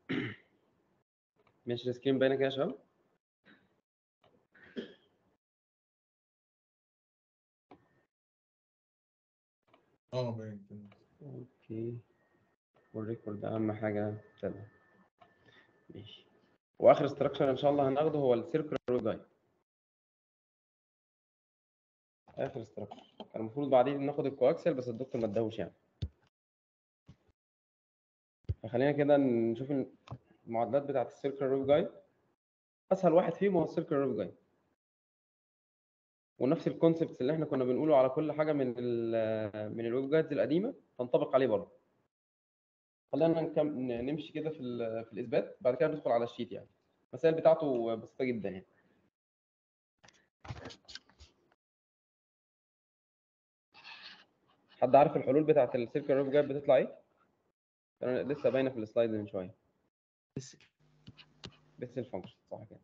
ماشي السكرين باينه كده يا شباب؟ باين كده. اوكي، والريكورد اهم حاجه تمام. ماشي، واخر استراكشر ان شاء الله هناخده هو السيركلر ويب جايد. اخر استراكشر كان المفروض بعدين ناخد الكواكسل بس الدكتور ما اداهوش يعني. فخلينا كده نشوف المعادلات بتاعت السيركلر ويب جايد. اسهل واحد فيهم هو السيركلر ويب جايد، ونفس الكونسبتس اللي احنا كنا بنقوله على كل حاجه من الويب جايدز القديمه تنطبق عليه برضه. خلينا نمشي كده في الاثبات، بعد كده ندخل على الشيت. يعني المسائل بتاعته بسيطه جدا يعني. حد عارف الحلول بتاعت السيركل ويب جايد بتطلع ايه؟ انا لسه باينه في السلايد من شويه. بس الفانكشن صح كده.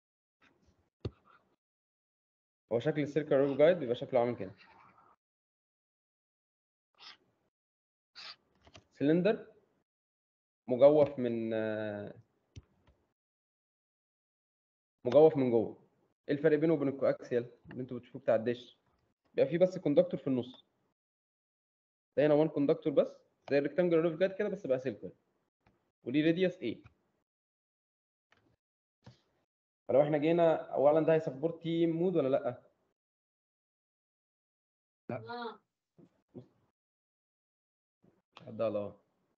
هو شكل السيركل ويب جايد بيبقى شكله عامل كده. سلندر مجوف من جوه. ايه الفرق بينه وبين الكواكسيال اللي انتوا بتشوفوه بتاع الدش؟ بيبقى فيه بس كوندكتور في النص. ده هنا 1 كوندكتور بس، زي الريكتانجل ويب جايد كده بس بقى سيركل، وليه راديوس ايه. فلو احنا جينا اولا ده هيسبورت تي مود ولا لا؟ لا ده لا.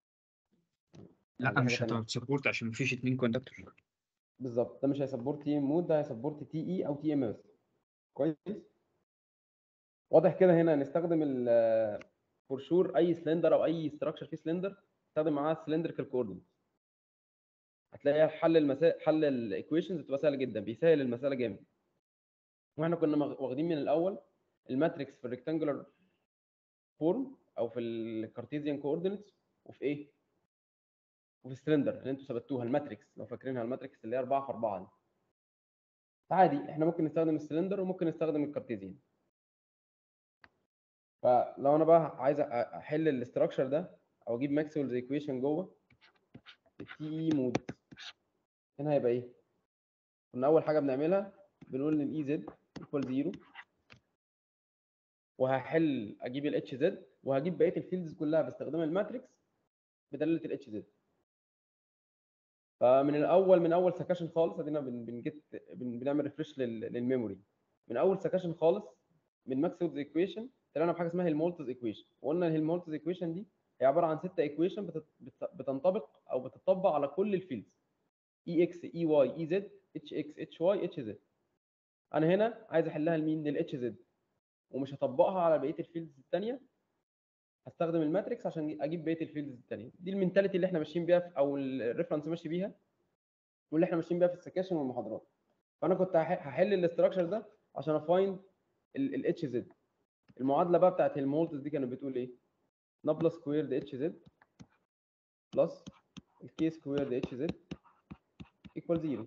لا دي حاجه مش ثانيه هتسبورت عشان مفيش 2 كوندكتور. بالظبط. ده مش هيسبورت تي مود، ده هيسبورت تي اي او تي ام اس. كويس. واضح كده. هنا نستخدم فور شور اي سلندر او اي ستراكشر فيه سلندر نستخدم معاه سلندريكال كوردينيت. هتلاقي حل الايكويشنز بتبقى سهله جدا، بيسهل المساله جامد. واحنا كنا واخدين من الاول الماتريكس في الريكتانجولار فورم او في الكارتيزيان كوردينيتس، وفي ايه؟ وفي السلندر اللي انتوا ثبتوها الماتريكس، لو فاكرينها الماتريكس اللي هي 4 في 4 دي. عادي احنا ممكن نستخدم السلندر وممكن نستخدم الكارتيزيان. فلو انا بقى عايز احل الاستراكشر ده او اجيب ماكسويلز ايكويشن جوه التي اي مود، هنا هيبقى ايه؟ كنا اول حاجه بنعملها بنقول ان الاي زد ايكوال 0، وهحل اجيب الاتش زد وهجيب بقيه الفيلدز كلها باستخدام الماتريكس بدلاله الاتش زد. فمن الاول من اول سكاشن خالص ادينا بنعمل ريفرش للميموري. من اول سكاشن خالص من ماكسويلز ايكويشن طلعنا بحاجه اسمها الهيلمولتز ايكويشن، وقلنا الهيلمولتز ايكويشن دي هي عباره عن 6 ايكويشن بتنطبق او بتطبق على كل الفيلدز اي اكس اي واي اي زد اتش اكس اتش واي اتش زد. انا هنا عايز احلها لمين؟ للاتش زد، ومش هطبقها على بقيه الفيلدز الثانيه، هستخدم الماتريكس عشان اجيب بقيه الفيلدز الثانيه. دي المينتاليتي اللي احنا ماشيين بيها او الريفرنس ماشي بيها واللي احنا ماشيين بيها في السكاشن والمحاضرات. فانا كنت هحل الاستراكشر ده عشان افايند الاتش زد. المعادله بقى بتاعت المولتس دي كانت بتقول ايه؟ نابلا سكويرد اتش زد بلس الكي سكويرد اتش زد ايكوال 0.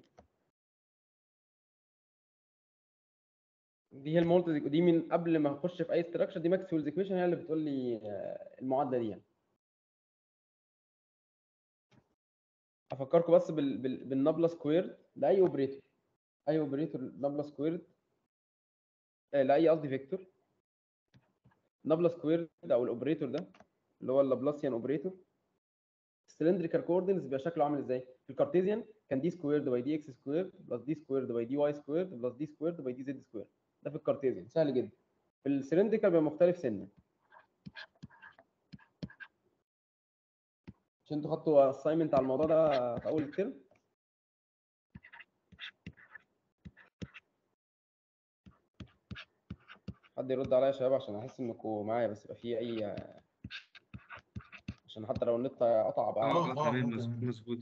دي هي المولتس دي من قبل ما اخش في اي استراكشر. دي ماكسويلز ايكويشن هي اللي بتقول لي المعادله دي. يعني افكركم بس بالنابلا سكويرد لاي اوبريتور. اي اوبريتور نابلا سكويرد لاي قصدي فيكتور نابلا سكويرد او الاوبريتور ده اللي هو اللابلاسيان اوبريتور. السلندريكال كوردينتس بيبقى شكله عامل ازاي؟ في الكارتيزيان كان دي سكويرد باي دي اكس سكويرد بلس دي سكويرد باي دي واي سكويرد بلس دي سكويرد باي دي زد سكويرد. ده في الكارتيزيان سهل جدا. في السلندريكال بيبقى مختلف سنه. عشان انتوا خدتوا اساينمنت على الموضوع ده في اول الترم. حد يرد عليا يا شباب عشان احس انكم معايا، بس يبقى في اي، عشان حتى لو النت قطع بقى. تمام مظبوط.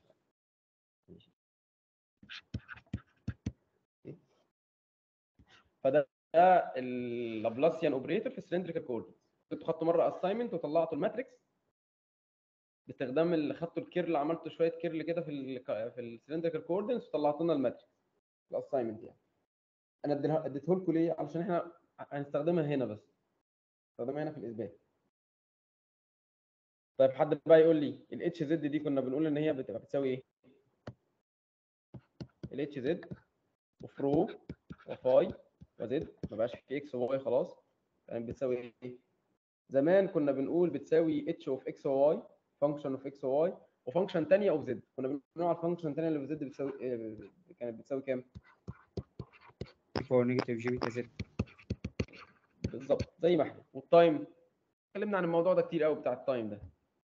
فده اللابلاسيان اوبريتور في السلندريكال كوردينتس. كنتوا خدتوا مره اساينمنت وطلعتوا الماتريكس باستخدام اللي خدتوا الكيرل، عملتوا شويه كيرل كده في السلندريكال كوردينتس وطلعتوا لنا الماتريكس الاساينمنت. يعني انا اديته لكم ليه؟ علشان احنا هنستخدمها هنا بس، هنستخدمها هنا في الاثبات. طيب حد بقى يقول لي الاتش زد دي كنا بنقول ان هي بتبقى بتساوي ايه؟ الاتش زد وفرو وفاي وزد، ما بقاش في اكس وواي خلاص، يعني بتساوي ايه؟ زمان كنا بنقول بتساوي اتش اوف اكس وواي، فانكشن اوف اكس وواي، وفانكشن ثانيه اوف زد. كنا بنقول على الفانكشن الثانيه اللي في زد بتساوي كانت بتساوي كام؟ باور نيجاتيف جي بيتا زد. بالظبط زي ما احنا. والتايم اتكلمنا عن الموضوع ده كتير قوي بتاع التايم ده.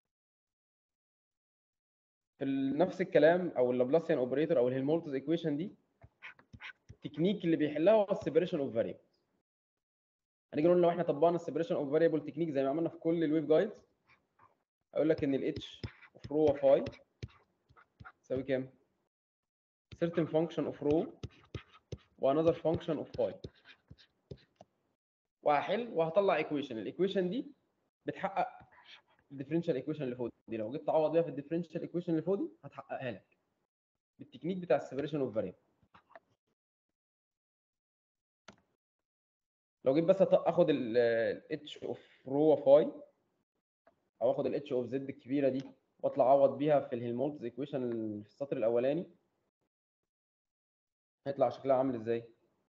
في نفس الكلام او اللابلاسيان اوبريتور او الهيلمولتز ايكويشن دي، التكنيك اللي بيحلها هو السيبريشن اوف فاريبل. هنيجي نقول لو احنا طبقنا السيبريشن اوف فاريبل تكنيك زي ما عملنا في كل الويف جايدز، اقول لك ان الاتش اوف رو وفاي تساوي كام؟ certain function of rho وانذر function of phi، وهحل وهطلع ايكويشن. الايكويشن دي بتحقق الديفرنشال ايكويشن اللي فوق دي. لو جيت تعوض بيها في الديفرنشال ايكويشن اللي فوق دي هتحققها لك بالتكنيك بتاع السيبريشن اوف فاريبل. لو جيت بس اخد الاتش اوف رو وفاي، او اخد الاتش اوف زد الكبيره دي واطلع اعوض بيها في الهيلمولتز ايكويشن في السطر الاولاني، هيطلع شكلها عامل ازاي؟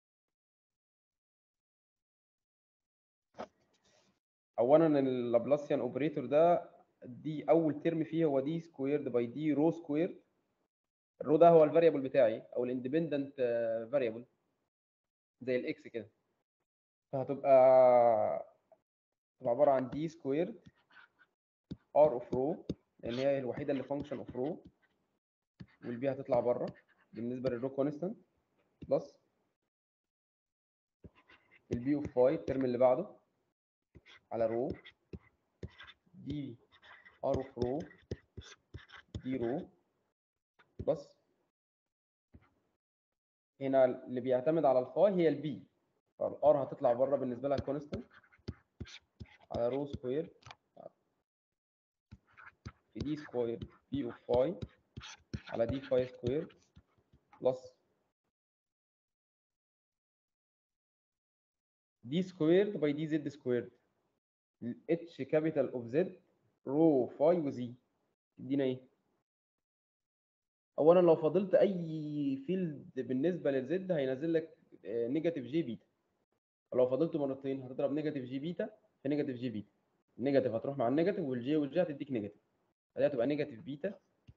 اولا اللابلاسيان اوبريتور ده، دي اول ترم فيه هو دي سكويرد باي دي رو سكويرد. الرو ده هو الفاريبل بتاعي او الاندبندنت فاريبل زي الاكس كده، فهتبقى عباره عن دي سكويرد ار اوف رو، لان هي الوحيده اللي فانكشن اوف رو، والبي هتطلع بره بالنسبه للرو كونستانت، بلس البي اوف فاي الترم اللي بعده على رو دي ار اوف رو دي رو، بلس هنا اللي بيعتمد على الفاي هي البي، فالار هتطلع بره بالنسبه لها كونستانت على رو سكوير في دي سكوير بي اوف فاي على دي فاي سكوير، بلس دي سكويرد باي دي زد سكويرد اتش كابيتال اوف زد رو فاي وزي، تدينا ايه؟ اولا لو فضلت اي فيلد بالنسبه للزد هينزل لك نيجاتيف جي بيتا، ولو فضلته مرتين هتضرب نيجاتيف جي بيتا في نيجاتيف جي بيتا، النيجاتيف هتروح مع النيجاتيف والجي والجي هتديك نيجاتيف، فدي هتبقى نيجاتيف بيتا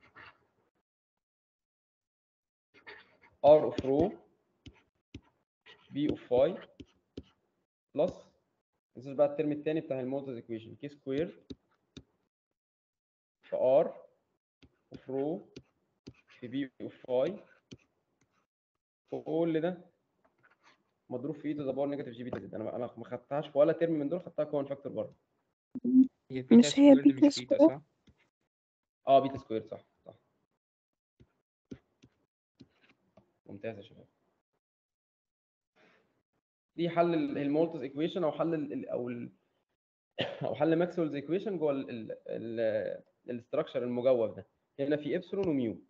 ار اوف رو بي اوف فاي، بلس ننساش بقى الترم الثاني بتاع المولتز ايكويشن كي سكوير في ار اوف رو في بي اوف فاي، كل ده مضروب في اي تو ذا باور نيجاتيف جي بيتا زد. انا ما خدتهاش في ولا ترم من دول، خدتها كون فاكتور بره. هي بيتا مش هي سكويرد بيتا مش بيتا سكوير؟ صح؟ اه بيتا سكوير صح صح، ممتاز يا شباب. دي حل المولتز ايكويشن او حل او حل ماكسويلز ايكويشن جوه الاستراكشر المجوف ده. هنا في ابسلون وميو،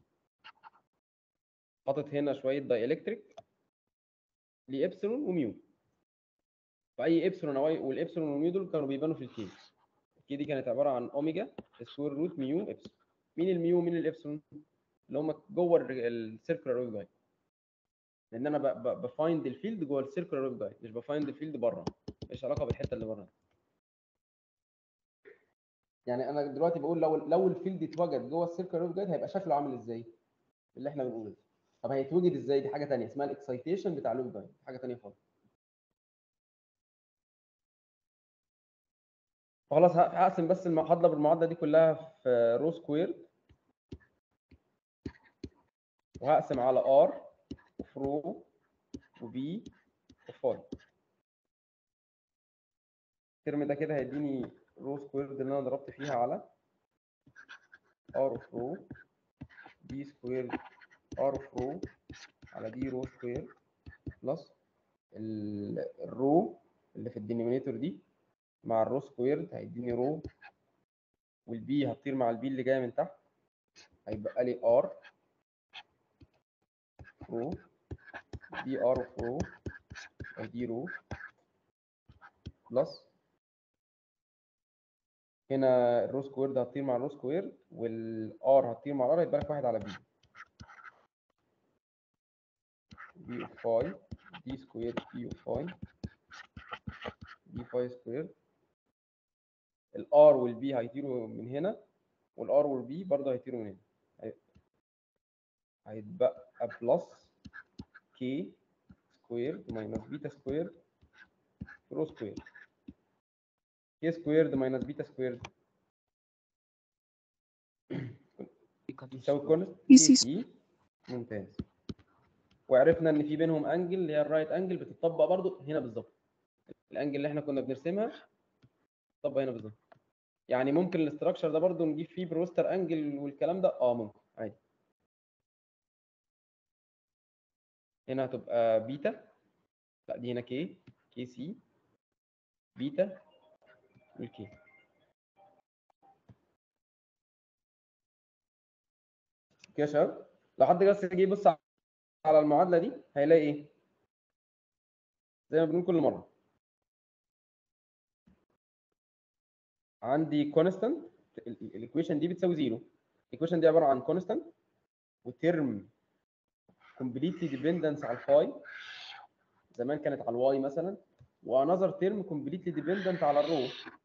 حاطط هنا شويه دايلكتريك لابسلون وميو، فاي ابسلون او اي، والابسلون والميو دول كانوا بيبانوا في الكي. الكي دي كانت عباره عن اوميجا سكوير روت ميو ابسلون. مين الميو ومين الابسلون؟ اللي هم جوه السيركلر ويف جايد، لان انا بفايند الفيلد جوه السيركلر ويف جايد، مش بفايند الفيلد بره، مش علاقه بالحته اللي بره. يعني انا دلوقتي بقول لو الفيلد اتوجد جوه السيركلر ويف جايد هيبقى شكله عامل ازاي اللي احنا بنقوله ده. طب هيتوجد ازاي؟ دي حاجه ثانيه اسمها الاكسايتيشن بتاع الويف جايد، حاجه ثانيه خالص. خلاص هقسم بس هضرب المعادله دي كلها في رو سكوير، وهقسم على ار اوف رو وبي اوف فاي. الترم ده كده هيديني رو سكوير اللي انا ضربت فيها على ار اوف رو دي سكوير ار اوف رو على دي رو سكوير، بلس الرو اللي في الدينومينيتور دي مع الرو سكوير هيديني رو، والبي هتطير مع البي اللي جايه من تحت، هيبقى لي ار رو دي ار اوف رو دي رو، بلس هنا الرو سكوير ده هتطير مع الرو سكوير، والار هتطير مع الار، هيبقى لك 1 على بي. بي اوف فاي دي سكوير بي اوف فاي دي فاي سكوير. الار والبي هيطيروا من هنا، والار والبي برضه هيطيروا من هنا، هيتبقى بلس كي سكوير ماينس بيتا سكوير رو سكوير. كي سكويرد ماينس بيتا سكويرد يساوي كونست كي سي. ممتاز. وعرفنا ان في بينهم انجل اللي هي الرايت انجل بتطبق برضو هنا بالظبط. الانجل اللي احنا كنا بنرسمها تطبق هنا بالظبط. يعني ممكن الاستراكشر ده برضو نجيب فيه بروستر انجل والكلام ده، ممكن عادي. هنا هتبقى بيتا، لا دي هنا كي سي بيتا والكي. كده يا شباب، لو حد بس جه يبص على المعادله دي هيلاقي ايه؟ زي ما بنقول كل مره، عندي كونستانت. الايكويشن دي بتساوي 0. الايكويشن دي عباره عن كونستانت وترم كومبليتلي ديبندنس على الفاي، زمان كانت على الواي مثلا، وانذر ترم كومبليتلي ديبندنت على الرو.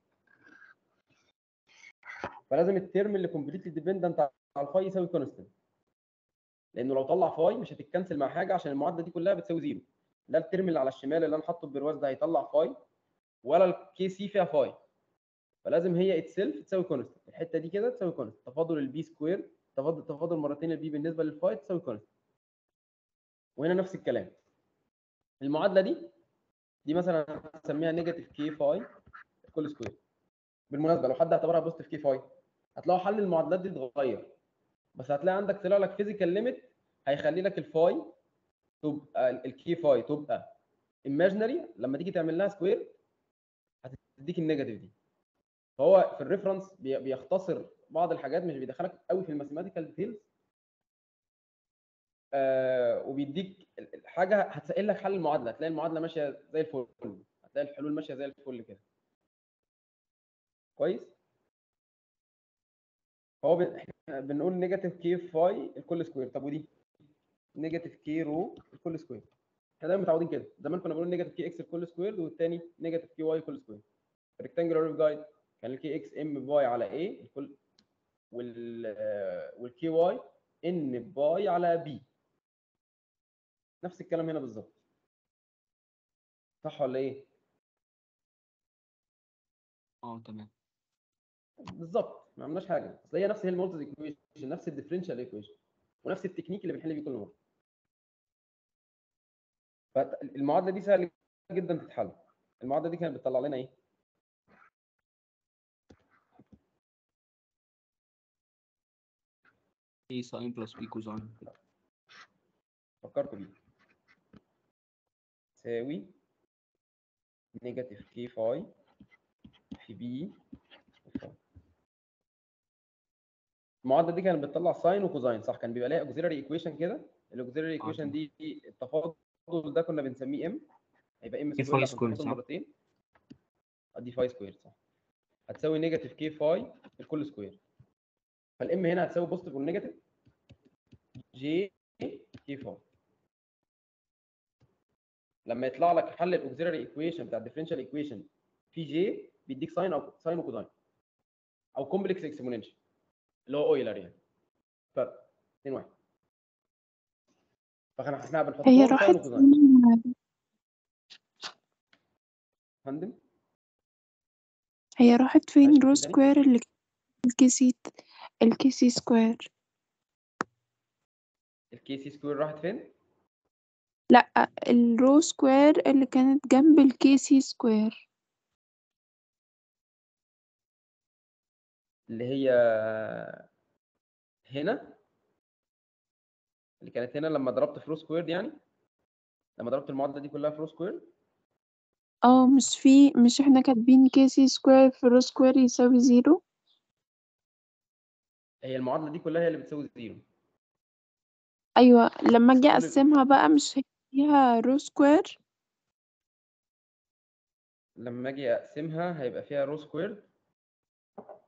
فلازم الترم اللي كومبليتلي ديبندنت على الفاي يساوي كونستانت، لانه لو طلع فاي مش هتتكنسل مع حاجه، عشان المعادله دي كلها بتساوي 0. لا الترم اللي على الشمال اللي انا حاطه بالبرواز ده هيطلع فاي، ولا الكي سي فيها فاي. فلازم هي اتسلف تساوي كونستانت. الحته دي كده تساوي كونستانت، تفاضل البي سكوير، تفاضل مرتين البي بالنسبه للفاي تساوي كونستانت. وهنا نفس الكلام. المعادله دي مثلا هنسميها نيجاتيف كي فاي كل سكوير. بالمناسبه لو حد اعتبرها بوزيتيف كي فاي، هتلاقوا حل المعادلات دي اتغير، بس هتلاقي عندك طلع لك فيزيكال ليميت هيخلي لك الفاي تبقى الكي فاي تبقى ايماجينري، لما تيجي تعمل لها سكوير هتديك النيجاتيف دي. فهو في الريفرنس بيختصر بعض الحاجات، مش بيدخلك قوي في الماثيماتيكال ديتيلز، وبيديك حاجه هتسهل لك حل المعادله. هتلاقي المعادله ماشيه زي الفل، هتلاقي الحلول ماشيه زي الفل كده. كويس. فهو احنا بنقول نيجاتيف كي فاي الكل سكوير. طب ودي نيجاتيف كي رو الكل سكوير. احنا دايما متعودين كده، زمان كنا بنقول نيجاتيف كي اكس الكل سكوير، والثاني نيجاتيف كي واي الكل سكوير. الريكتانجلر ريف جايد كان الكي اكس ام باي على ايه الكل، والكي واي ان باي على بي. نفس الكلام هنا بالظبط، صح ولا ايه؟ تمام. بالظبط، ما عملناش حاجه، اصل هي نفس المولتز ايكويشن، نفس الديفرنشال ايكويشن، ونفس التكنيك اللي بنحل بيه كل مره. فالمعادله دي سهله جدا تتحل. المعادله دي كانت بتطلع لنا ايه؟ اي ساين بلس بي كوزاين. فكرت بيه، تساوي نيجاتيف كي فاي في بي. المعادله دي كانت بتطلع ساين وكوزاين، صح؟ كان بيبقى لها اوكسيلري ايكويشن كده. الاوكسيلري ايكويشن دي التفاضل ده كنا بنسميه ام، هيبقى ام سكوير عشان تفاضل مرتين. دي فاي سكوير، صح؟ هتساوي نيجاتيف كي فاي الكل سكوير. فالام هنا هتساوي بوزيتيف والنيجاتيف جي كي فاي. لما يطلع لك حل الاوكسيلري ايكويشن بتاع الديفرنشال ايكويشن في جي، بيديك ساين او ساين وكوزاين او كومبلكس اكسبوننشال اللي هو اويلر يعني. فرق 2 1. فاحنا بنحط هي لهم ساين راحت وكوزاين. فين؟ فندم هي راحت فين معلش رو قولي تاني. سكوير اللي الكي سي سكوير؟ الكي سي سكوير راحت فين؟ لا، الرو سكوير اللي كانت جنب الكي سي سكوير. اللي هي هنا، اللي كانت هنا لما ضربت في رو سكوير يعني، لما ضربت المعادله دي كلها في رو سكوير. مش احنا كاتبين كي سي سكوير في رو سكوير يساوي 0؟ هي المعادله دي كلها هي اللي بتساوي 0. ايوه، لما اجي كل اقسمها بقى مش هي فيها رو سكوير؟ لما اجي اقسمها هيبقى فيها رو سكوير.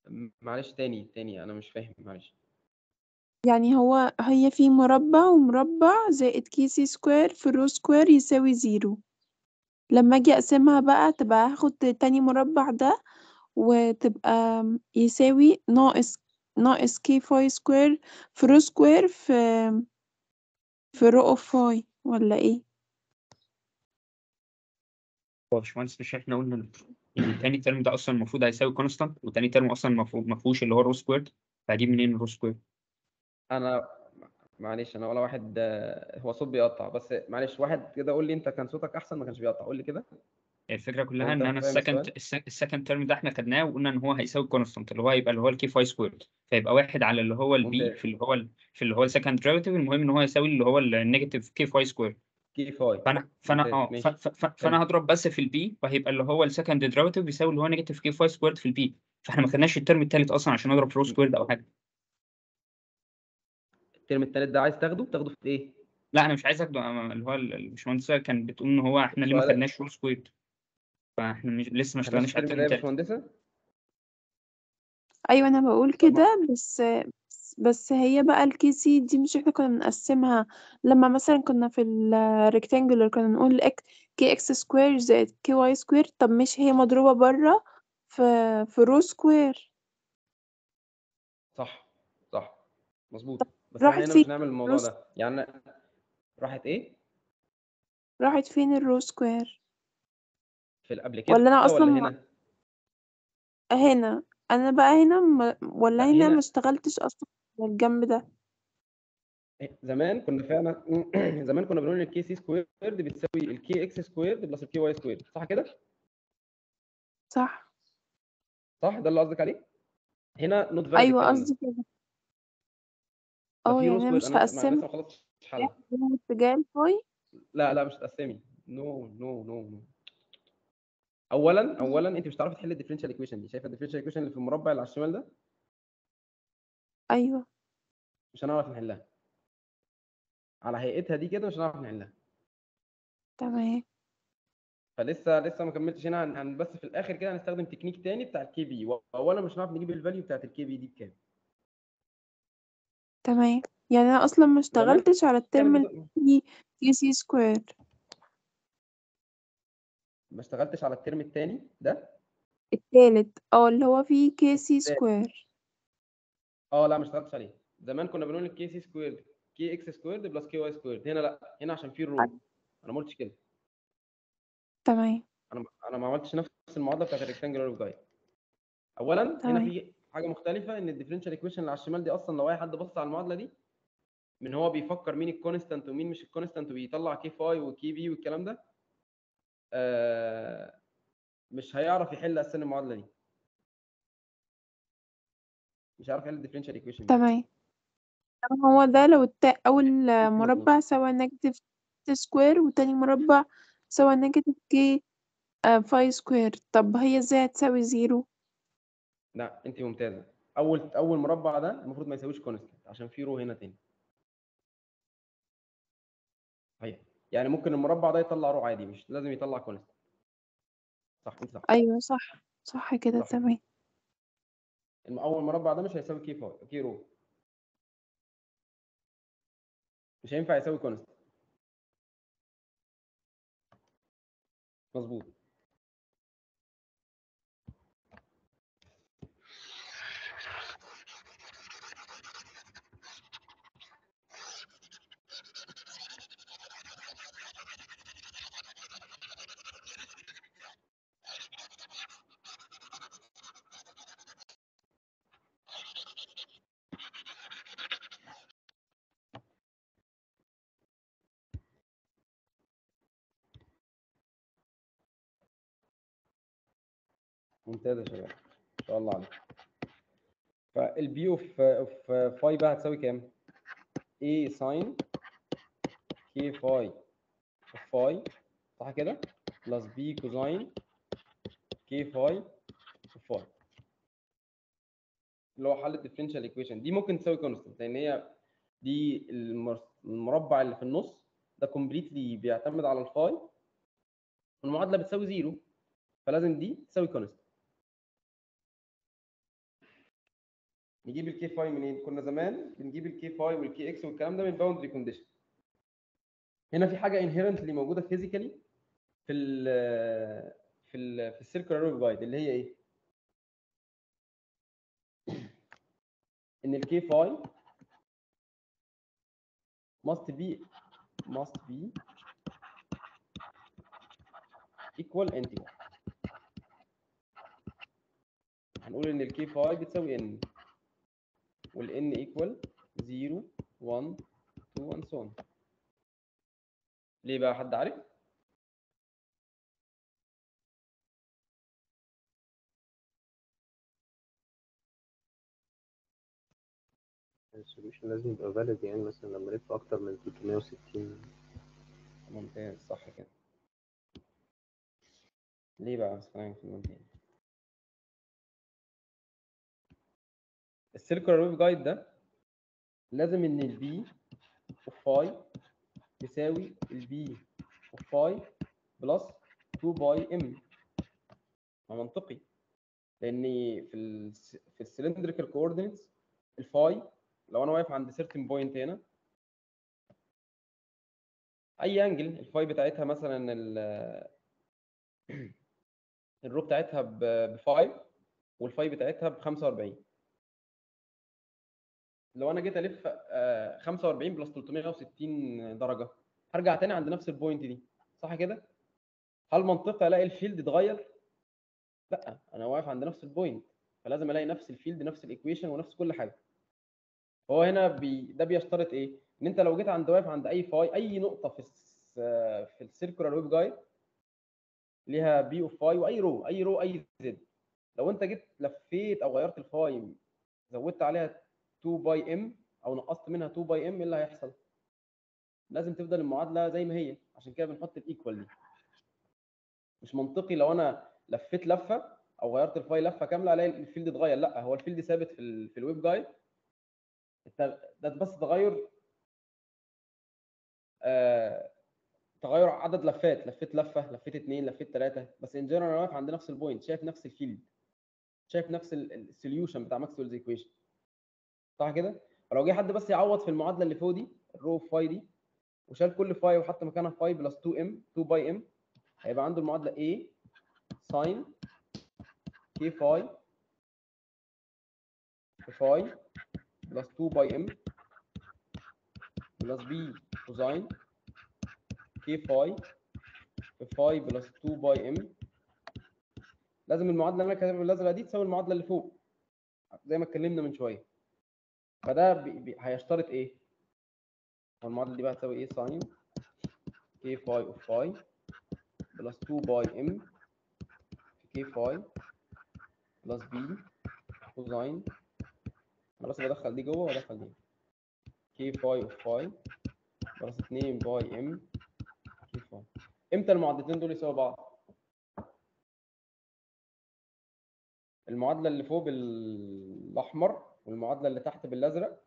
معلش تاني انا مش فاهم، معلش. يعني هي في مربع ومربع زائد كيسي سكوير في الرو سكوير يساوي 0. لما اجي اقسمها بقى تبقى هاخد تاني مربع ده وتبقى يساوي ناقص كي فاي سكوير في رو سكوير في رو اوف فاي، ولا ايه؟ هو يا باشمهندس مش احنا قلنا ان تاني ترم ده اصلا المفروض هيساوي كونستانت، وتاني ترم اصلا المفروض ما فيهوش اللي هو الرو سكوير، فهجيب منين الرو سكوير؟ انا معلش، انا ولا واحد هو صوت بيقطع، بس معلش واحد كده قول لي، انت كان صوتك احسن ما كانش بيقطع، قول لي كده الفكره لو كلها انت ان انا فاهم السؤال. السكند ترم ده احنا خدناه وقلنا ان هو هيساوي كونستانت، اللي هو هيبقى اللي هو الكي فاي سكوير، فيبقى واحد على اللي هو البي ممتاز. في اللي هو في اللي هو السكند ديريفيتيف، المهم ان هو يساوي اللي هو النيجاتيف كي فاي سكوير. كي فاي. فانا ممتاز اه ماشي. حلو. فانا هضرب بس في البي، وهيبقى اللي هو السكند ديريفيتيف يساوي اللي هو نيجاتيف كي فاي سكوير في البي. فاحنا ما خدناش الترم الثالث اصلا عشان نضرب في رو سكوير او حاجه. الترم التالت ده عايز تاخده في ايه؟ لا انا مش عايز اخده، اللي هو الباشمهندسه كان بتقول ان هو احنا ليه ما السؤال خدناش رو سكوير، فاحنا لسه ما ما خدناش اشتغلناش على الترم الترم ده يا الثالث. باشمهندسه؟ ايوه انا بقول طب ما كده، بس هي بقى الكيسي دي مش احنا كنا بنقسمها لما مثلا كنا في الريكتانجولر كنا نقول كي اكس سكوير زائد كي واي سكوير؟ طب مش هي مضروبة بره في رو سكوير؟ صح صح مظبوط، بس احنا راحت هنا فين مش هنعمل الرو الموضوع ده يعني. راحت ايه؟ راحت فين الرو سكوير؟ في قبل ولا انا كده اصلا ولا هنا؟ هنا، انا بقى هنا ولا لا هنا ما هنا. اشتغلتش اصلا على الجنب ده. زمان كنا فعلا زمان كنا بنقول ان الكي سي سكويرد بتساوي الكي اكس سكويرد بلس الكي واي سكويرد، صح كده؟ صح. صح، ده اللي قصدك عليه. هنا نوت فاليد ايوه الكلام ده. قصدي كده. ده اه في رو يعني انا سكويرد، مش انا هقسمها لسه ما خلصتش حلها. اتجاه الفاي. لا لا مش هتقسمي. نو نو نو نو. اولا انت مش هتعرفي تحل الديفرنشال ايكويشن دي. شايفه الديفرنشال ايكويشن اللي في المربع اللي على الشمال ده؟ ايوه مش هنعرف نحلها على هيئتها دي كده، مش هنعرف نحلها. تمام. فلسه ما كملتش هنا. بس في الاخر كده هنستخدم تكنيك تاني بتاع الكي بي، واولا مش هنعرف نجيب الفاليو بتاعت الكي بي دي بكام. تمام يعني انا اصلا ما زمان اشتغلتش على الترم اللي كانت فيه كي سي سكوير. ما اشتغلتش على الترم الثاني ده. التالت اللي هو فيه كي سي سكوير. اه لا ما اشتغلتش عليه. زمان كنا بنقول الكي سي سكويرد كي اكس سكويرد بلس كي واي سكويرد. هنا لا، هنا عشان في الرو. انا ما قلتش كده. تمام. انا ما عملتش نفس المعادله بتاعت الريكتانجلر اوف جايد. اولا هنا تمام. في حاجه مختلفه، ان الديفرنشال ايكويشن اللي على الشمال دي اصلا لو اي حد بص على المعادله دي من هو بيفكر مين الكونستانت ومين مش الكونستانت وبيطلع كي فاي وكي بي والكلام ده، مش هيعرف يحل اساسا المعادله دي. مش هيعرف يحل الديفرنشال ايكويشن دي. تمام. هو ده لو اول مظبوط. مربع سوى نيجاتيف سكوير وتاني مربع سوى نيجاتيف كي فاي سكوير، طب هي ازاي هتساوي 0؟ لا انت ممتازه. اول مربع ده المفروض ما يساويش كونستانت عشان في رو هنا تاني. صحيح. يعني ممكن المربع ده يطلع رو عادي، مش لازم يطلع كونستانت. صح انت صح. ايوه صح. صح كده صح كده. تمام. اول مربع ده مش هيساوي كي فاي كي رو. مش هينفع يساوي كونستانت. مظبوط. ممتاز يا شباب، ما شاء الله عليك. فالبي اوف فاي بقى هتساوي كام؟ A ساين كي فاي اوف فاي، صح كده؟ بلس بي كوزاين كي فاي اوف فاي، اللي هو حل الديفرنشال ايكويشن دي. ممكن تساوي كونستانت لان هي دي المربع اللي في النص ده كومبليتلي بيعتمد على الفاي، والمعادله بتساوي زيرو، فلازم دي تساوي كونستانت. نجيب الكي فاي منين؟ كنا زمان بنجيب الكي فاي والكي اكس والكلام ده من باوندري كونديشن. هنا في حاجه انهيرنتلي موجوده فيزيكالي في ال في السيركلر ويف جايد اللي هي ايه؟ ان الكي فاي must be equal integer. هنقول ان الكي فاي بتساوي n والn equal 0 1 2 and so on. ليه بقى؟ حد عارف؟ السوليوشن لازم يبقى valid، يعني مثلا لما نلف أكتر من 360. ممتاز، صح كده. ليه بقى؟ بس خلينا في المنتهى. السيركلر ويف جايد ده لازم ان البي اوف فاي يساوي البي اوف فاي بلس 2 باي ام. ما منطقي، لان في السلندريكال كوردينيتس الفاي لو انا واقف عند سيرتن بوينت هنا اي انجل الفاي بتاعتها مثلا الرو بتاعتها ب 5 والفاي بتاعتها ب 45. لو انا جيت الف 45 بلس 360 درجه هرجع تاني عند نفس البوينت دي، صح كده؟ هل منطقي الاقي الفيلد اتغير؟ لا، انا واقف عند نفس البوينت، فلازم الاقي نفس الفيلد نفس الايكويشن ونفس كل حاجه. هو هنا ده بيشترط ايه؟ ان انت لو جيت واقف عند اي فاي اي نقطه في السيركولار ويف جايد ليها بي اوف فاي واي رو اي زد، لو انت جيت لفيت او غيرت الفاي زودت عليها 2 باي ام او نقصت منها 2 باي ام، ايه اللي هيحصل؟ لازم تفضل المعادله زي ما هي، عشان كده بنحط الايكوال دي. مش منطقي لو انا لفيت لفه او غيرت الفاي لفه كامله الاقي الفيلد اتغير. لا، هو الفيلد ثابت في الويب جايد، ده بس تغير تغير عدد لفات، لفيت لفه لفيت اثنين لفيت ثلاثه، بس ان جنرال انا واقف عند نفس البوينت، شايف نفس الفيلد، شايف نفس السوليوشن بتاع ماكسويلز ايكويشن، صح كده؟ فلو جه حد بس يعوض في المعادله اللي فوق دي الرو اوف فاي دي وشال كل فاي وحط مكانها فاي بلس 2 ام 2 باي ام، هيبقى عنده المعادله A ساين كي فاي في فاي بلس 2 باي ام بلس B كوزاين كي فاي في فاي بلس 2 باي ام. لازم المعادله اللي انا كاتبها بالازرق دي تساوي المعادله اللي فوق زي ما اتكلمنا من شويه. فده هيشترط ايه؟ والمعادله دي بقى هتساوي ايه؟ ساين كي فاي اوف فاي بلس 2 باي ام في كي فاي بلس بي كوزاين، انا بس بدخل دي جوه وادخل دي كي فاي اوف فاي بلس 2 باي ام كي فاي. امتى المعادلتين دول يساوي بعض؟ المعادله اللي فوق بالاحمر والمعادله اللي تحت بالازرق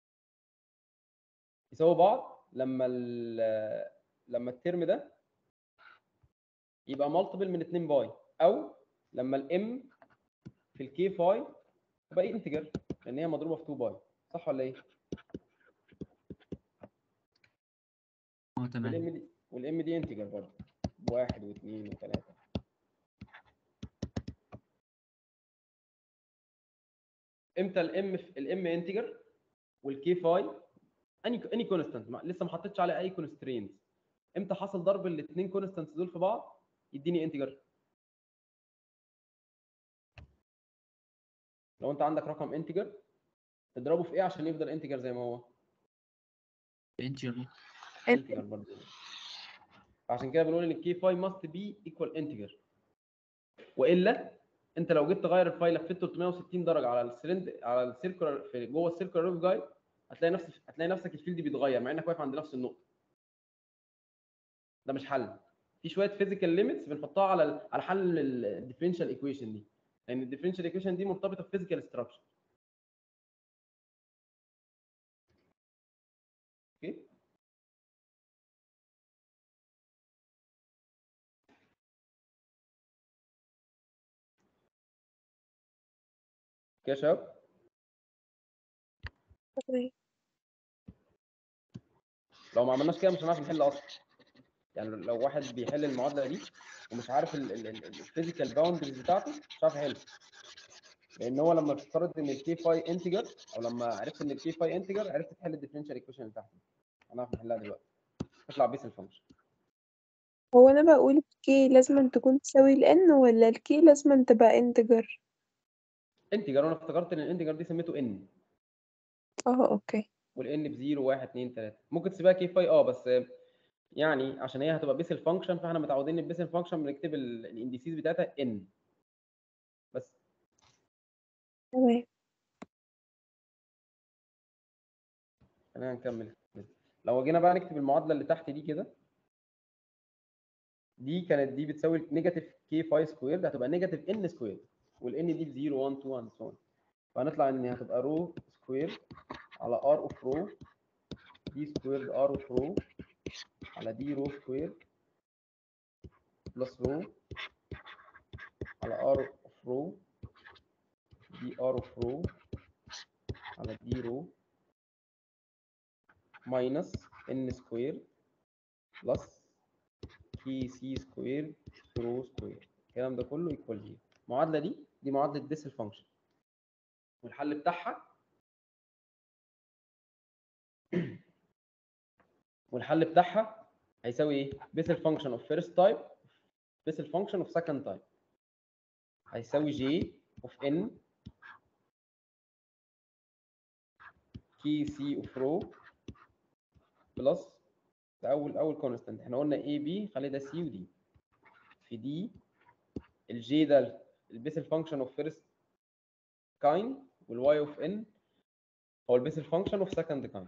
يساوي بعض لما الترم ده يبقى مالتيبل من 2 باي، او لما الام في الكي فاي تبقى انتجر لان هي مضروبه في 2 باي، صح ولا ايه؟ تمام. والام دي انتجر برضه بواحد واثنين وثلاثه. امتى الام انتجر والكي فاي اني كونستانت لسه ما حطيتش عليه اي كونسترينز؟ امتى حصل ضرب الاثنين كونستانتس دول في بعض يديني انتجر؟ لو انت عندك رقم انتجر تضربه في ايه عشان يفضل انتجر زي ما هو؟ انتجر برضه. عشان كده بنقول ان الكي فاي ماست بي ايكوال انتجر، والا انت لو جيت تغير الفاي لفيت 360 درجه على السيركلر في جوه السيركلر ويف جايد هتلاقي نفسك الفيلد بيتغير مع انك واقف عند نفس النقطه. ده مش حل. في شويه فيزيكال ليميتس بنحطها على حل الديفرنشال ايكويشن دي، لان الديفرنشال ايكويشن دي مرتبطه بفيزيكال ستراكشر. اوكي كده يا شباب. تمام. لو ما عملناش كده مش هنعرف نحل اصلا. يعني لو واحد بيحل المعادله دي ومش عارف الفيزيكال باوندريز بتاعته مش عارف يحل، لان هو لما افترض ان الكي فاي انتجر، او لما عرفت ان الكي فاي انتجر عرفت تحل الديفرنشال ايكويشن اللي تحت دي. هنعرف نحلها دلوقتي، تطلع بيس الفانكشن. هو انا بقول الكي لازم تكون تساوي الان ولا الكي لازم تبقى انتجر؟ انتجر، وانا افتكرت ان الانتجر دي سميته ان، اوكي. والان ب 0 1 2 3. ممكن تسيبها كي فاي بس يعني عشان هي هتبقى بيس الفانكشن، فاحنا متعودين ان البيس الفانكشن بنكتب الانديسيز بتاعتها ان بس. تمام. خلينا نكمل. لو جينا بقى نكتب المعادله اللي تحت دي كده، دي بتساوي نيجاتيف كي فاي سكوير، ده هتبقى نيجاتيف ان سكوير، والان دي ب 0 1 2 سو اون. فهنطلع ان هتبقى رو سكوير على ار اوف رو دي سكوير ار اوف رو على دي رو سكوير بلس رو على ار اوف رو دي ار اوف رو على دي رو ماينس ان سكوير بلس كي سي سكوير رو سكوير. الكلام ده كله ايكوال 0. المعادله دي معادله بيس الفانكشن، والحل بتاعها هيساوي ايه؟ بيس الفانكشن اوف فيرست تايب بيس الفانكشن اوف سكند تايب هيساوي جي اوف ان كي سي اوف رو بلس ده اول كونستانت. احنا قلنا اي بي، خلي ده سي ودي في دي. الجي ده البيس الفانكشن اوف فيرست كايند، والواي اوف ان هو البيس الفانكشن اوف سكند كايند.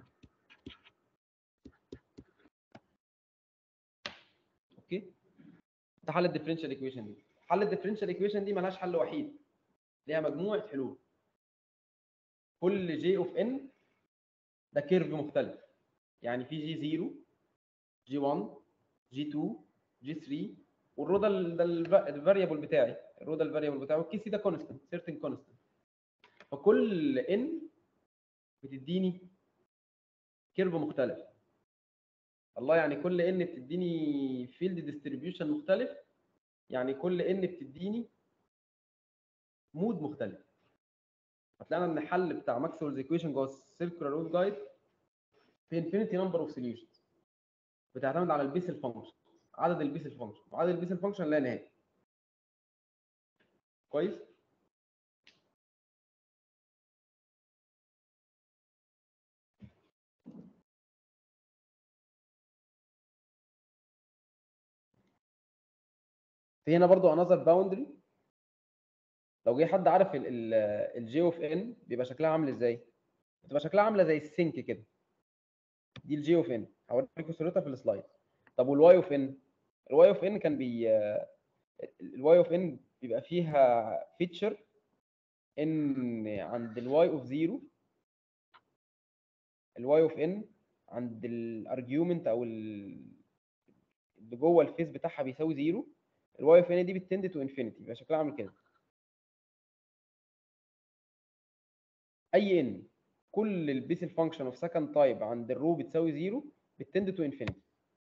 اوكي، ده حل الديفرنشال ايكويشن دي. حل الديفرنشال ايكويشن دي ملهاش حل وحيد، ليها مجموعه حلول. كل جي اوف ان ده كيرف مختلف، يعني في جي 0 جي 1 جي 2 جي 3، والرو ده الفاريبل بتاعي، الرو ده الفاريبل بتاعي، والكي سي ده كونستنت سيرتن كونستنت. فكل ان بتديني كيرف مختلف. الله، يعني كل ان بتديني فيلد ديستريبيوشن مختلف، يعني كل ان بتديني مود مختلف. هتلاقينا ان الحل بتاع ماكسويلز ايكويشن جوه السيركلر ويف جايد في انفينيتي نمبر اوف سوليوشنز بتعتمد على البيس الفانكشن، عدد البيس الفانكشن، وعدد البيس الفانكشن لا نهائي. كويس. في هنا برضو انذر باوندري. لو جه حد عارف الجي اوف ان بيبقى شكلها عامل ازاي؟ بتبقى شكلها عامله زي السينك كده. دي الجي اوف ان، هوريكم صورتها في السلايد. طب والواي اوف ان؟ الواي اوف ان كان الواي اوف ان بيبقى فيها فيتشر ان عند الواي اوف 0، الواي اوف ان عند الارجيومنت او اللي جوه الفيس بتاعها بيساوي 0، الواي اوف ان دي بتتند تو انفينيتي، يبقى شكلها عامل كده. اي ان كل البيسل فانكشن اوف سكند تايب عند الرو بتساوي 0 بتتند تو انفينيتي.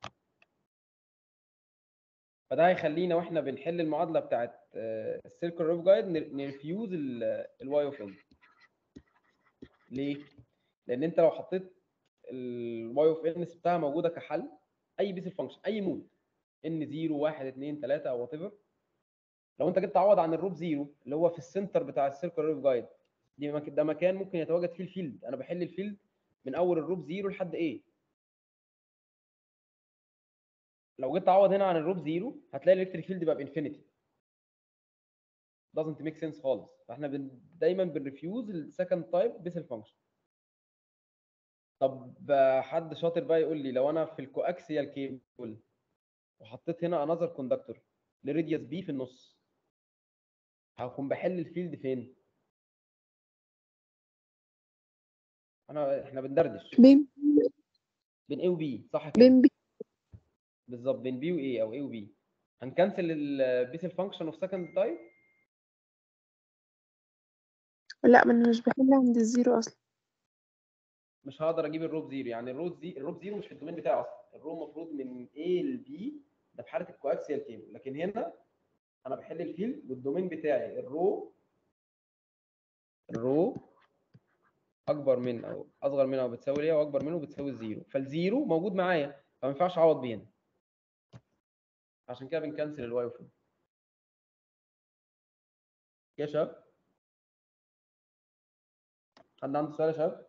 فده هيخلينا واحنا بنحل المعادله بتاعت السيركل روف جايد نرفيوز الواي اوف ان. ليه؟ لان انت لو حطيت الواي اوف ان سبتها موجوده كحل اي بيسل فانكشن اي مود ان 0 1 2 3 او وات ايفر، لو انت جيت تعوض عن الروب 0 اللي هو في السنتر بتاع السيركل روف جايد، ده مكان ممكن يتواجد فيه الفيلد. انا بحل الفيلد من اول الروب 0 لحد ايه. لو جيت تعوض هنا عن الروب 0 هتلاقي الالكتريك فيلد بقى بانفينيتي. doesn't make sense خالص. فاحنا دايما بنرفيوز السكند تايب بيسل فانكشن. طب حد شاطر بقى يقول لي، لو انا في الكواكسيال كيبل وحطيت هنا انذر كوندكتور لريديوس بي في النص، هكون بحل الفيلد فين؟ احنا بندردش بين بين A و B، صح كده؟ بين بي. بالظبط، بين B و A او A و B. هنكنسل البيسل فانكشن اوف سكند تايب. لا، ما انا مش بحل عند الزيرو اصلا. مش هقدر اجيب الرو بزيرو، يعني الرو بزيرو مش في الدومين بتاعي اصلا، الرو المفروض من A ل B، ده في حاله الكواكسيال كيبل، لكن هنا انا بحل الفيلد والدومين بتاعي الرو اكبر من او اصغر من او بتساوي ليه، واكبر منه بتساوي زيرو، فالزيرو موجود معايا فما ينفعش اعوض بيه هنا، عشان كده بنكنسل الواي اوف يا شباب. حد عنده سؤال يا شباب؟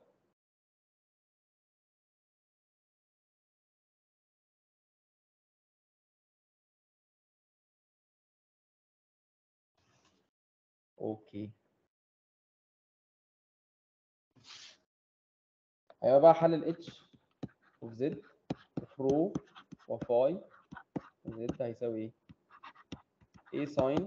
اوكي، هيبقى بقى حل الاتش اوف زد اوف رو وفاي زد هيساوي ايه؟ ايه ساين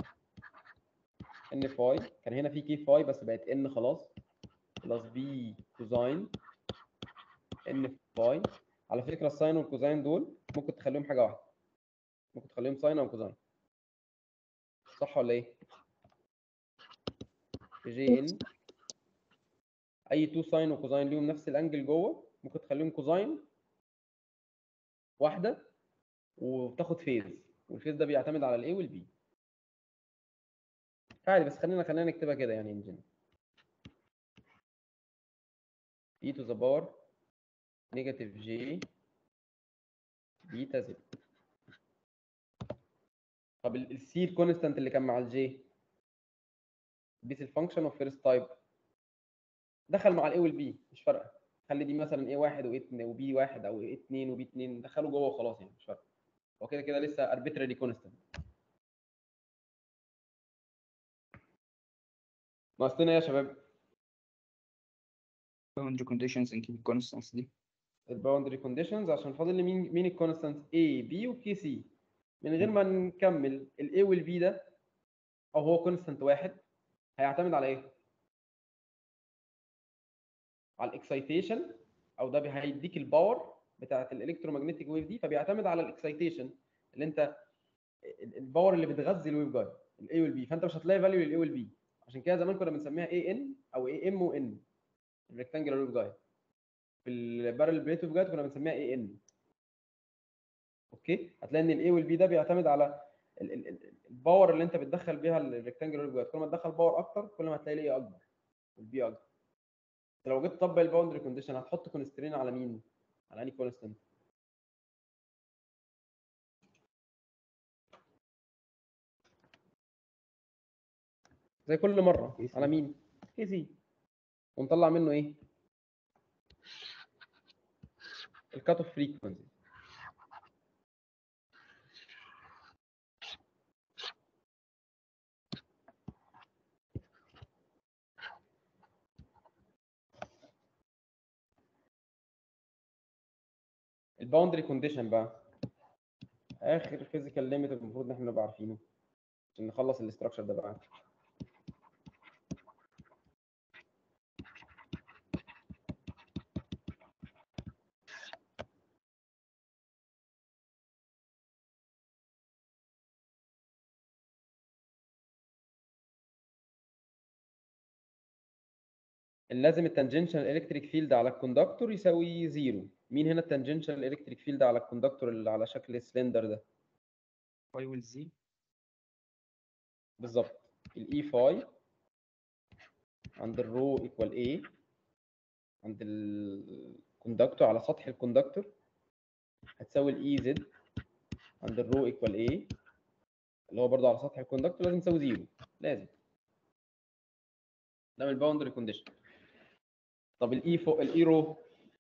ان فاي، كان هنا في كي فاي بس بقت ان خلاص، بلس بي كوزاين ان فاي. على فكره الساين والكوزاين دول ممكن تخليهم حاجه واحده، ممكن تخليهم ساين او كوزاين، صح ولا ايه؟ جي ان اي تو ساين وكوزاين ليهم نفس الانجل جوه، ممكن تخليهم كوزاين واحده وبتاخد فيز، والفيز ده بيعتمد على الاي والبي عادي، بس خلينا نكتبها كده يعني انجن e to the power negative j بيتا زد. طب السي الكونستانت اللي كان مع الجي بيس الفانكشن اوف فيرست تايب دخل مع الاي والبي، مش فارقه، خلي دي مثلا اي واحد وبي واحد او اي 2 وبي 2 دخلوا جوه وخلاص يعني مش فارقه، هو كده كده لسه arbitrary constant. ناقص لنا ايه يا شباب؟ boundary conditions and keep constants دي. الباوندري كونديشنز، عشان فاضل لي مين الكونستانت A B وكي سي، من غير ما نكمل الاي والبي ده، او هو كونستانت واحد هيعتمد على ايه؟ على الاكسايتيشن، او ده هيديك الباور بتاعت الالكترومagnetic ويف دي، فبيعتمد على الاكسايتيشن اللي انت الباور اللي بتغذي الويف جايد الاي والبي، فانت مش هتلاقي فاليو للاي والبي، عشان كده زمان كنا بنسميها اي ان او اي ام وان، الريكتانجلر ويف جايد، في البارل بليت ويف جايد كنا بنسميها اي ان. اوكي، هتلاقي ان الاي والبي ده بيعتمد على الباور اللي انت بتدخل بيها الريكتانجلر ويف جايد، كل ما تدخل باور اكتر كل ما هتلاقي الاي اكبر والبي اكبر. لو جيت تطبق الباوندري كونديشن هتحط كونسترين على مين؟ على انهي كونستنت؟ زي كل مره على مين؟ كي سي، ونطلع منه ايه؟ الكات اوف فريكونسي. الباوندري كونديشن بقى اخر فيزيكال ليميت المفروض ان احنا نبقى عارفينه عشان نخلص الاستراكشر ده بقى. لازم التانجنشال الكتريك فيلد على الكوندكتور يساوي زيرو. مين هنا التانجنشال الكتريك فيلد على الكوندكتور اللي على شكل السلندر ده؟ فاي والزي. بالظبط، الاي فاي عند الرو ايكوال اي عند الكوندكتور على سطح الكوندكتور هتساوي الاي زد عند الرو ايكوال اي اللي هو برضه على سطح الكوندكتور لازم تساوي زيرو، لازم. ده من الباوندري كونديشن. طب الاي فوق الاي رو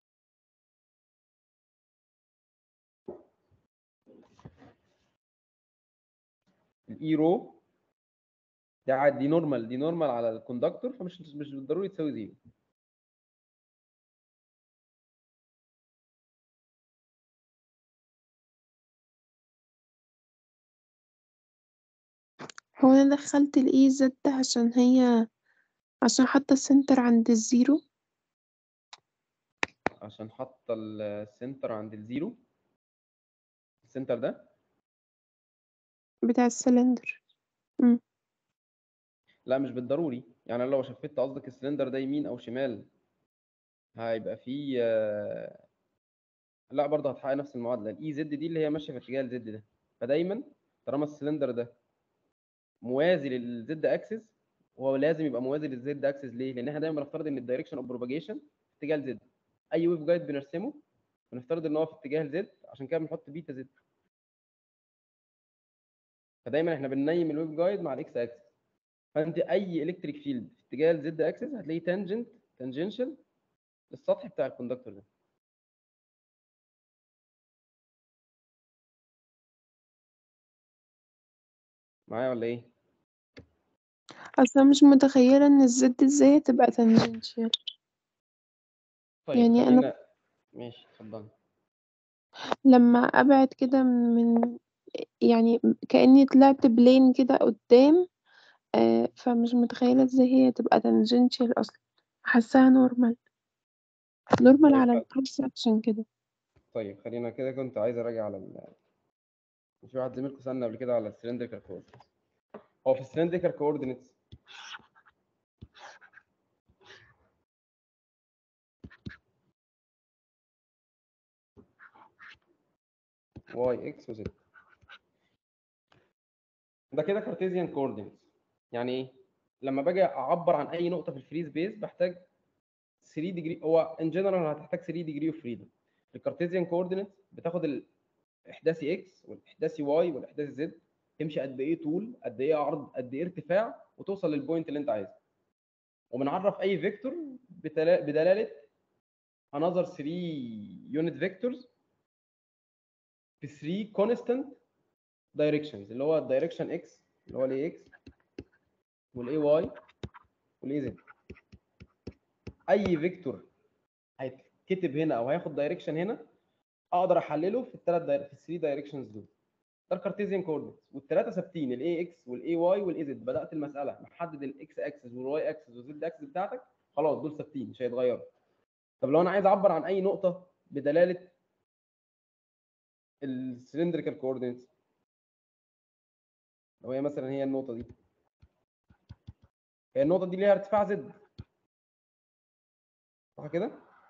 الاي رو ده عادي، دي نورمال على الكوندكتور، مش بالضروري تساوي زيرو. هو انا دخلت الاي زد عشان حاطة السنتر عند الزيرو. عشان حاطه السنتر عند الزيرو، السنتر ده بتاع السلندر. لا مش بالضروري، يعني أنا لو شفت قصدك السلندر ده يمين او شمال هيبقى في لا برضه هتحقق نفس المعادله. الاي زد دي اللي هي ماشيه في اتجاه الزد ده، فدايما طالما السلندر ده موازي للزد اكسس، وهو لازم يبقى موازي للزد اكسس. ليه؟ لان احنا دايما بنفترض ان الدايركشن اوف بروباجيشن في اتجاه الزد. اي ويف جايد بنرسمه بنفترض ان هو في اتجاه الزد، عشان كده بنحط بيتا زد. فدايما احنا بننيم الويف جايد مع الاكس اكسس. فانت اي الكتريك فيلد في اتجاه الزد اكسس هتلاقيه تانجنشال للسطح بتاع الكوندكتور ده. معايا ولا ايه؟ اصلا مش متخيلة ان الزد ازاي تبقى تانجنشال. طيب يعني انا خلينا ماشي، اتفضل. لما ابعد كده يعني كأني طلعت بلين كده قدام، فمش متخيلة ازاي هي تبقى تانجنشال اصلا. حاساها نورمال طيب على الكروس سكشن كده. طيب خلينا كده، كنت عايز اراجع على في واحد زميلكم سالنا قبل كده على السلندريكال كوردينتس. هو في السلندريكال كوردينتس واي اكس وزد، ده كده كارتيزيان كوردينتس. يعني ايه؟ لما باجي اعبر عن اي نقطه في الفري سبيس بحتاج 3 ديجري. هو ان جنرال هتحتاج 3 ديجري اوف فريدم. الكارتيزيان كوردينتس بتاخد الاحداثي اكس والاحداثي واي والاحداثي زد، تمشي قد ايه طول، قد ايه عرض، قد ايه ارتفاع، وتوصل للبوينت اللي انت عايزها. وبنعرف اي فيكتور بدلاله another 3 unit vectors في 3 constant directions، اللي هو الدايركشن اكس اللي هو الاي اكس والاي واي والاي زد. اي فيكتور هيتكتب هنا او هياخد دايركشن هنا اقدر احلله في في ال 3 دايركشنز دول. ده الكارتيزيان كوردينتس، والثلاثه ثابتين، الاي اكس والاي واي والاي زد. بدات المساله محدد الاكس اكسس والواي اكسس والزد اكسس بتاعتك، خلاص دول ثابتين مش هيتغيروا. طب لو انا عايز اعبر عن اي نقطه بدلاله السلندريكال كوردينتس، لو هي مثلا هي النقطه دي، هي النقطه دي ليها ارتفاع زد، صح كده؟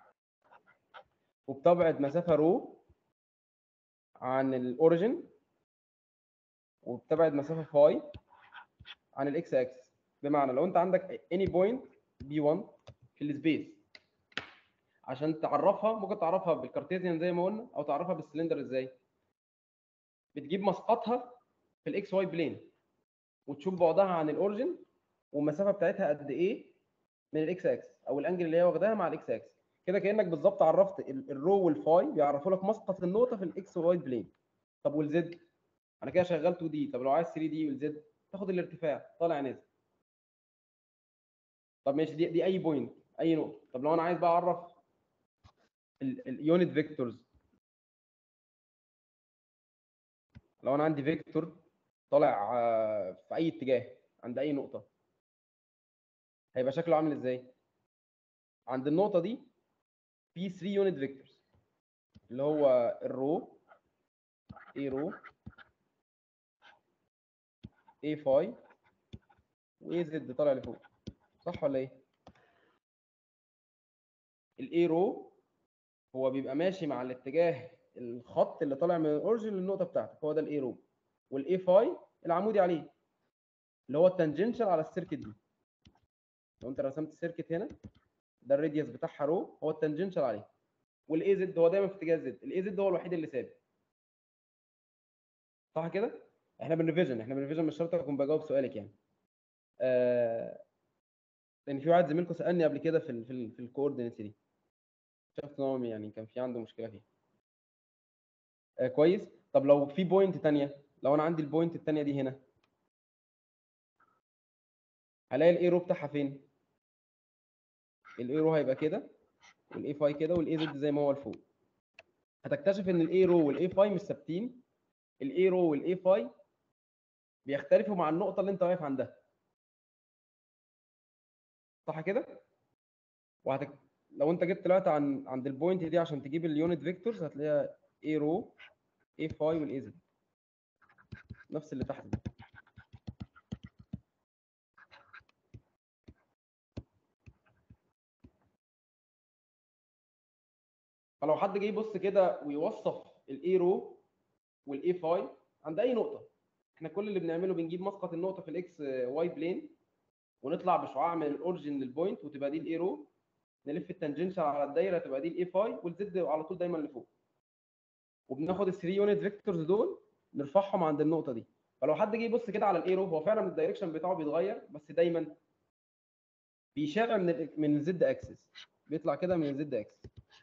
وبتبعد مسافه رو عن الاوريجن، وبتبعد مسافه فاي عن الاكس اكسس. بمعنى لو انت عندك اني بوينت بي 1 في السبيس، عشان تعرفها ممكن تعرفها بالكارتيزيان زي ما قلنا، او تعرفها بالسلندر. ازاي؟ بتجيب مسقطها في الاكس واي بلين، وتشوف بعدها عن الاوريجن والمسافه بتاعتها قد ايه من الاكس اكس، او الانجل اللي هي واخداها مع الاكس اكس. كده كانك بالظبط عرفت الرو والفاي، بيعرفوا لك مسقط النقطه في الاكس واي بلين. طب والزد؟ انا كده شغال 2 دي. طب لو عايز 3 دي والزد، تاخد الارتفاع طالع نازل. طب ماشي، دي اي بوينت، اي نقطه. طب لو انا عايز بقى اعرف اليونت فيكتورز، لو انا عندي فيكتور طالع في اي اتجاه عند اي نقطه، هيبقى شكله عامل ازاي؟ عند النقطه دي في 3 يونت فيكتورز، اللي هو الرو، اي رو، اي فاي، واي زد طالع لفوق، صح ولا ايه؟ الاي رو هو بيبقى ماشي مع الاتجاه الخط اللي طالع من الاوريجن للنقطه بتاعتك، هو ده الاي رو. والاي فاي العمودي عليه، اللي هو التانجنشال على السيركت دي. لو انت رسمت السيركت هنا، ده الراديوس بتاعها رو، هو التانجنشال عليه. والاي زد هو دايما في اتجاه زد، الاي زد هو الوحيد اللي ثابت، صح كده؟ احنا بالريفيجن مش شرط اكون بجاوب سؤالك يعني. لان في واحد زميلكم سالني قبل كده في الكوردينيتس دي، شفت ان هو يعني كان في عنده مشكله فيها. كويس. طب لو في بوينت ثانيه، لو انا عندي البوينت الثانيه دي هنا، هلاقي الاي رو بتاعها فين؟ الاي رو هيبقى كده، والاي فاي كده، والاي زد زي ما هو لفوق. هتكتشف ان الاي رو والاي فاي مش ثابتين. الاي رو والاي فاي بيختلفوا مع النقطه اللي انت واقف عندها، صح كده؟ لو انت جيت طلعت عند البوينت دي عشان تجيب اليونت فيكتورز، هتلاقيها اي رو، اي فاي، والاي زد، نفس اللي تحت دي. فلو حد جه يبص كده ويوصف الاي رو والاي فاي عند اي نقطه، احنا كل اللي بنعمله بنجيب مسقط النقطه في الاكس واي بلين، ونطلع بشعاع من الاوريجن للبوينت، وتبقى دي الاي رو، نلف التانجنشال على الدايره تبقى دي الاي فاي، والزد على طول دايما لفوق، وبناخد ال3 يونت فيكتورز دول نرفعهم عند النقطه دي. فلو حد جه يبص كده على الاي رو، هو فعلا الدايركشن بتاعه بيتغير، بس دايما بيشع من الزد اكسس، بيطلع كده من الزد اكسس،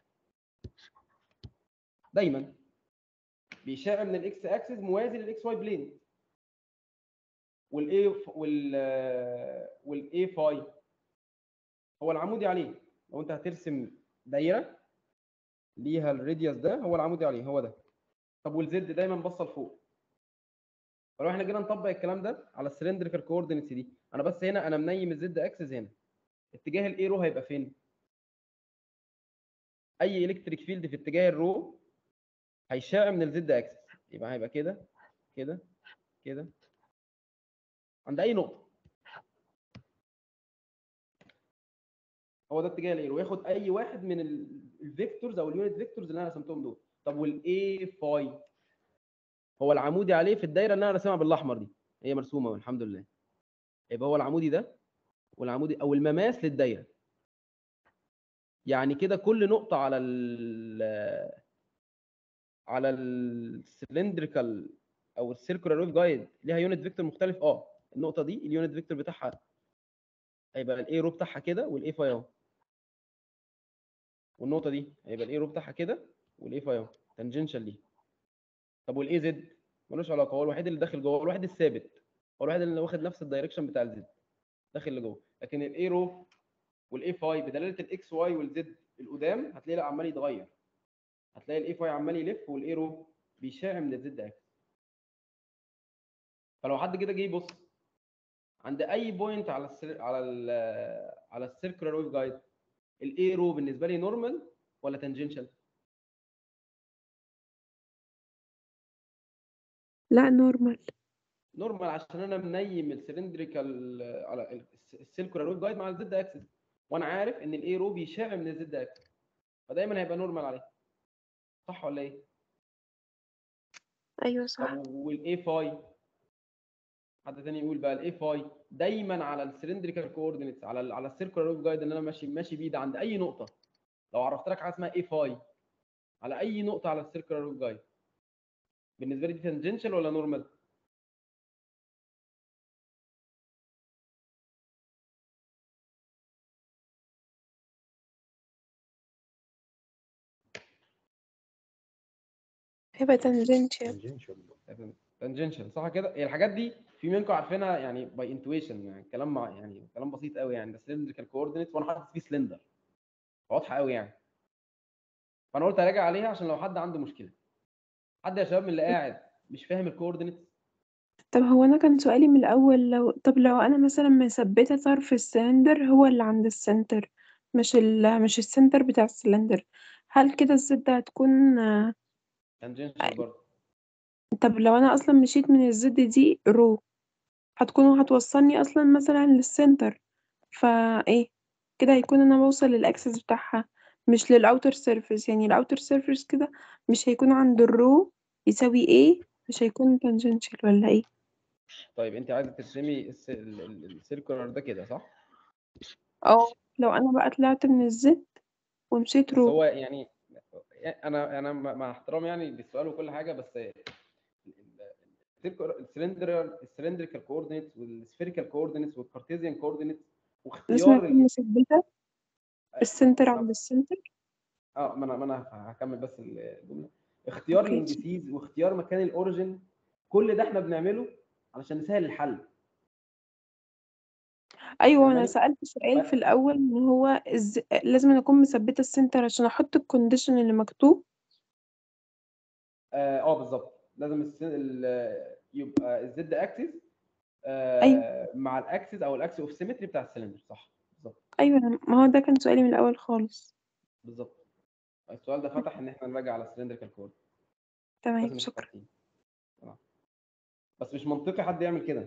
دايما بيشع من الاكس اكسس موازي للاكس واي بلين. والاي فاي هو العمودي عليه. لو انت هترسم دايره ليها الراديوس ده، هو العمودي عليه، هو ده. طب والزد دايما باصه لفوق. فلو احنا جينا نطبق الكلام ده على السلندريكال كوردينيتس دي، انا بس هنا انا منيم الزد اكسس هنا، اتجاه الايرو هيبقى فين؟ اي الكتريك فيلد في اتجاه الرو هيشع من الزد اكسس، يبقى هيبقى كده كده كده عند اي نقطه. هو ده اتجاه الايرو، ياخد اي واحد من الفيكتورز او اليونت فيكتورز اللي انا رسمتهم دول. طب والاي فاي هو العمودي عليه في الدايره اللي انا راسمها بالاحمر دي، هي مرسومه والحمد لله. يبقى هو العمودي ده، والعمودي او المماس للدايره. يعني كده كل نقطه على السلندريكال او السيركولار ويف جايد ليها يونت فيكتور مختلف. النقطه دي اليونت فيكتور بتاعها هيبقى الاي رو بتاعها كده، والاي فاي اهو. والنقطه دي هيبقى الاي رو بتاعها كده، والاي فاي اهو تانجنشال ليه. طب والاي زد ملوش علاقه، هو الوحيد اللي داخل جوه، هو الوحيد الثابت، هو الوحيد اللي واخد نفس الدايركشن بتاع الزد داخل لجوه. لكن الاي رو والاي فاي بدلاله الاكس واي والزد القدام هتلاقي لا عمال يتغير، هتلاقي الاي فاي عمال يلف، والاي رو بيشع من الزد اكس. فلو حد كده جه يبص عند اي بوينت على السيركولار ويف جايد، الاي رو بالنسبه لي نورمال ولا تانجنشال؟ لا نورمال. نورمال، عشان انا منيم السلندريكال على السيركولار ويف جايد مع الزد اكسس، وانا عارف ان الاي رو بيشع من الزد اكسس، فدايما هيبقى نورمال عليه. صح ولا ايه؟ ايوه طب صح. والاي فاي، حد تاني يقول بقى الاي فاي دايما على السلندريكال كوردينيتس، على السيركولار ويف جايد اللي انا ماشي بيه ده، عند اي نقطه. لو عرفت لك حاجه اسمها اي فاي على اي نقطه على السيركولار ويف جايد، بالنسبه لي دي تانجنشال ولا نورمال؟ هيبقى تانجنشال. تانجنشال صح كده. هي الحاجات دي في منكم عارفينها يعني باي انتويشن، يعني كلام يعني كلام بسيط قوي يعني. ده سلندريكال كوردينيت وانا حاطط فيه سلندر، واضحه قوي يعني. فانا قلت اراجع عليها عشان لو حد عنده مشكله. حد يا شباب من اللي قاعد مش فاهم الكوردينيتس؟ طب هو انا كان سؤالي من الاول، لو انا مثلا مثبته طرف السلندر هو اللي عند السنتر، مش السنتر بتاع السلندر، هل كده الزد هتكون تانجنشال برضه. طب لو انا اصلا مشيت من الزد دي رو، هتوصلني اصلا مثلا للسنتر، فايه كده هيكون انا بوصل للاكسس بتاعها مش للاوتر سيرفيس. يعني الاوتر سيرفيس كده مش هيكون عند الرو يساوي ايه، مش هيكون تانجنشال ولا ايه؟ طيب انت عايزه ترسمي السيركولار ده كده صح؟ اه لو انا بقى طلعت من الزد ومشيت بس رو. هو يعني انا مع احترامي يعني للسؤال وكل حاجه، بس السلندريكال كوردينيتس والسفيريكال كوردينيتس والكارتيزيان كوردينيتس لازم واختيار اكون مثبته السنتر عند السنتر. ما انا هكمل بس الجمله. اختيار اوكي. الاندسيز واختيار مكان الاوريجن، كل ده احنا بنعمله علشان نسهل الحل. ايوه انا فاهماني؟ سألت سؤال في الاول ان هو لازم اكون مثبته السنتر عشان احط الكونديشن اللي مكتوب. بالظبط، لازم يبقى الزد اكسس ايوه مع الاكسس او الاكس اوف سيمتري بتاع السلندر. صح بالظبط. ايوه ما هو ده كان سؤالي من الاول خالص. بالظبط، السؤال ده فتح ان احنا نراجع على السلندريكال كود. تمام لازم شكرا. حاطين. بس مش منطقي حد يعمل كده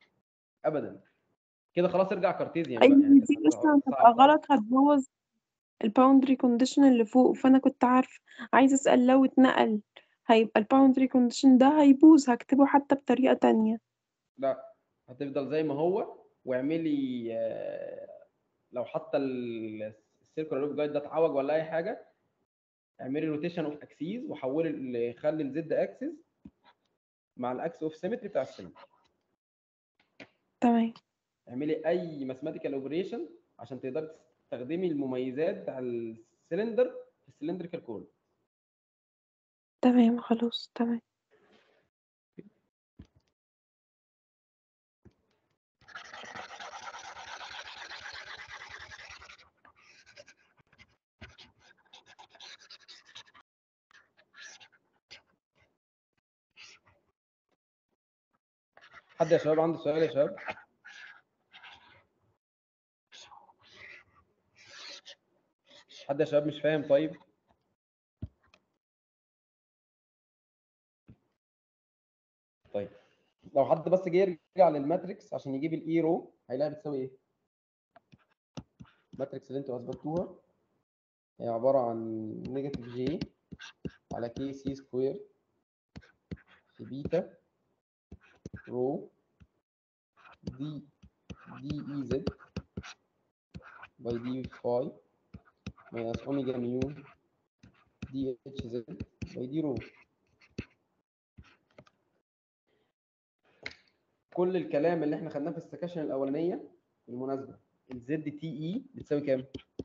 ابدا. كده خلاص ارجع كارتيزيان ايوه بقى، يعني انت دي اصلا هتبقى صعب. غلط، هتبوظ الباوندري كونديشن اللي فوق، فانا كنت عارفه عايزه اسال لو اتنقل هيبقى الباوندري كونديشن ده هيبوظ، هكتبه حتى بطريقه تانية. لا، هتفضل زي ما هو، واعملي لو حتى السيركل لوب جايد ده اتعوج ولا اي حاجه، اعملي روتيشن اوف اكسيز وحولي خلي الزد اكسس مع الاكس اوف سيمتري بتاع السلندر. تمام. اعملي اي ماثيماتيكال اوبريشن عشان تقدري تستخدمي المميزات بتاع السلندر في السلندريكال كول. تمام خلاص تمام. حد يا شباب عنده سؤال يا شباب؟ حد يا شباب مش فاهم؟ طيب طيب لو حد بس جه يرجع للماتريكس عشان يجيب الاي رو، هيلاقي بتساوي ايه؟ الماتريكس اللي انتوا اثبتوها هي عباره عن نيجاتيف جي على كي سي سكوير في بيتا رو دي اي زد باي دي فاي ماينس اوميجا ميو دي اتش زد باي دي رو. كل الكلام اللي احنا خدناه في السكاشن الاولانيه بالمناسبه، الزد تي اي بتساوي كام؟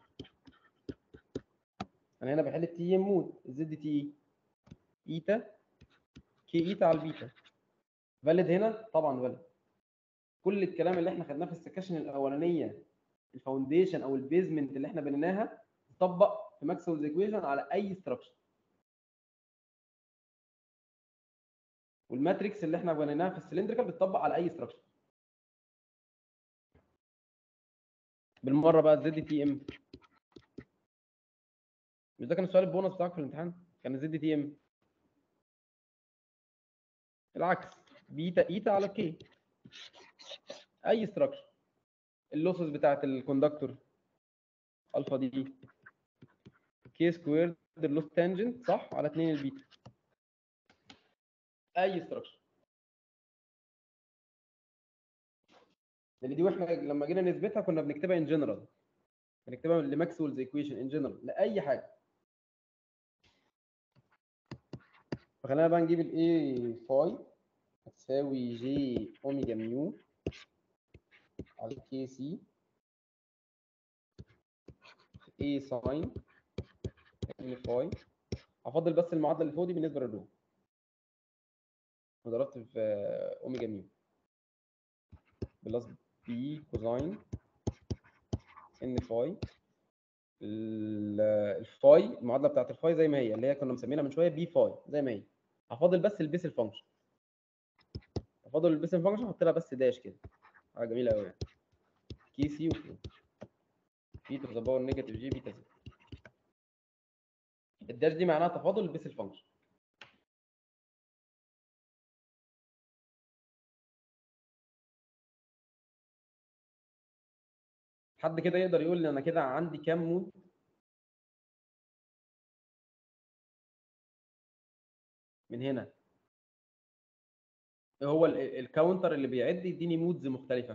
انا هنا بحل التي ام مود، الزد تي اي ايتا كي ايتا على البيتا. فاليد هنا؟ طبعا فاليد. كل الكلام اللي احنا خدناه في السكاشن الاولانيه، الفاونديشن او البيزمنت اللي احنا بنيناها، تطبق في ماكسويلز ايكويشن على اي ستراكشر. والماتريكس اللي احنا بنيناها في السلندريكال بتطبق على اي ستراكشر. بالمره بقى الزد تي ام، مش ده كان السؤال البونص بتاعك في الامتحان؟ كان الزد تي ام العكس، بيتا ايتا على كي. اي ستراكشر، اللوسز بتاعت الكوندكتور الفا دي كي سكوير اللوس تانجنت صح على 2 البيتا. اي ستراكشر، لان دي واحنا لما جينا نثبتها كنا بنكتبها ان جنرال، بنكتبها لماكسويلز ايكويشن ان جنرال لاي حاجه. فخلينا بقى نجيب الاي فاي هتساوي جي اوميجا ميو على كي سي اي ساين ان فاي. هفضل بس المعادله اللي فوق دي بالنسبه للرو، وضربت في اوميجا ميو بلس بي كوزاين ان فاي. الفاي المعادله بتاعت الفاي زي ما هي، اللي هي كنا مسمينها من شويه بي فاي زي ما هي. هفاضل بس البيس الفانكشن، هفاضل البيس الفانكشن احط لها بس داش كده، حاجه جميله قوي يعني. كي سي وفلو بي تو ذا باور نيجاتيف جي بيتا زد. الداش دي معناها تفاضل البيس الفانكشن. حد كده يقدر يقول لي انا كده عندي كام مود؟ من هنا هو الكاونتر اللي بيعد يديني مودز مختلفه.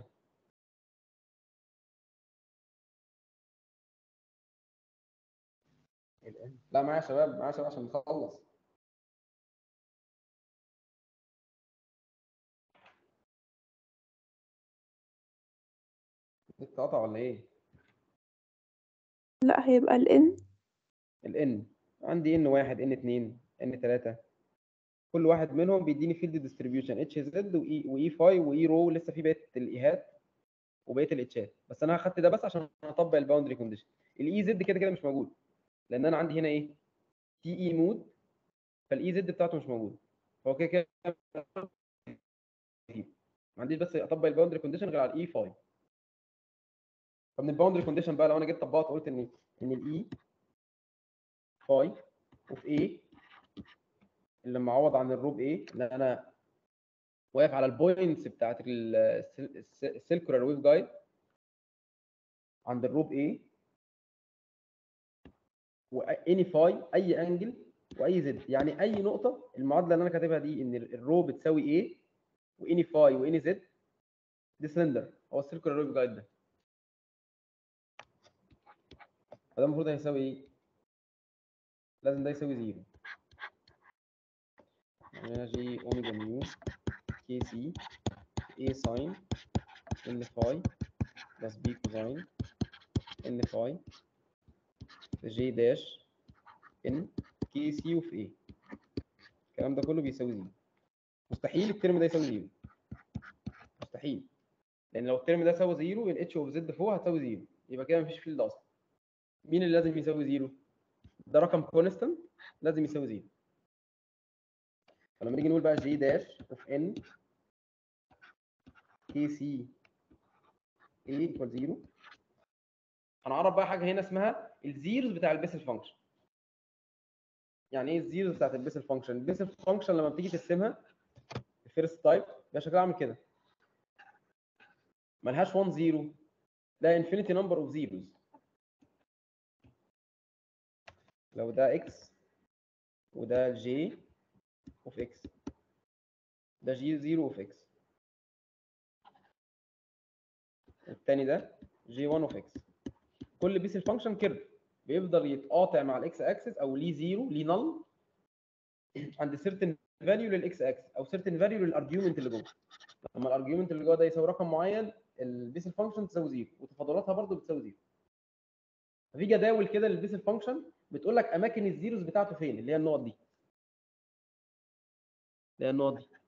لا معايا يا شباب، معايا يا شباب عشان نخلص. اتقطع ولا ايه؟ لا هيبقى الان. الان عندي ان 1 ان 2 ان 3، كل واحد منهم بيديني فيلد ديستريبيوشن اتش زد واي فاي واي رو، لسه في بقيه الايهات وبقيه الاتشات، بس انا اخدت ده بس عشان اطبق الباوندري كونديشن. الاي زد كده كده مش موجود، لان انا عندي هنا ايه؟ تي اي مود، فالاي زد بتاعته مش موجود، هو كده كده ما عنديش، بس اطبق الباوندري كونديشن غير على الاي فاي. فمن الباوندري كونديشن بقى لو انا جيت طبقت قلت ان الاي فاي اوف ايه اللي معوض عن الروب ايه، اللي انا واقف على البوينتس بتاعت السيركولار ويف جايد عند الروب ايه، واني فاي اي انجل واي زد. يعني اي نقطه، المعادله اللي انا كاتبها دي ان الرو بتساوي ايه واني فاي واني زد، دي سلندر، هو السيركل روب جايد ده. فده المفروض هيساوي ايه؟ لازم ده يساوي زيرو. يعني جي اوميجا ميو كي سي اي ساين ان فاي بلس بي كوزاين ان فاي في جي داش ان كي سي وفي ايه. الكلام ده كله بيساوي زيرو. مستحيل الترم ده يساوي زيرو، مستحيل. لان لو الترم ده ساوي زيرو الاتش اوف زد فوق هتساوي زيرو، يبقى كده مفيش فيلد اصلا. مين اللي لازم يساوي زيرو؟ ده رقم كونستنت لازم يساوي زيرو. فلما نيجي نقول بقى جي داش اوف ان كي سي اي ايكوال زيرو، هنعرف بقى حاجه هنا اسمها الزيروز بتاع البيسل فانكشن. يعني ايه الزيروز بتاعت البيسل فانكشن؟ البيسل فانكشن لما بتيجي ترسمها الفيرست تايب ده شكلها عامل كده، ملهاش 1 0، ده انفينيتي نمبر اوف زيروز. لو ده اكس وده جي اوف اكس، ده جي 0 اوف اكس، والتاني ده جي 1 اوف اكس. كل بيسل فانكشن كيرف بيفضل يتقاطع مع الاكس اكسس، او ليه زيرو ليه نل عند سيرتن فاليو للاكس اكسس او سيرتن فاليو للارجيومنت اللي جوه. لما الارجيومنت اللي جوه ده يساوي رقم معين، البيسل فانكشن تساوي زيرو وتفاضلاتها برضو بتساوي زيرو. ففي جداول كده للبيسل فانكشن بتقول لك اماكن الزيروز بتاعته فين، اللي هي النقط دي، اللي هي النقط دي،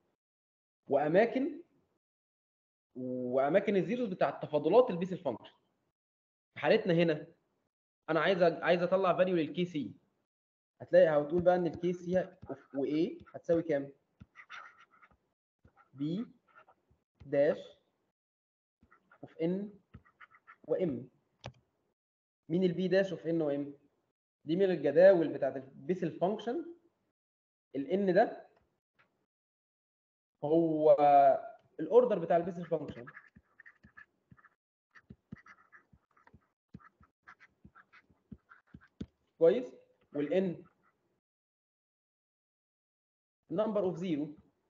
واماكن الزيروز بتاعت تفاضلات البيسل فانكشن. في حالتنا هنا انا عايز اطلع فاليو للكي سي، هتقول بقى ان الكي سي وايه هتساوي كام؟ بي داش اوف ان وام. مين البي داش اوف ان وام؟ دي من الجداول بتاعت البيسل فانكشن. الان ده هو الاوردر بتاع البيسل فانكشن، كويس. والان نمبر اوف زيرو.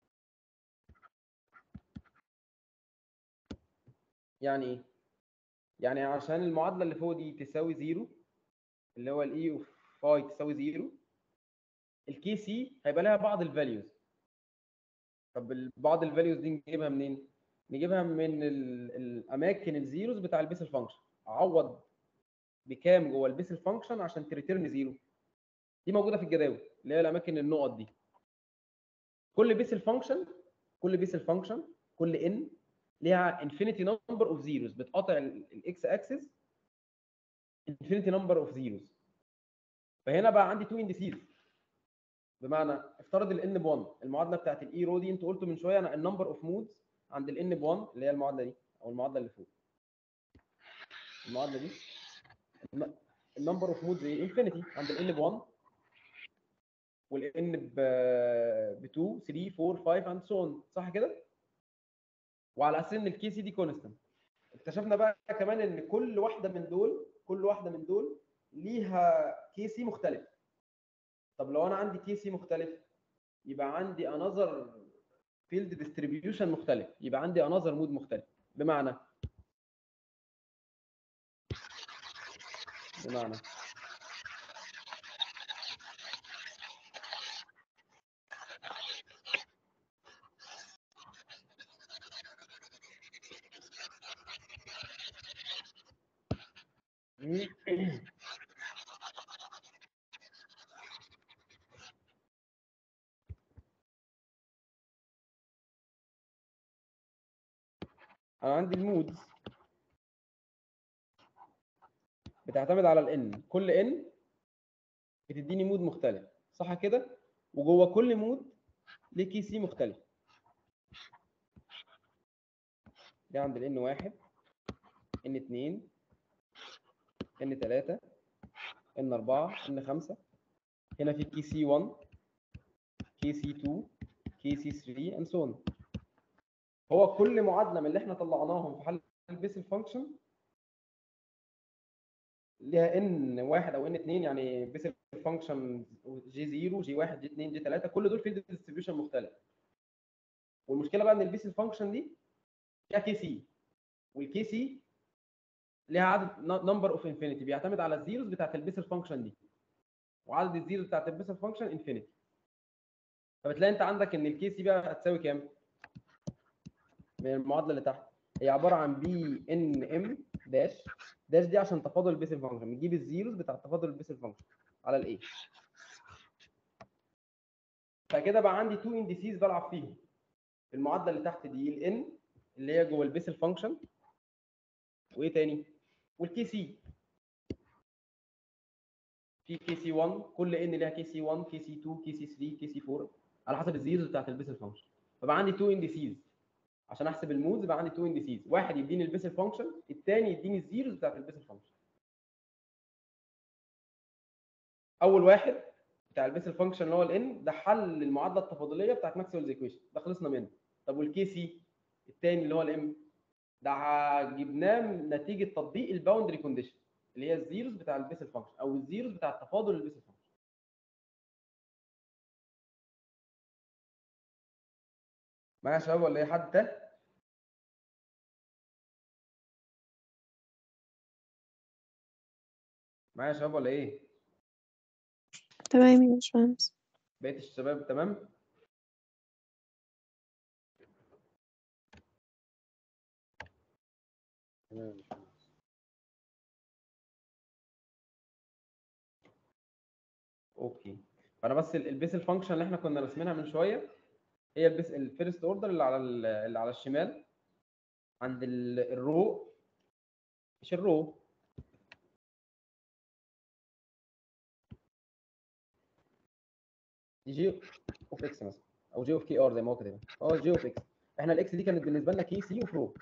يعني ايه؟ يعني عشان المعادله اللي فوق دي تساوي زيرو، اللي هو الاي اوف فاي تساوي زيرو، الكي سي هيبقى لها بعض الفاليوز. طب بعض الفاليوز دي نجيبها منين؟ نجيبها من الاماكن الزيروز بتاع البيسل فانكشن. اعوض بكام جوه البيسل فانكشن عشان تريتيرن زيرو. دي موجوده في الجداول اللي هي الاماكن النقط دي. كل بيسل فانكشن كل ان ليها انفينيتي نمبر اوف زيروز بتقاطع الاكس اكسس، انفينيتي نمبر اوف زيروز. فهنا بقى عندي تو اندسيز. بمعنى افترض الان ب 1، المعادله بتاعت الاي رو دي انتوا قلتوا من شويه انا النمبر اوف مودز عند الان ب 1 اللي هي المعادله دي او المعادله اللي فوق. المعادله دي النمبر اوف مودز ايه؟ انفينيتي عند الان ب 1 والان ب 2 3 4 5 اند سو اون، صح كده؟ وعلى اساس ان الكي سي دي كونستنت، اكتشفنا بقى كمان ان كل واحده من دول ليها كي سي مختلف. طب لو انا عندي كي سي مختلف يبقى عندي انذر فيلد ديستريبيوشن مختلف، يبقى عندي انذر مود مختلف. بمعنى انا عندي المودز بتعتمد على الان، كل ان بتديني مود مختلف، صح كده؟ وجوه كل مود ليه كي سي مختلف. ده عند الان 1 ان 2 ان 3 ان 4 ان 5. هنا في كي سي 1 كي سي 2 كي سي 3 and so on. هو كل معادله من اللي احنا طلعناهم في حل البيسل فانكشن ليها ان واحد او ان 2 يعني بيسل فانكشن جي 0 جي 1 جي 2 جي 3 كل دول فيلد ديستريبيوشن مختلف. والمشكله بقى ان البيسل فانكشن دي فيها كي سي، والكي سي ليها عدد نمبر اوف انفينيتي بيعتمد على الزيروز بتاعت البيسل فانكشن دي، وعدد الزيروز بتاعت البيسل فانكشن انفينيتي. فبتلاقي انت عندك ان الكي سي بقى هتساوي كام من المعادله اللي تحت؟ هي عباره عن بي ان ام داش داش دي عشان تفاضل البيسل فانكشن، بتجيب الزيروز بتاع تفاضل البيسل فانكشن على الايه. فكده بقى عندي تو انديسيز بلعب فيهم. المعادله اللي تحت دي الان اللي هي جوه البيسل فانكشن، وايه تاني؟ والكي سي. في كي سي 1 كل ان ليها كي سي 1 كي سي 2 كي سي 3 كي سي 4 على حسب الزيروز بتاعت البيسل فانكشن. فبقى عندي تو انديسيز عشان احسب المودز، بقى عندي تو انديسيز، واحد يديني البيسل فانكشن، الثاني يديني الزيروز بتاعت البيسل فانكشن. اول واحد بتاع البيسل فانكشن اللي هو الان ده حل المعادله التفاضليه بتاعت ماكسويلز ايكويشن، ده خلصنا منه. طب والكي سي الثاني اللي هو الام ده جبناه نتيجه تطبيق الباوندري كونديشن اللي هي الزيروز بتاع البيسل فانكشن او الزيروز بتاع تفاضل البيسل فانكشن. معايا يا شباب ولا ايه؟ حد تاني؟ معايا يا شباب ولا ايه؟ تمام يا باشمهندس. بقيت الشباب تمام؟ تمام يا باشمهندس. اوكي. فانا بس البيسل فانكشن اللي احنا كنا راسمينها من شويه هي الفيرست اوردر اللي على الشمال عند الرو، مش الرو، دي جي اوف اكس مثلا او جي اوف كي ار زي ما هو كده. جي اوف اكس. احنا الاكس دي كانت بالنسبه لنا كي سي اوف رو.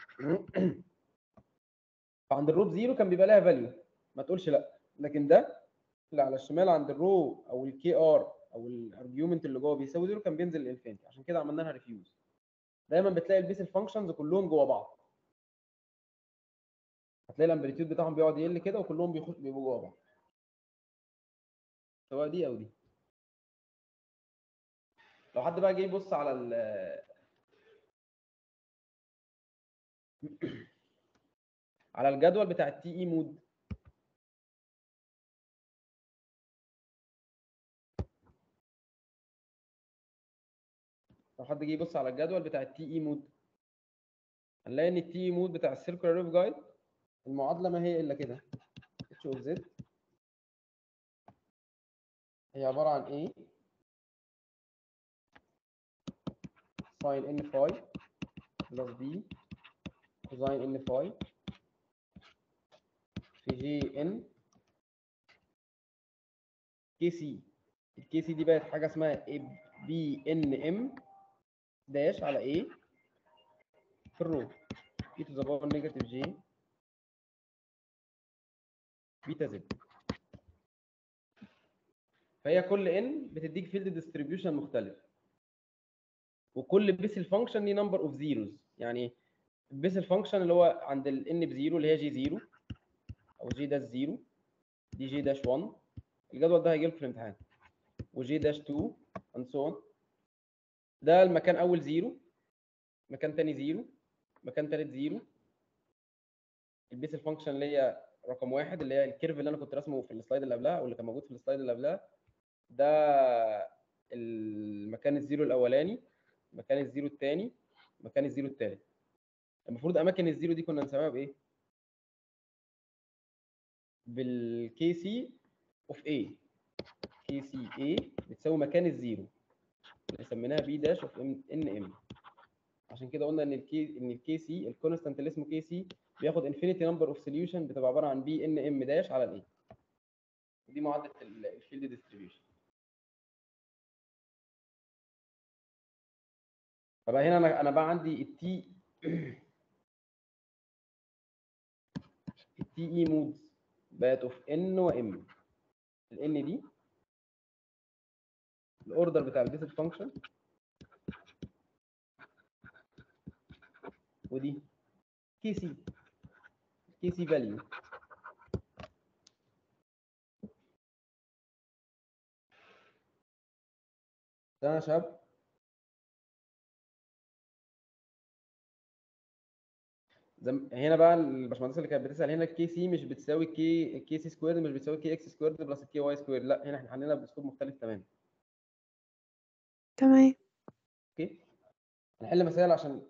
فعند الرو بزيرو كان بيبقى لها فاليو ما تقولش لا، لكن ده اللي على الشمال عند الرو او الكي ار او الارجيومنت اللي جوه بيساوي زيرو كان بينزل للانفينيتي، عشان كده عملنا لها ريفيوز. دايما بتلاقي البيسل فانكشنز كلهم جوه بعض، هتلاقي الامبليتيود بتاعهم بيقعد يقل كده وكلهم بيبقوا جوه بعض، سواء دي او دي. لو حد بقى جه يبص على على الجدول بتاع التي اي مود، لو حد جه يبص على الجدول بتاع التي اي مود هنلاقي ان التي اي مود بتاع السيركلر ريف جايد المعادله ما هي الا كده، اتش اوف زد هي عباره عن ايه ساين ان فاي بلس بي كوزاين ان فاي في جي ان كي سي. الكي سي دي بقت حاجه اسمها بي ان ام داش على ايه في الرو اي تو ذا باور نيجاتيف جي بيتا زد. فهي كل ان بتديك فيلد ديستريبيوشن مختلف، وكل بيسل فانكشن ليه نمبر اوف زيروز. يعني البيسل فانكشن اللي هو عند الان بزيرو اللي هي جي 0 او جي داش 0 دي جي داش 1، الجدول ده هيجي لكم في الامتحان، وجي داش 2 اند سو اون. ده المكان اول 0، مكان تاني 0، مكان تالت 0. البيسل فانكشن اللي هي رقم 1 اللي هي الكيرف اللي انا كنت راسمه في السلايد اللي قبلها او اللي كان موجود في السلايد اللي قبلها، ده المكان الزيرو الاولاني، مكان الزيرو الثاني، مكان الزيرو الثالث. المفروض اماكن الزيرو دي كنا نسميها بايه؟ بالكي سي اوف اي. كي سي اي بتساوي مكان الزيرو اللي سميناها بي داش اوف ان ام. عشان كده قلنا ان الكي سي الكونستانت اللي اسمه كي سي بياخد انفينيتي نمبر اوف سوليوشن بتبقى عباره عن بي ان ام داش على الاي. دي معادله الفيلد ديستريبيوشن. فبقى هنا انا بقى عندي التي اي مودز بقت اوف ان وام. الان دي الاوردر بتاع البيسل فانكشن، ودي كي سي فاليو. تمام يا شباب. هنا بقى الباشمهندس اللي كانت بتسال هنا الكي سي مش بتساوي كي سي سكويرد، مش بتساوي كي اكس سكويرد بلس الكي واي سكويرد، لا هنا احنا حلينا باسلوب مختلف تماما. تمام. اوكي، هنحل مسائل عشان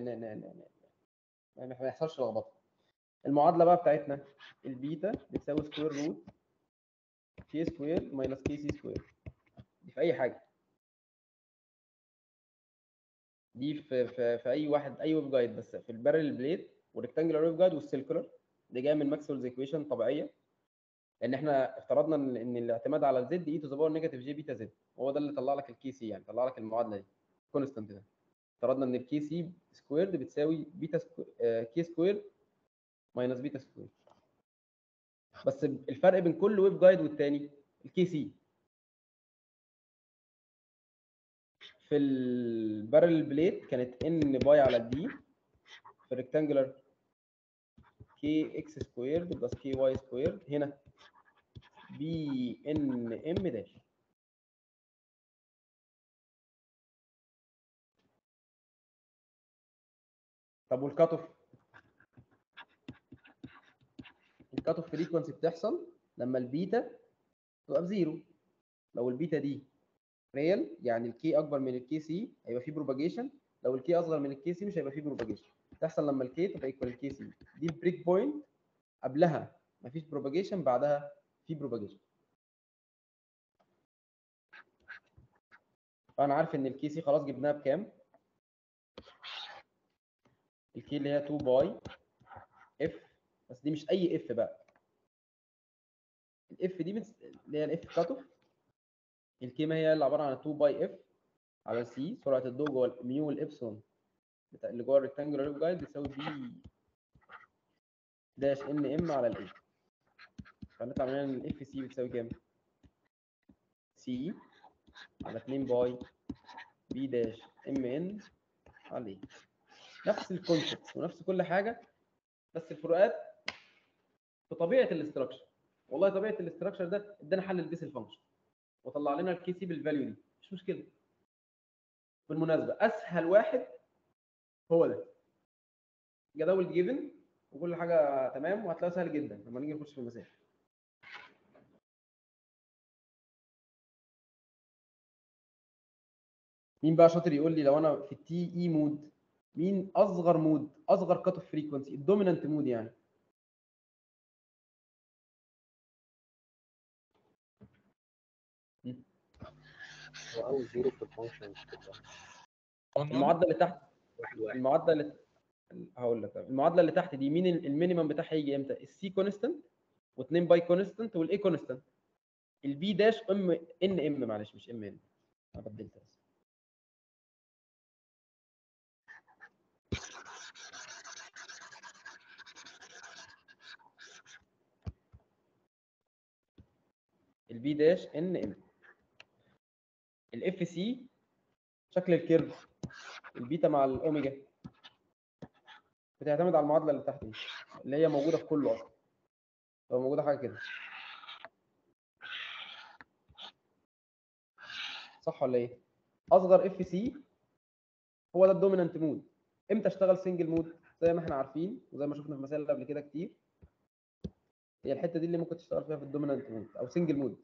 ما يحصلش لخبطه. المعادله بقى بتاعتنا البيتا بتساوي سكوير روت كي سكوير ماينس كي سي سكوير، دي في اي حاجه، دي في اي واحد، اي ويب جايد، بس في البارل بليت والريكتانجلر ويب جايد والسيركلر، دي جايه من ماكسويلز ايكويشن طبيعيه، لان احنا افترضنا ان الاعتماد على الزد اي تو ذا باور نيجاتيف جي بيتا زد، هو ده اللي طلع لك الكي سي، يعني طلع لك المعادله دي كونستانت ده. افترضنا ان الكي سي سكويرد بتساوي بيتا كي سكوير ماينس بيتا سكوير، بس الفرق بين كل ويب جايد والتاني الكي سي. في البارل بليت كانت ان باي على الدي، في الريكتانجلر كي اكس سكويرد بلس كي واي سكويرد، هنا بي ان ام داش. طب والكات اوف؟ الكات اوف فريكونسي بتحصل لما البيتا تبقى بزيرو. لو البيتا دي ريال يعني الكي اكبر من الكي سي هيبقى فيه بروباجيشن، لو الكي اصغر من الكي سي مش هيبقى فيه بروباجيشن. تحصل لما الكي تبقى ايكوال الكي سي، دي البريك بوينت، قبلها مفيش بروباجيشن، بعدها في بروباجيشن. فانا عارف ان الكي سي خلاص جبناها بكام، الكي اللي هي 2 باي اف، بس دي مش اي اف بقى، الاف دي اللي هي الاف كات اوف، الكيما هي اللي عباره عن 2 باي اف على سي، سرعه الضوء جوه الميو والابسلون بتاع اللي جوه الريكتانجولار ويف جايد بتساوي بي داش ان ام على الاي. فنطلع من هنا ان الاف سي بتساوي كام؟ سي على 2 باي بي داش ام ان على الاي. نفس الكونسبت ونفس كل حاجه، بس الفروقات في طبيعه الاستراكشر. والله طبيعه الاستراكشر ده ادانا حل البيسل فانكشن وطلع لنا الكي سي بالفاليو دي، مش مشكله. بالمناسبه اسهل واحد هو ده، جداول جيفن وكل حاجه تمام، وهتلاقيها سهل جدا لما نيجي نخش في المسائل. مين بقى شاطر يقول لي لو انا في التي اي مود مين اصغر مود، اصغر كات اوف فريكونسي، الدومينانت مود يعني؟ هو أول زيرو في الفانكشن بتبقى المعادله اللي تحت، واحد واحد. المعادله اللي هقول لك المعادله اللي تحت دي، مين المينيمم بتاعها يجي امتى؟ السي كونستانت و2 باي كونستانت والاي كونستانت. البي داش ام ان ام، معلش مش ام ان، انا بدلت بس. البي داش ان ام. الاف سي شكل الكيرف، البيتا مع الاوميجا بتعتمد على المعادله اللي تحت دي، اللي هي موجوده في كله اصلا، لو موجوده حاجه كده، صح ولا ايه؟ اصغر اف سي هو ده الدومينانت مود. امتى اشتغل سنجل مود؟ زي ما احنا عارفين وزي ما شفنا في مسائل قبل كده كتير، هي الحته دي اللي ممكن تشتغل فيها في الدومينانت مود او سنجل مود،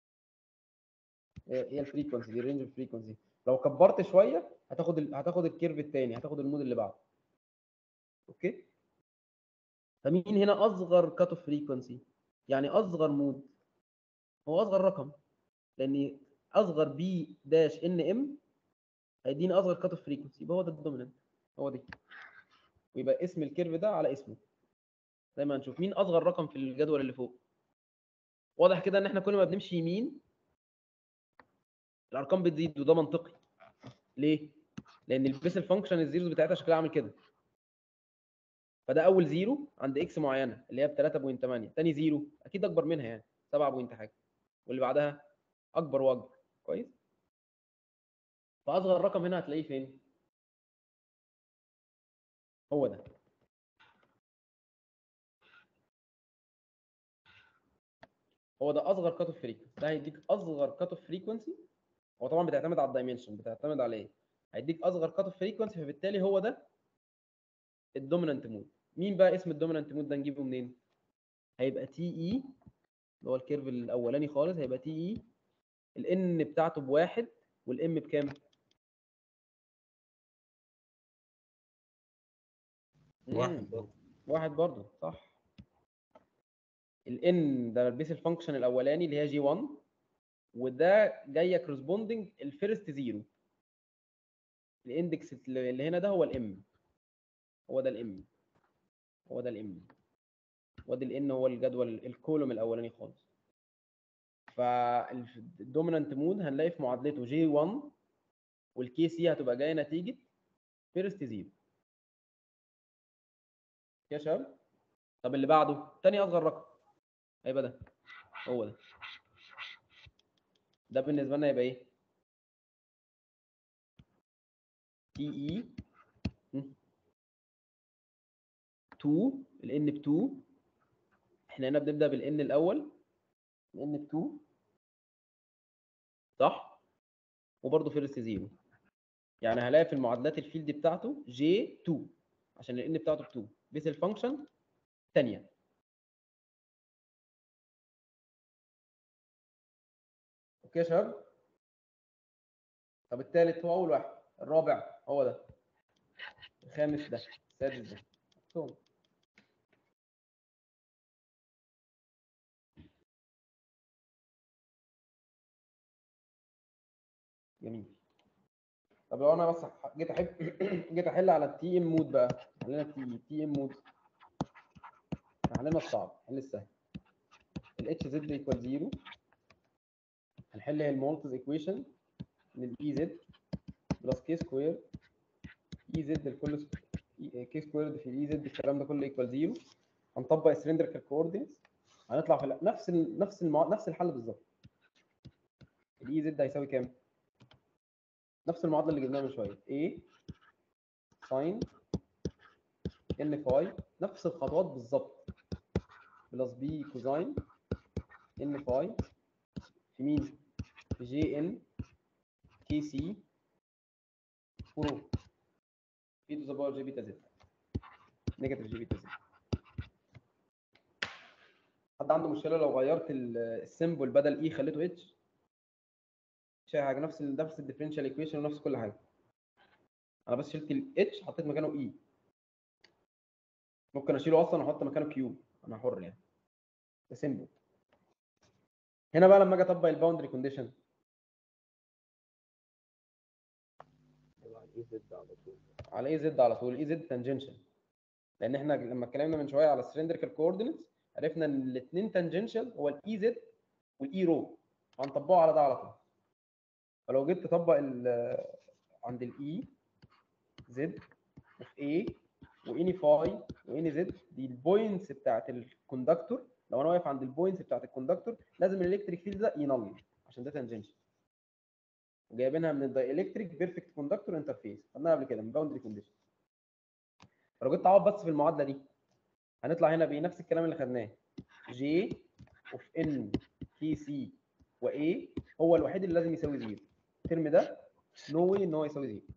هي الفريكونسي دي، الرينج الفريكونسي. لو كبرت شويه هتاخد الكيرف الثاني، هتاخد المود اللي بعده. اوكي، فمين هنا اصغر كات اوف فريكونسي؟ يعني اصغر مود هو اصغر رقم، لان اصغر بي داش ان ام هيديني اصغر كات اوف فريكونسي، يبقى هو ده الدومينانت، هو دي، ويبقى اسم الكيرف ده على اسمه. زي ما هنشوف مين اصغر رقم في الجدول اللي فوق. واضح كده ان احنا كل ما بنمشي يمين الارقام بتزيد، وده منطقي. ليه؟ لان البيسل فانكشن الزيروز بتاعتها شكلها عامل كده. فده اول زيرو عند اكس معينه اللي هي ب 3.8، ثاني زيرو اكيد اكبر منها يعني 7 بوينت حاجه، واللي بعدها اكبر واكبر. كويس، فاصغر رقم هنا هتلاقيه فين؟ هو ده. هو ده اصغر كات اوف فريكونسي، ده هيديك اصغر كات اوف فريكونسي هو طبعا بتعتمد على الدايمنشن، بتعتمد على ايه؟ هيديك اصغر كات اوف فريكونسي، فبالتالي هو ده الدومينانت مود. مين بقى اسم الدومينانت مود ده نجيبه منين؟ هيبقى تي اي، اللي هو الكيرف الاولاني خالص، هيبقى تي اي الان بتاعته بواحد والام بكام؟ واحد برضه. واحد برضه، صح. الان ده البيس الفانكشن الاولاني اللي هي جي 1، وده جايه كورسبوندنج الفيرست زيرو. الاندكس اللي هنا ده هو الام، هو ده الام، هو ده الام، وادي الان هو الجدول الكولوم الاولاني خالص. فالدومينانت مود هنلاقي في معادلته جي 1 والكي سي هتبقى جايه نتيجه فيرست زيرو. يا شباب، طب اللي بعده تاني اصغر رقم هيبقى ده، هو ده. ده بالنسبه لنا يبقى ايه؟ تي اي 2، الان ب 2. احنا هنا بنبدا بالان الاول، الان ب 2 صح، وبرده فيرست زيرو. يعني هلاقي في المعادلات الفيلد بتاعته جي 2 عشان الان بتاعته ب 2 بيس الفانكشن ثانيه. اوكي يا شباب؟ طب الثالث هو اول واحد، الرابع هو ده، الخامس ده، السادس ده. طول. جميل. طب لو انا بس جيت احل على التي ام مود بقى، حلينا التي ام مود، حلينا الصعب، حل السهل. الاتش زد ايكوال 0، هنحل المولتز ايكويشن للاي زد بلس كي سكوير اي زد الكل كي سكويرد في الاي زد، الكلام ده كله ايكوال 0. هنطبق السلندريكال كوردينتس، هنطلع في نفس الحل بالظبط. الاي زد هيساوي كام؟ نفس المعادله اللي جبناها من شويه، a ساين ان فاي، نفس الخطوات بالظبط، بلس بي كوزاين ان فاي في مين؟ في جي ان كي سي برو في تو ذا باور جي بيتا زد نيجاتيف جي بيتا زد. حد عنده مشكله لو غيرت السيمبل بدل اي خليته اتش؟ مش اي حاجه، نفس الديفرنشال ايكويشن ونفس كل حاجه. انا بس شلت الاتش حطيت مكانه اي، ممكن اشيله اصلا واحط مكانه كيو، انا حر يعني، ده سيمبل. هنا بقى لما اجي اطبق الباوندري كونديشن على اي زد على طول. على اي زد على طول، اي زد تانجنشال، لان احنا لما اتكلمنا من شويه على السلندريكال كوردينتس عرفنا ان الاثنين تانجنشال، هو الاي زد والاي رو، هنطبقه على ده على طول. فلو جيت تطبق عند الاي زد وفي اي واني فاي واني زد، دي البوينتس بتاعت الكوندكتور. لو انا واقف عند البوينتس بتاعت الكوندكتور لازم الالكتريك فيلد ده ينل عشان ده تانجنشال، وجايبينها من الدايلكتريك بيرفكت كوندكتور انترفيس، خدناها قبل كده من باوندري كونديشن. فلو جيت تعوض بس في المعادله دي هنطلع هنا بنفس الكلام اللي خدناه، جي اوف ان كي سي واي هو الوحيد اللي لازم يساوي زيرو. الترم ده نو واي ان هو يساوي زيرو.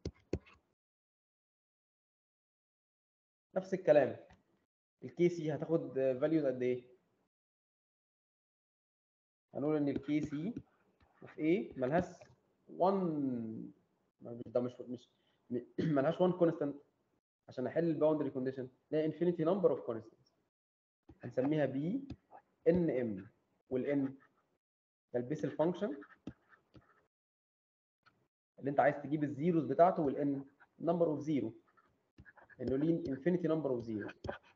نفس الكلام الكي سي هتاخد فاليوز قد ايه؟ هنقول ان الكي سي اوف ايه ملهاش 1، ده مش ملهاش 1 كونستانت. عشان احل الباوندري كونديشن ده انفينيتي نمبر اوف كونستانتس، هنسميها بي ان ام، والان ده البيس الفانكشن اللي انت عايز تجيب الزيروز بتاعته، والان نمبر اوف زيرو انه ليه انفينيتي نمبر اوف زيرو،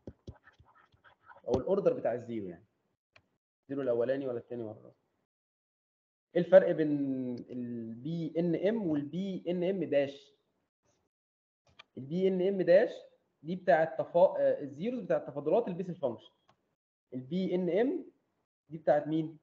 او الاوردر بتاع الزيرو، يعني الزيرو الاولاني ولا الثاني ولا الرابع. ايه الفرق بين البي ان ام والبي ان ام داش؟ البي ان ام داش دي بتاعت الزيروز بتاعت تفاضلات البيس الفانكشن. البي ان ام دي بتاعت مين؟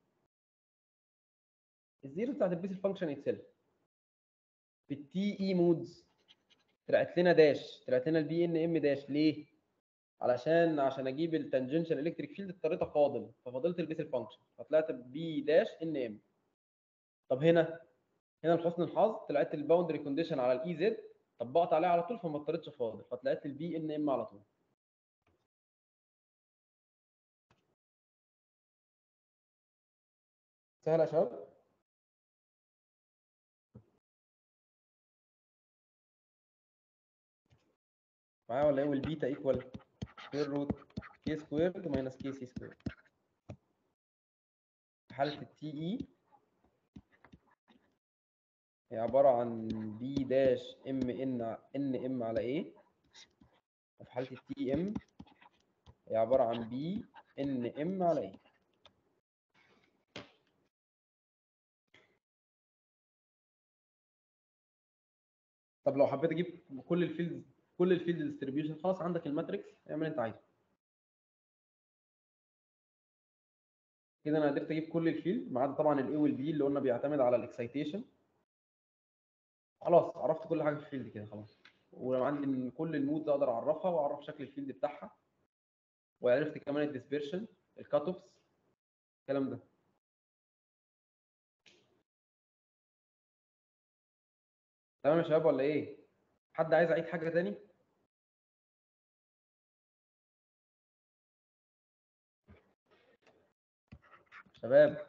الزيروز بتاعت البيس الفانكشن اتسيلف. في التي اي مودز طلعت لنا داش، طلعت لنا البي ان ام داش. ليه؟ عشان اجيب التانجنشال الكتريك فيلد اضطريت ففاضلت البيس الفانكشن، فطلعت بي داش ان ام. طب هنا هنا لحسن الحظ طلعت الباوندري كونديشن على الاي زد، طبقت عليها على طول فما اضطريتش فاضل، فطلعت البي ان ام على طول. سهل يا شباب؟ معايا ولا ايه؟ والبيتا ايكوال سكوير روت كي سكوير ماينس كي سي سكوير. في حالة التي اي هي عبارة عن بي داش ام ان ام على ايه، وفي حالة التي ام هي عبارة عن بي ان ام على ايه. طب لو حبيت اجيب كل الفيلد ديستريبيوشن، خلاص عندك الماتريكس اعمل اللي انت عايزه. كده انا قدرت اجيب كل الفيلد ما عدا طبعا الاي والبي اللي قلنا بيعتمد على الاكسايتيشن. خلاص عرفت كل حاجه في الفيلد كده خلاص، وعندي كل المودز اقدر اعرفها واعرف شكل الفيلد بتاعها، وعرفت كمان الديسبيرشن، الكات اوفس، الكلام ده. تمام يا شباب ولا ايه؟ حد عايز اعيد حاجه تاني؟ شباب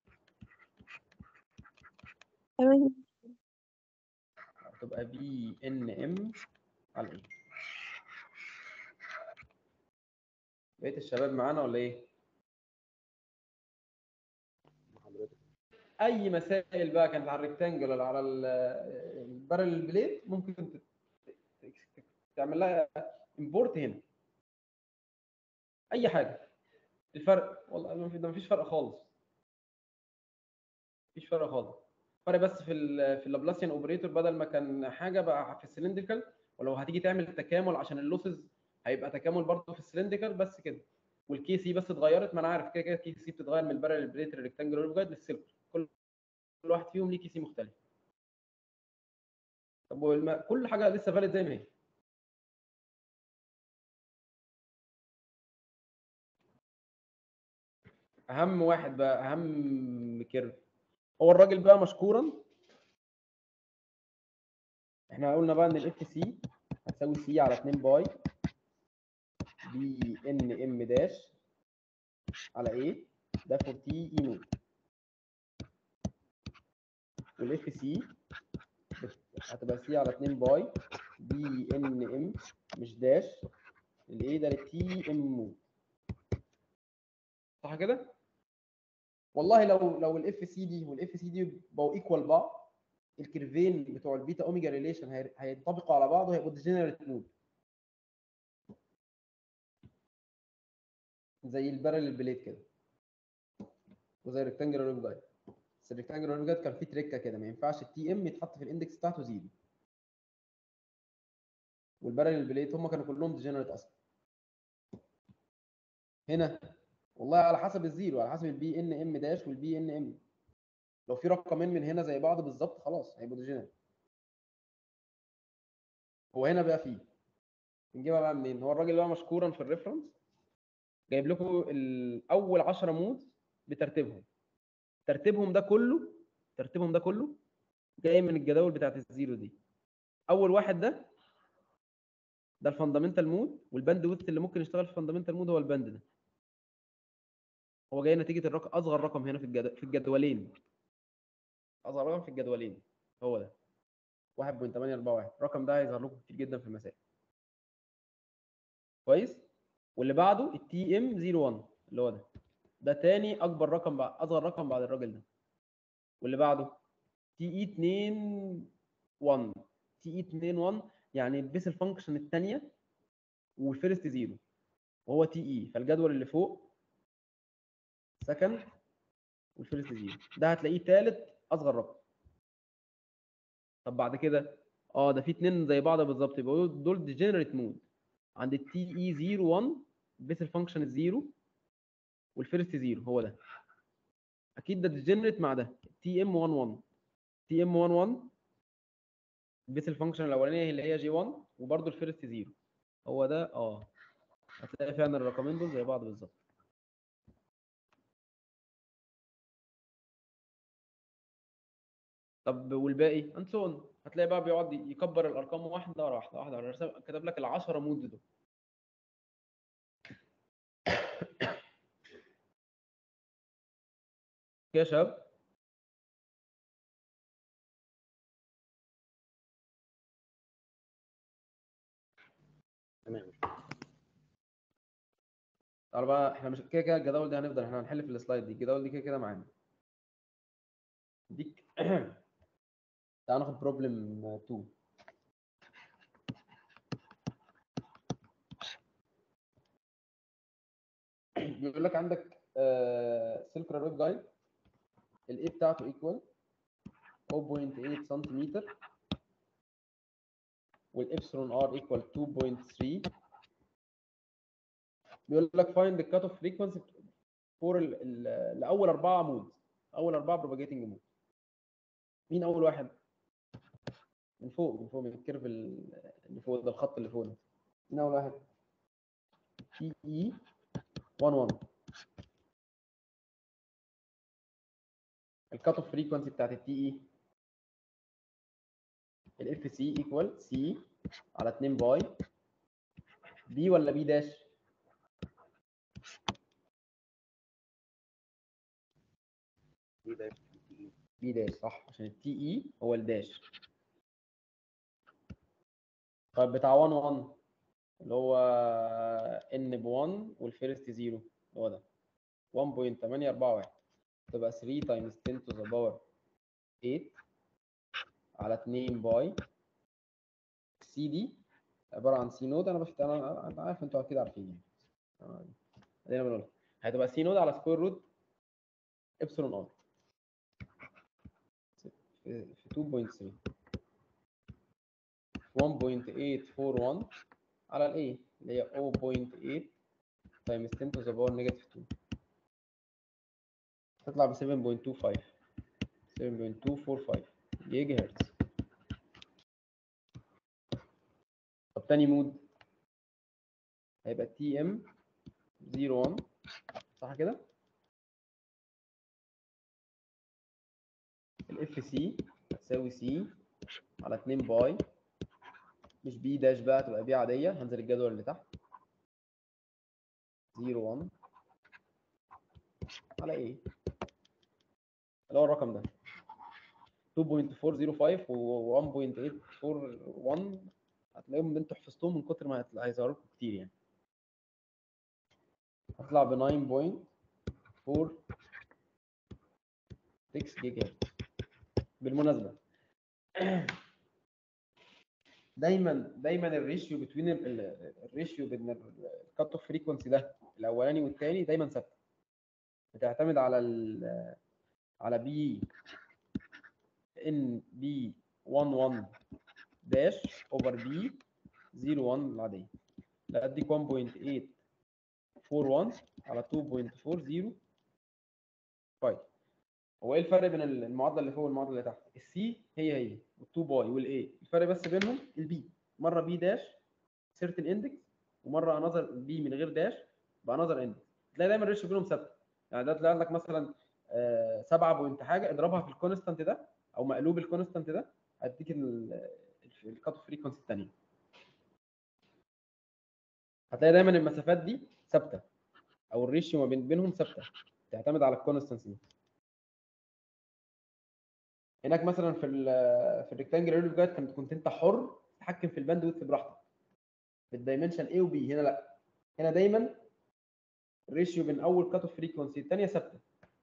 تمام. هتبقى بي ان ام على ايه؟ بقيت الشباب معانا ولا ايه؟ حضرتك اي مسائل بقى كانت على الريكتانجل ولا على البارل بليت ممكن تعمل لها امبورت هنا. اي حاجه. الفرق والله ده مفيش فرق خالص، مفيش فرق خالص. فرق بس في اللابلاسيان اوبريتور، بدل ما كان حاجه بقى في السلندريكال، ولو هتيجي تعمل تكامل عشان اللوسز هيبقى تكامل برضه في السلندريكال بس كده. والكي سي بس اتغيرت، ما انا عارف كده كده الكي سي بتتغير من البارل بليت للريكتانجل والجايد للسيلفر، كل واحد فيهم ليه كي سي مختلف. طب كل حاجه لسه فالid زي ما هي. اهم واحد بقى، اهم كيرف، هو الراجل بقى مشكورا احنا قلنا بقى ان الاف سي هتساوي سي على 2 باي بي ان ام داش على ايه، ده فور تي اي نوت. والاف سي هتبقى سي على 2 باي بي ان ام مش داش الايه ده للتي ام نوت. صح كده؟ والله لو الاف سي دي والاف سي دي بقوا ايكوال بعض، الكيرفين بتوع البيتا اوميجا ريليشن هينطبقوا على بعض وهيبقوا ديجنريت مود زي البارل بليت كده وزي الريكتانجلر ويف جايد. بس الريكتانجلر ويف جايد كان فيه تريكه كده، ما ينفعش التي ام يتحط في الاندكس بتاعته زيرو، والبارل بليت هم كانوا كلهم ديجنريت اصلا. هنا والله على حسب الزيرو، على حسب البي ان ام داش والبي ان ام، لو في رقمين من هنا زي بعض بالظبط خلاص هيبقوا ديجنريت. هو هنا بقى فيه نجيبها بقى منين؟ هو الراجل بقى مشكورا في الريفرنس جايب لكم الاول 10 مودز بترتيبهم، ترتيبهم ده كله جاي من الجداول بتاعت الزيرو دي. اول واحد ده الفاندامنتال مود، والباند ويدث اللي ممكن يشتغل في الفاندامنتال مود هو الباند ده. هو جاي نتيجه اصغر رقم هنا في الجدولين، اصغر رقم في الجدولين هو ده 1.841. الرقم ده هيظهر لكم كتير جدا في المسائل. كويس. واللي بعده التي ام 01 اللي هو ده تاني اكبر رقم بعد اصغر رقم بعد الراجل ده. واللي بعده تي اي 2 تي اي 2 يعني البيسل فانكشن الثانيه والفيرست زيرو وهو تي اي، فالجدول اللي فوق سكند والفيرست زيرو ده هتلاقيه ثالث اصغر رقم. طب بعد كده ده في اثنين زي بعض بالظبط، يبقى دول ديجنريت مود عند التي اي 01 البيسل فانكشن الزيرو والفيرست زيرو هو ده، اكيد ده ديجنريت مع ده تي ام 11. تي ام 11 البيسل فانكشن الاولانيه اللي هي جي 1 وبرده الفيرست زيرو هو ده. هتلاقي فعلا الرقمين دول زي بعض بالظبط. طب والباقي and so on. هتلاقي بقى بيقعد يكبر الارقام واحده ورا واحده واحده ورا، كتب لك ال10 مود دول. كده يا شباب. تمام. تعالوا بقى، احنا مش كده كده الجداول دي هنفضل احنا هنحل في السلايد دي، الجداول دي كده كده معانا. ديك تعالوا ناخد بروبلم 2. بيقول لك عندك سلك راروت جايد، الاي بتاعته ايكوال 0.8 سنتيمتر، والابسلون ار ايكوال 2.3. بيقول لك فايند الكات اوف فريكونسي فور لاول 4 عمود، اول 4 بروباجيتنج مود. مين اول واحد؟ من فوق من الكيرف اللي فوق ده، الخط اللي فوق ده. مين اول واحد؟ تي اي 11. الكات اوف فريكونسي بتاعت التي اي، الاف سي ايكوال سي على 2 باي بي ولا بي داش؟ دي ده بي داش صح، عشان التي اي هو الداش. طيب بتاع 1 1 اللي هو ان ب 1 والفيرست 0 اللي هو ده 1.841، تبقى 3 تايمز 10 to the power 8 على 2 باي. سي دي عباره عن سي نود، انا عارف انتوا اكيد عارفين يعني. ادينا بنقولها هتبقى سي نود على سكوير روت ابسلون ار في 2.3 1.841 على الاي اللي هي 0.8 تايمز 10 to the power نيجاتيف 2، تطلع ب 7.25 جيجا هرتز. طب تاني مود هيبقى تي ام 01 صح كده؟ الاف سي هتساوي سي على 2 باي، مش بي داش بقى، تبقى بي عاديه. هنزل الجدول اللي تحت 01 على ايه اللي هو الرقم ده 2.405 و 1.841. هتلاقيهم انتوا حفظتهم من كتر ما هيظهروا لكم كتير يعني. هطلع ب 9.46 جيجا هرتز. بالمناسبه دايما الريشيو بين الكات اوف فريكونسي ده الاولاني والثاني دايما ثابته، بتعتمد على بي ان بي 11 داش اوفر بي 01 العاديه. لا اديك 1.841 على 2.405. هو ايه الفرق بين المعادله اللي فوق والمعادله اللي تحت؟ السي هي وال2 باي والاي، الفرق بس بينهم البي، مره بي داش سيرتن اندكس، ومره انذر بي من غير داش بانذر اندكس. تلاقي دايما الريشيو بينهم ثابته. يعني ده تلاقي لك مثلا 7 بوينت حاجه، اضربها في الكونستانت ده او مقلوب الكونستانت ده، هديك الكات اوف فريكونسي الثانيه. هتلاقي دايما المسافات دي ثابته او الريشيو ما بينهم ثابته، تعتمد على الكونستانسي. هناك مثلا في الريكتانجل ريليف جايد كنت انت حر تتحكم في الباند ويدث براحتك في الدايمنشن A و B. هنا لا، هنا دايما الريشيو بين اول كات اوف فريكونسي الثانيه ثابته.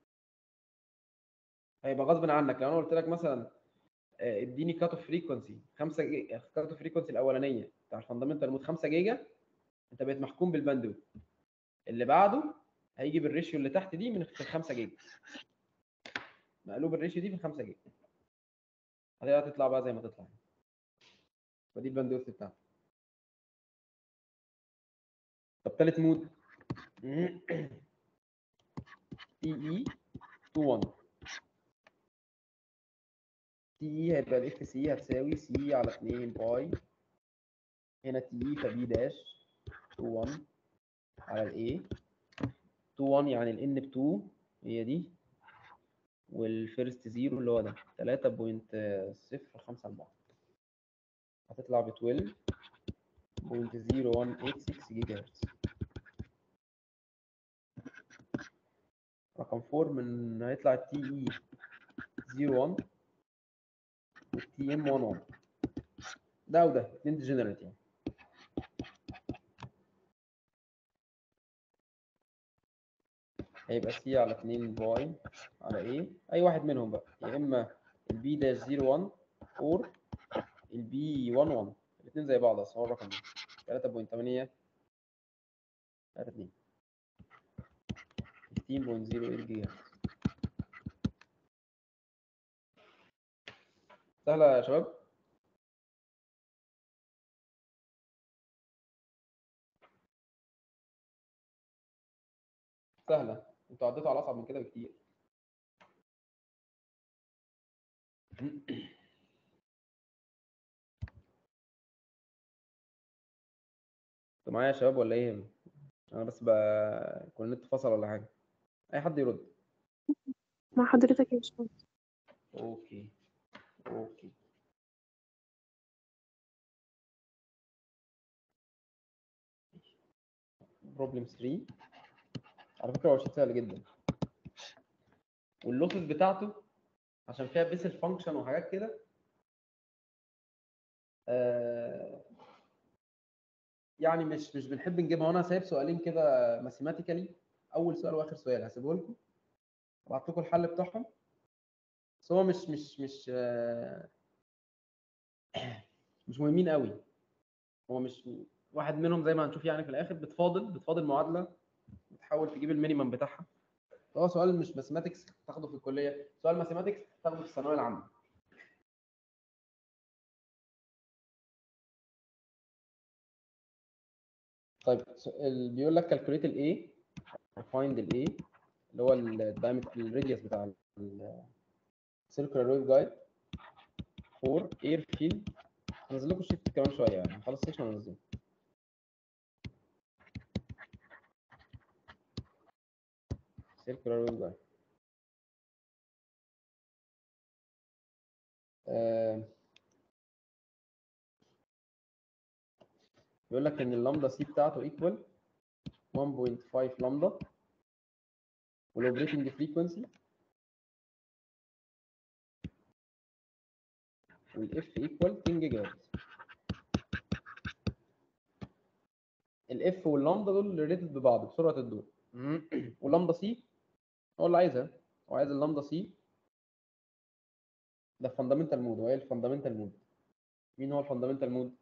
هيبقى غصب عنك لو انا قلت لك مثلا اديني كات اوف فريكونسي 5 جيجا، كات اوف فريكونسي الاولانيه بتاع الفاندامنتال مود 5 جيجا، انت بقيت محكوم بالباند ويدث. اللي بعده هيجي بالريشيو اللي تحت دي من 5 جيجا، مقلوب الريشيو دي في 5 جيجا، هتطلع بقى زي ما تطلع. فدي الباند ويدث بتاعتك. طب ثالث مود تي اي 21. تي اي هيبقى الاف سي هتساوي سي على 2 باي، هنا تي اي فبي داش 21 على الاي 21 يعني الان ب 2 هي دي، والفيرست زيرو اللي هو ده 3.054 هتطلع ب 12.0186 جيجا هرتز. رقم 4 من هيطلع التي اي 01 والتي ام 11 ده وده اتنين ديجنريت يعني. هيبقى سي على 2 باي على ايه اي واحد منهم بقى، يا اما البي داش 01 اور البي 11 الاثنين زي بعض اصل هو الرقم ده 3.8 2 15.08 جيجا هرتز. سهلة يا شباب؟ سهلة، انتوا عديتوا على أصعب من كده بكتير. انتوا معايا يا شباب ولا ايه؟ أنا بس بقى يكون النت فصل ولا حاجة، أي حد يرد. مع حضرتك يا باشمهندس. اوكي اوكي. بروبلم 3 على فكرة هو شيء سهل جدا، واللوسز بتاعته عشان فيها بيسل فانكشن وحاجات كده يعني مش بنحب نجيبها. وانا سايب سؤالين كده ماثيماتيكالي، اول سؤال واخر سؤال هسيبه لكم، ابعت لكم الحل بتاعهم، بس هو مش مهمين قوي. هو مش واحد منهم زي ما هنشوف يعني في الاخر بتفاضل معادله بتحاول تجيب المينيمم بتاعها. هو سؤال مش ماثيماتكس تاخده في الكليه، سؤال ماثيماتكس تاخده في الثانويه العامه. طيب بيقول لك calculate ال A find ال A اللي هو الراديوس بتاع السيركلر ويف جايد فور اير فيلد. هنزل لكم الشيت كمان شويه يعني هنخلص السيكشن وننزله. سيركلر ويف جايد بيقول لك ان اللامدا سي بتاعته ايكوال 1.5 لامدا، والاوبريتنج فريكونسي والاف ايكوال 10 جيجا هرتز. الاف واللامدا دول ريليتد ببعض بسرعه الضوء. واللامدا سي هو اللي عايزها، هو عايز اللامدا سي ده فاندامنتال مود، وهي الفاندامنتال مود. مين هو الفاندامنتال مود؟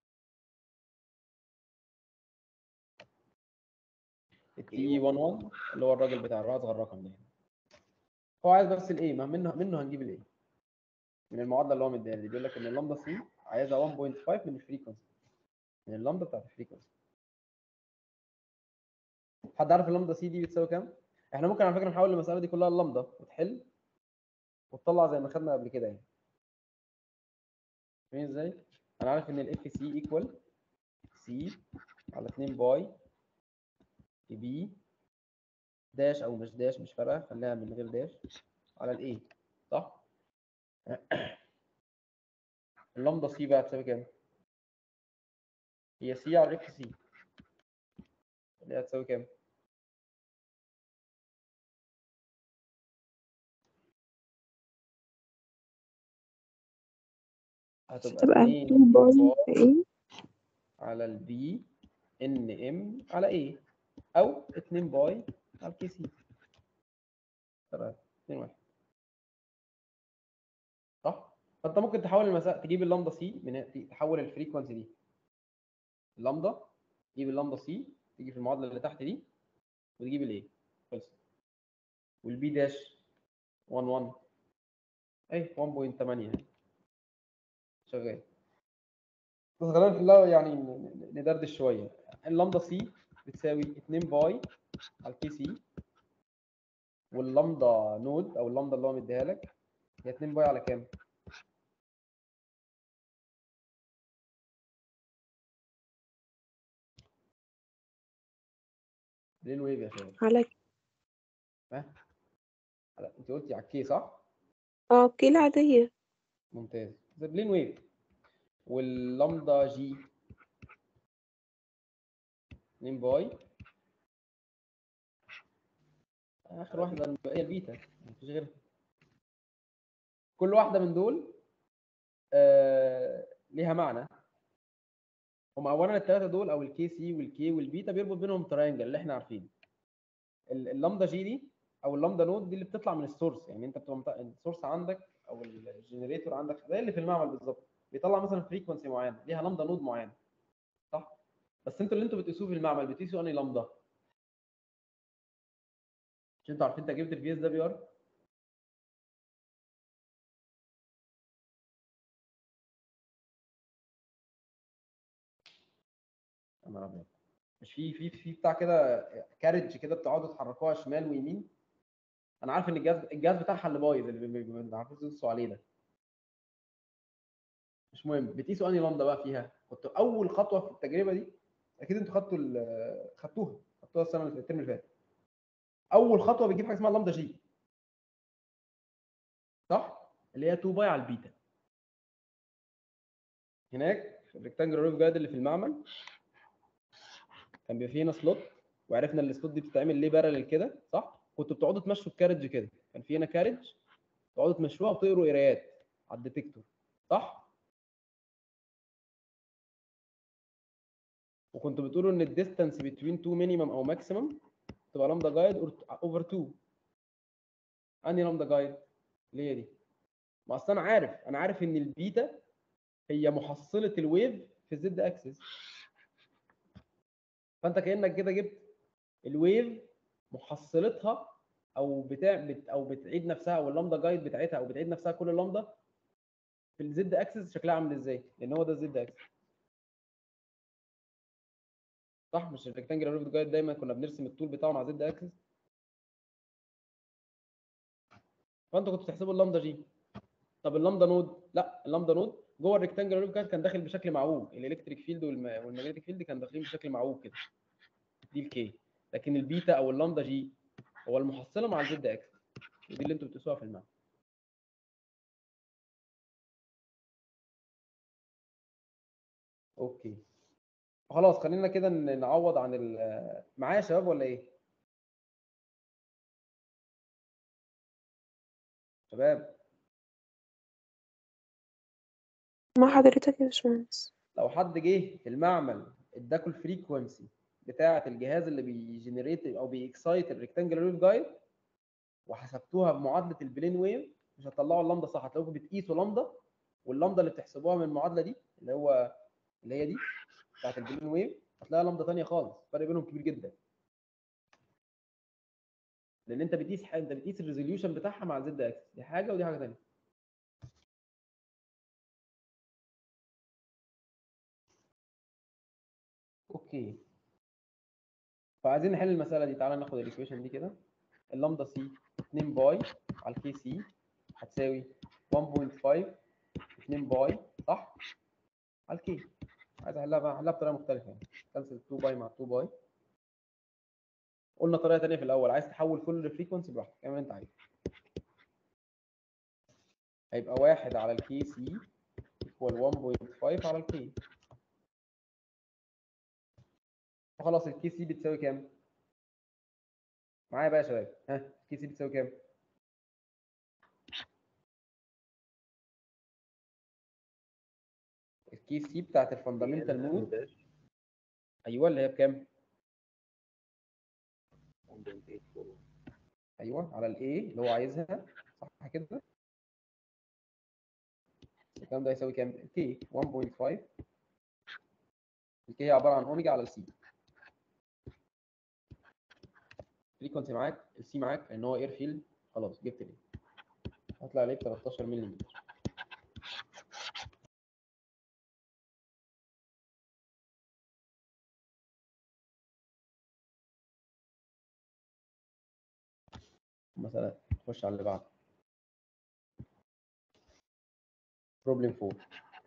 التي 11 اللي هو الراجل بتاع اصغر رقم ده. هو عايز بس الايه، ما منه هنجيب الايه من المعادله اللي هو مديها لي. بيقول لك ان اللامدا سي عايزها 1.5 من الفريكونسي، من اللامدا بتاعت الفريكونسي. حد عارف اللامدا سي دي بتساوي كام؟ احنا ممكن على فكره نحول المساله دي كلها اللامدا وتحل وتطلع زي ما خدنا قبل كده يعني. فاهمين ازاي؟ انا عارف ان الاف سي ايكوال سي على 2 باي بي داش او مش داش مش فارقه، خليها من غير داش على الاي، صح؟ اللامدا سي بقى تساوي كام؟ هي سي على الاف سي اللي هي هتساوي كام؟ هتبقى 2 باي على البي ان ام على ايه، او 2 باي على الكي سي. تمام 2 1 صح؟ فانت ممكن تحول المساله تجيب اللامدا سي من تحول الفريكونسي دي اللامدا، تجيب اللامدا سي تيجي في المعادله اللي تحت دي وتجيب الايه خلص. والبي داش 11 اي 1.8 شغال. بس خلينا نحلها يعني ندردش شويه. اللامدا سي بتساوي 2 باي على الكي سي، واللامدا نود او اللامدا اللي هو مديها لك هي 2 باي على كام؟ ليه الويف يا شباب؟ على ها؟ انت قلتي على الكي صح؟ اوكي العادية. ممتاز. ذا بلين ويف. واللامدا جي 2 باي. اخر واحده هي البيتا، مفيش غيرها. كل واحده من دول ليها معنى. هم اولا الثلاثه دول او الكي سي والكي والبيتا بيربط بينهم تراينجل اللي احنا عارفينه. اللامدا جي دي او اللامدا نود دي اللي بتطلع من السورس، يعني انت بتبقى السورس عندك او الجنريتور عندك زي اللي في المعمل بالظبط، بيطلع مثلا فريكونسي معينه ليها لامدا نود معينه، صح؟ بس انتوا اللي انتوا بتقيسوه في المعمل بتقيسوا انهي لامدا؟ مش انتوا عارفين تجربه الفي اس دبليو ار؟ يا نهار ابيض. مش في بتاع كده كارج كده بتقعدوا تحركوها شمال ويمين. انا عارف ان الجهاز بتاعها اللي بايظ اللي ما عارفين تدوسوا عليه ده. مش مهم. بتقيسوا انهي لامدا بقى فيها؟ كنت اول خطوه في التجربه دي، اكيد انتوا خدتوها السنه الترم اللي فات. اول خطوه بتجيب حاجه اسمها لامدا جي، صح؟ اللي هي 2 باي على البيتا. هناك في الريكتانجل روف جايد اللي في المعمل كان بيبقى فيه هنا سلوت، وعرفنا ان السلوت دي بتتعمل ليه بارلل كده، صح؟ كنتوا بتقعدوا تمشوا الكارج كده، كان في هنا كارج تقعدوا تمشوها وتقروا قرايات على الديتكتور، صح؟ وكنتوا بتقولوا ان الديستانس بين 2 مينيمم او ماكسيمم تبقى لامدا جايد اوفر 2. انهي لامدا جايد؟ اللي هي دي. ما اصل انا عارف ان البيتا هي محصله الويف في الزد اكسس. فانت كانك كده جبت الويف محصلتها او بتعيد نفسها، او اللامدا جايد بتاعتها او بتعيد نفسها كل لامدا في الزد اكسس شكلها عامل ازاي؟ لان هو ده الزد اكسس، صح؟ مش الريكتانجل روف جايد دايما كنا بنرسم الطول بتاعه مع زد اكسس. فانت كنت بتحسبوا اللامدا جي. طب اللامدا نود، لا اللامدا نود جوه الريكتانجل روف جايد كان داخل بشكل معوج، الالكتريك فيلد والمagnetic فيلد كان داخلين بشكل معوج كده، دي الكي. لكن البيتا او اللامدا جي هو المحصله مع الزد اكسس، ودي اللي انتوا بتقيسوها في المعنى. اوكي خلاص، خلينا كده نعوض عن معايا يا شباب ولا ايه؟ شباب مع حضرتك يا باشمهندس. لو حد جه في المعمل اداكوا الفريكونسي بتاعه الجهاز اللي بيجنريت او بيكسايت الريكتانجل ويف جايد وحسبتوها بمعادله البلين ويف، مش هتطلعوا اللامدا صح. هتلاقوكم بتقيسوا لامدا، واللامدا اللي بتحسبوها من المعادله دي اللي هي دي بتاعه البلين ويف، هتلاقيها لامدا ثانيه خالص، الفرق بينهم كبير جدا. لان انت بتقيس الريزوليوشن بتاعها مع زد اكسس، دي حاجه ودي حاجه ثانيه. اوكي، فعايزين نحل المساله دي. تعالى ناخد الايكويشن دي كده. اللامدا سي 2 باي على الكي سي هتساوي 1.5 2 باي، صح؟ على الكي. عايز احلها بطريقه مختلفه يعني. كنسل 2 باي مع 2 باي. قلنا طريقه ثانيه في الاول، عايز تحول كل فريكونسي براحتك اعمل اللي انت عايزه. هيبقى 1 على الكي سي ايكوال 1.5 على الكي. فخلاص الكي سي بتساوي كام؟ معايا بقى يا شباب، ها الكي سي بتساوي كام؟ الكي سي بتاعت الفاندامنتال نود، ايوه اللي هي بكام؟ 1.84. ايوه على الاي اللي هو عايزها، صح كده؟ الكلام ده يساوي كام؟ كي 1.5. الكي هي عباره عن اوميجا على السي. الفريكونسي معاك، السي معاك ان هو اير فيلد، خلاص جبت ليه؟ هطلع عليك 13 مللي. مثلا نخش على اللي بعده. بروبلم 4.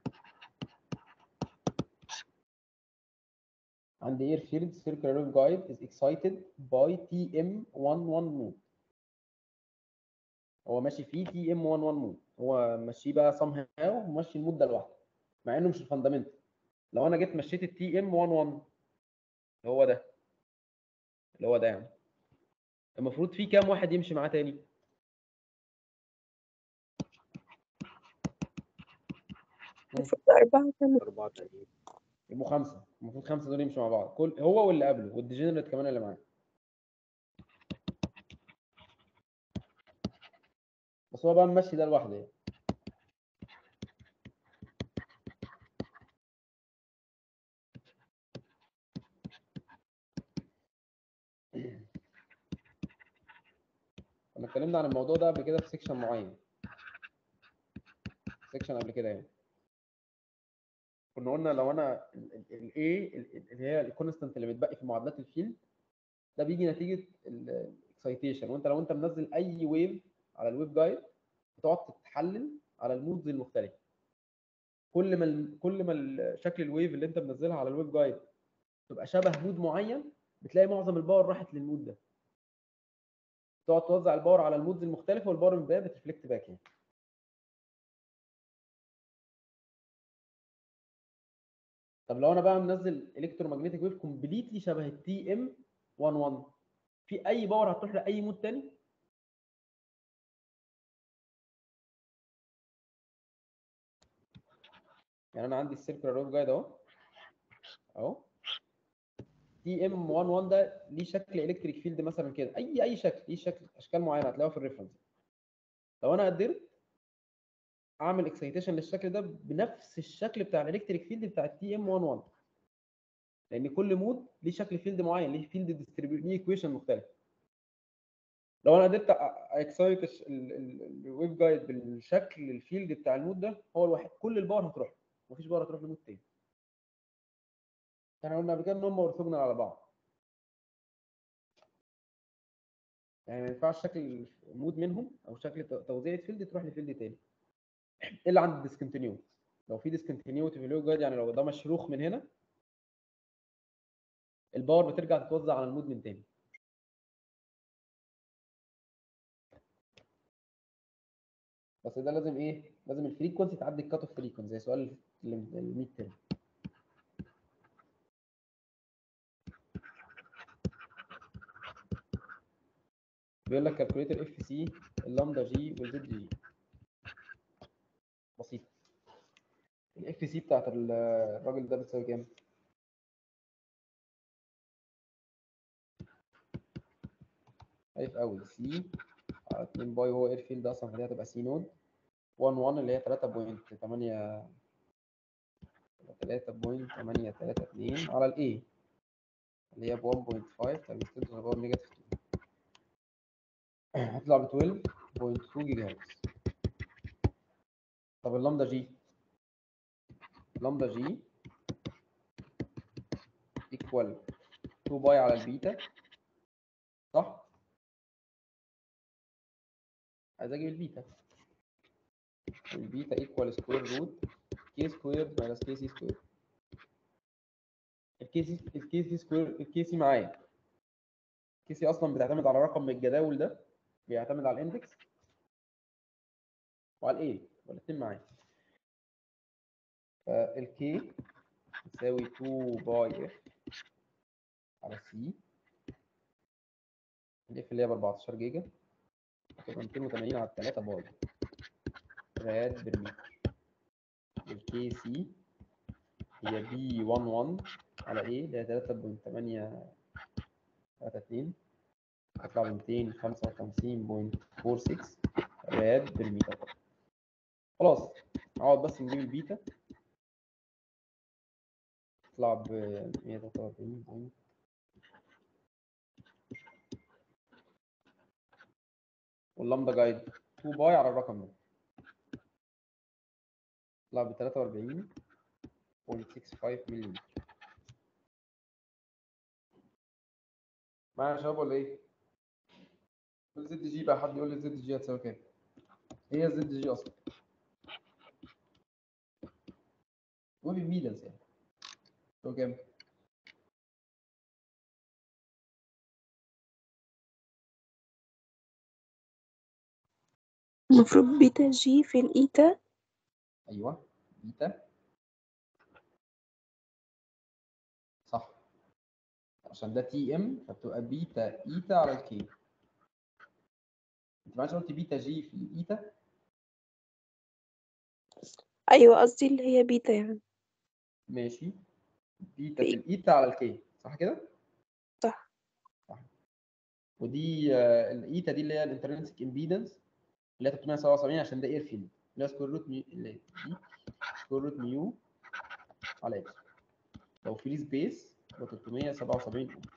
عندي air field circular wave guide is excited by TM11 node. هو ماشي فيه تي ام 11 مود، هو ماشي بقى سام هاو وماشي المود ده لوحده مع انه مش الفاندامنتال. لو انا جيت مشيت التي ام 11 اللي هو ده، اللي هو ده يعني، المفروض في كام واحد يمشي معاه تاني؟ المفروض 4 كمان. 4 تانيين. يبقوا 5، المفروض 5 دول يمشوا مع بعض، كل هو واللي قبله والديجنريت كمان اللي معاه. بس هو بقى ماشي ده لوحده يعني. كنا اتكلمنا عن الموضوع ده قبل كده في سيكشن معين، سيكشن قبل كده يعني. كنا قلنا لو انا الاي اللي هي الكونستنت اللي متبقي في معادلات الفيلد ده بيجي نتيجه الاكسايتيشن، وانت لو انت منزل اي ويف على الويف جايد بتقعد تتحلل على المودز المختلفه. كل ما شكل الويف اللي انت منزلها على الويف جايد تبقى شبه مود معين، بتلاقي معظم الباور راحت للمود ده. تقعد توزع الباور على المودز المختلفه، والباور من ده بترفلكت باك يعني. طب لو انا بقى منزل الكترومagnetic ويف كومبليتلي شبه التي ام 11، في اي باور هتروح لاي مود تاني؟ يعني انا عندي السيركلر ويف جايد اهو تي ام 11 ده ليه شكل الكتريك فيلد مثلا كده، اي شكل، ليه شكل، اشكال معينه هتلاقوها في الريفرنس. لو انا قدرت اعمل اكسايتيشن للشكل ده بنفس الشكل بتاع الالكتريك فيلد بتاع التي ام 11، لان كل مود ليه شكل فيلد معين، ليه فيلد ديستريبيوشن، ليه ايكويشن مختلف. لو انا قدرت اكسايت الويف جايد بالشكل الفيلد بتاع المود ده هو الواحد، كل الباور هتروح، مفيش باور هتروح لمود تاني. احنا قلنا قبل كده ان هم اورثوجونال على بعض، يعني ما ينفعش شكل مود منهم او شكل توزيع فيلد تروح لفيلد تاني الا عند الديسكونتينيوتي. لو في ديسكونتينيوتي في الويف جايد، يعني لو ده مشروخ من هنا، الباور بترجع تتوزع على المود من تاني. بس ده لازم ايه؟ لازم الفريكونسي تعدي الكات اوف فريكونسي زي سؤال الميد تيرم. بيقول لك كالكوليتر اف سي اللامدا جي والزد جي. بسيطه. الاف سي بتاعت الراجل ده بتساوي كام؟ خايف قوي، سي على 2 باي، هو اير فيلد اصلا فدي هتبقى سي نود 1 اللي هي 3.832 على الاي اللي هي ب 1.5 تايمز 10 to the power negative 2 هتطلع ب 12.2 جيجا هرتز. طب اللامدا جي، لامدا جي ايكوال 2 باي على البيتا، صح؟ عايز اجيب البيتا، البيتا ايكوال سكوير روت كي سكوير ماينس كي سي سكوير. الكي سي سكوير، الكي سي معايا، الكي سي اصلا بتعتمد على رقم من الجداول ده، بيعتمد على الاندكس وعلى الايه، والاثنين معايا. فالكي تساوي 2 باي اف على سي، الاف اللي هي ب 14 جيجا، هتبقى 280 على 3 باي راد بالمتر. الكي سي هي بي 11 على ايه اللي هي 3.832، هتطلع ب 255.46 راد بالمتر. خلاص اقعد بس نجيب البيتا، تطلع ب 143. واللامدا جايد 2 باي على الرقم ده، تطلع ب 43.65 مللي. معايا يا شباب ولا ايه؟ الزد جي بقى، حد يقول لي الزد جي هتساوي كام؟ هي الزد جي اصلا ويف امبيدنس يعني تساوي كام؟ المفروض بيتا جي في الإيتا. ايوه بيتا صح، عشان ده تي ام فبتبقى بيتا ايتا على الكي. انت معلش قلت بيتا جي في الايتا. أيوة قصدي اللي هي بيتا يعني. ماشي، بيتا في في الايتا على الكي صح كده؟ صح. صح. ودي الايتا دي اللي هي الانترنسك امبيدنس اللي هي 377 عشان ده اير فيلد اللي هي سكوير روت ميو، اللي دي سكوير روت ميو على اكس. لو فري سبيس يبقى 377 اوم،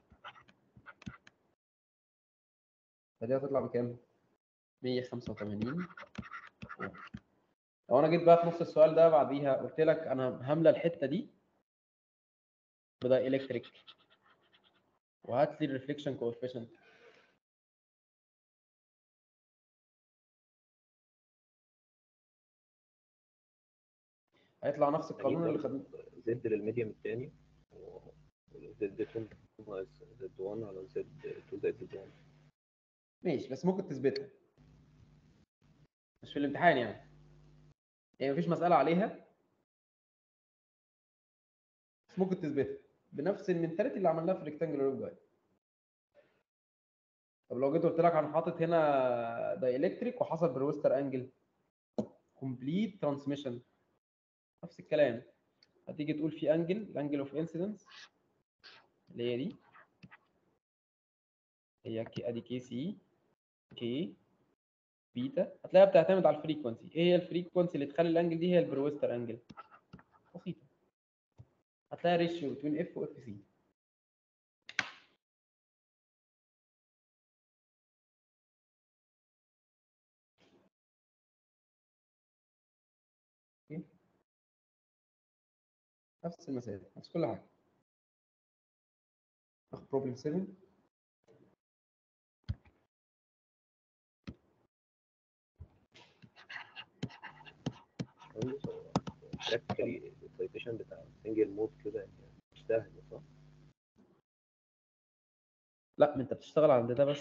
فدي هتطلع بكام؟ 185 اوم. لو انا جيت بقى في نص السؤال ده بعديها قلت لك انا هملى الحته دي بدا الكتريك وهات لي الريفليكشن كوفيشنت، هيطلع نفس القانون اللي خدناه. زد للميديم التاني زد 2 ناقص زد 1 على زد 2 زائد زد 1. ماشي، بس ممكن تثبتها مش في الامتحان يعني مفيش مسألة عليها بس ممكن تثبتها بنفس المنتاليتي اللي عملناها في الريكتانجلر ويف جايد. طب لو جيت قلت لك انا حاطط هنا دايلكتريك وحصل برويستر انجل كومبليت ترانسميشن، نفس الكلام هتيجي تقول في انجل، الانجل اوف انسيدنس اللي هي دي، هي ادي كي سي كي بيتا، هتلاقيها بتعتمد على الفريكونسي. ايه هي الفريكونسي اللي تخلي الانجل دي؟ هي البرويستر انجل. بسيطه، هتلاقي ريشيو بين اف واف سي. نفس المسائل نفس كل حاجه. ناخد بروبلم 7. براكتيكالي السيتيشن بتاع سنجل مود كده مش سهل صح؟ لا، ما انت بتشتغل عند ده بس.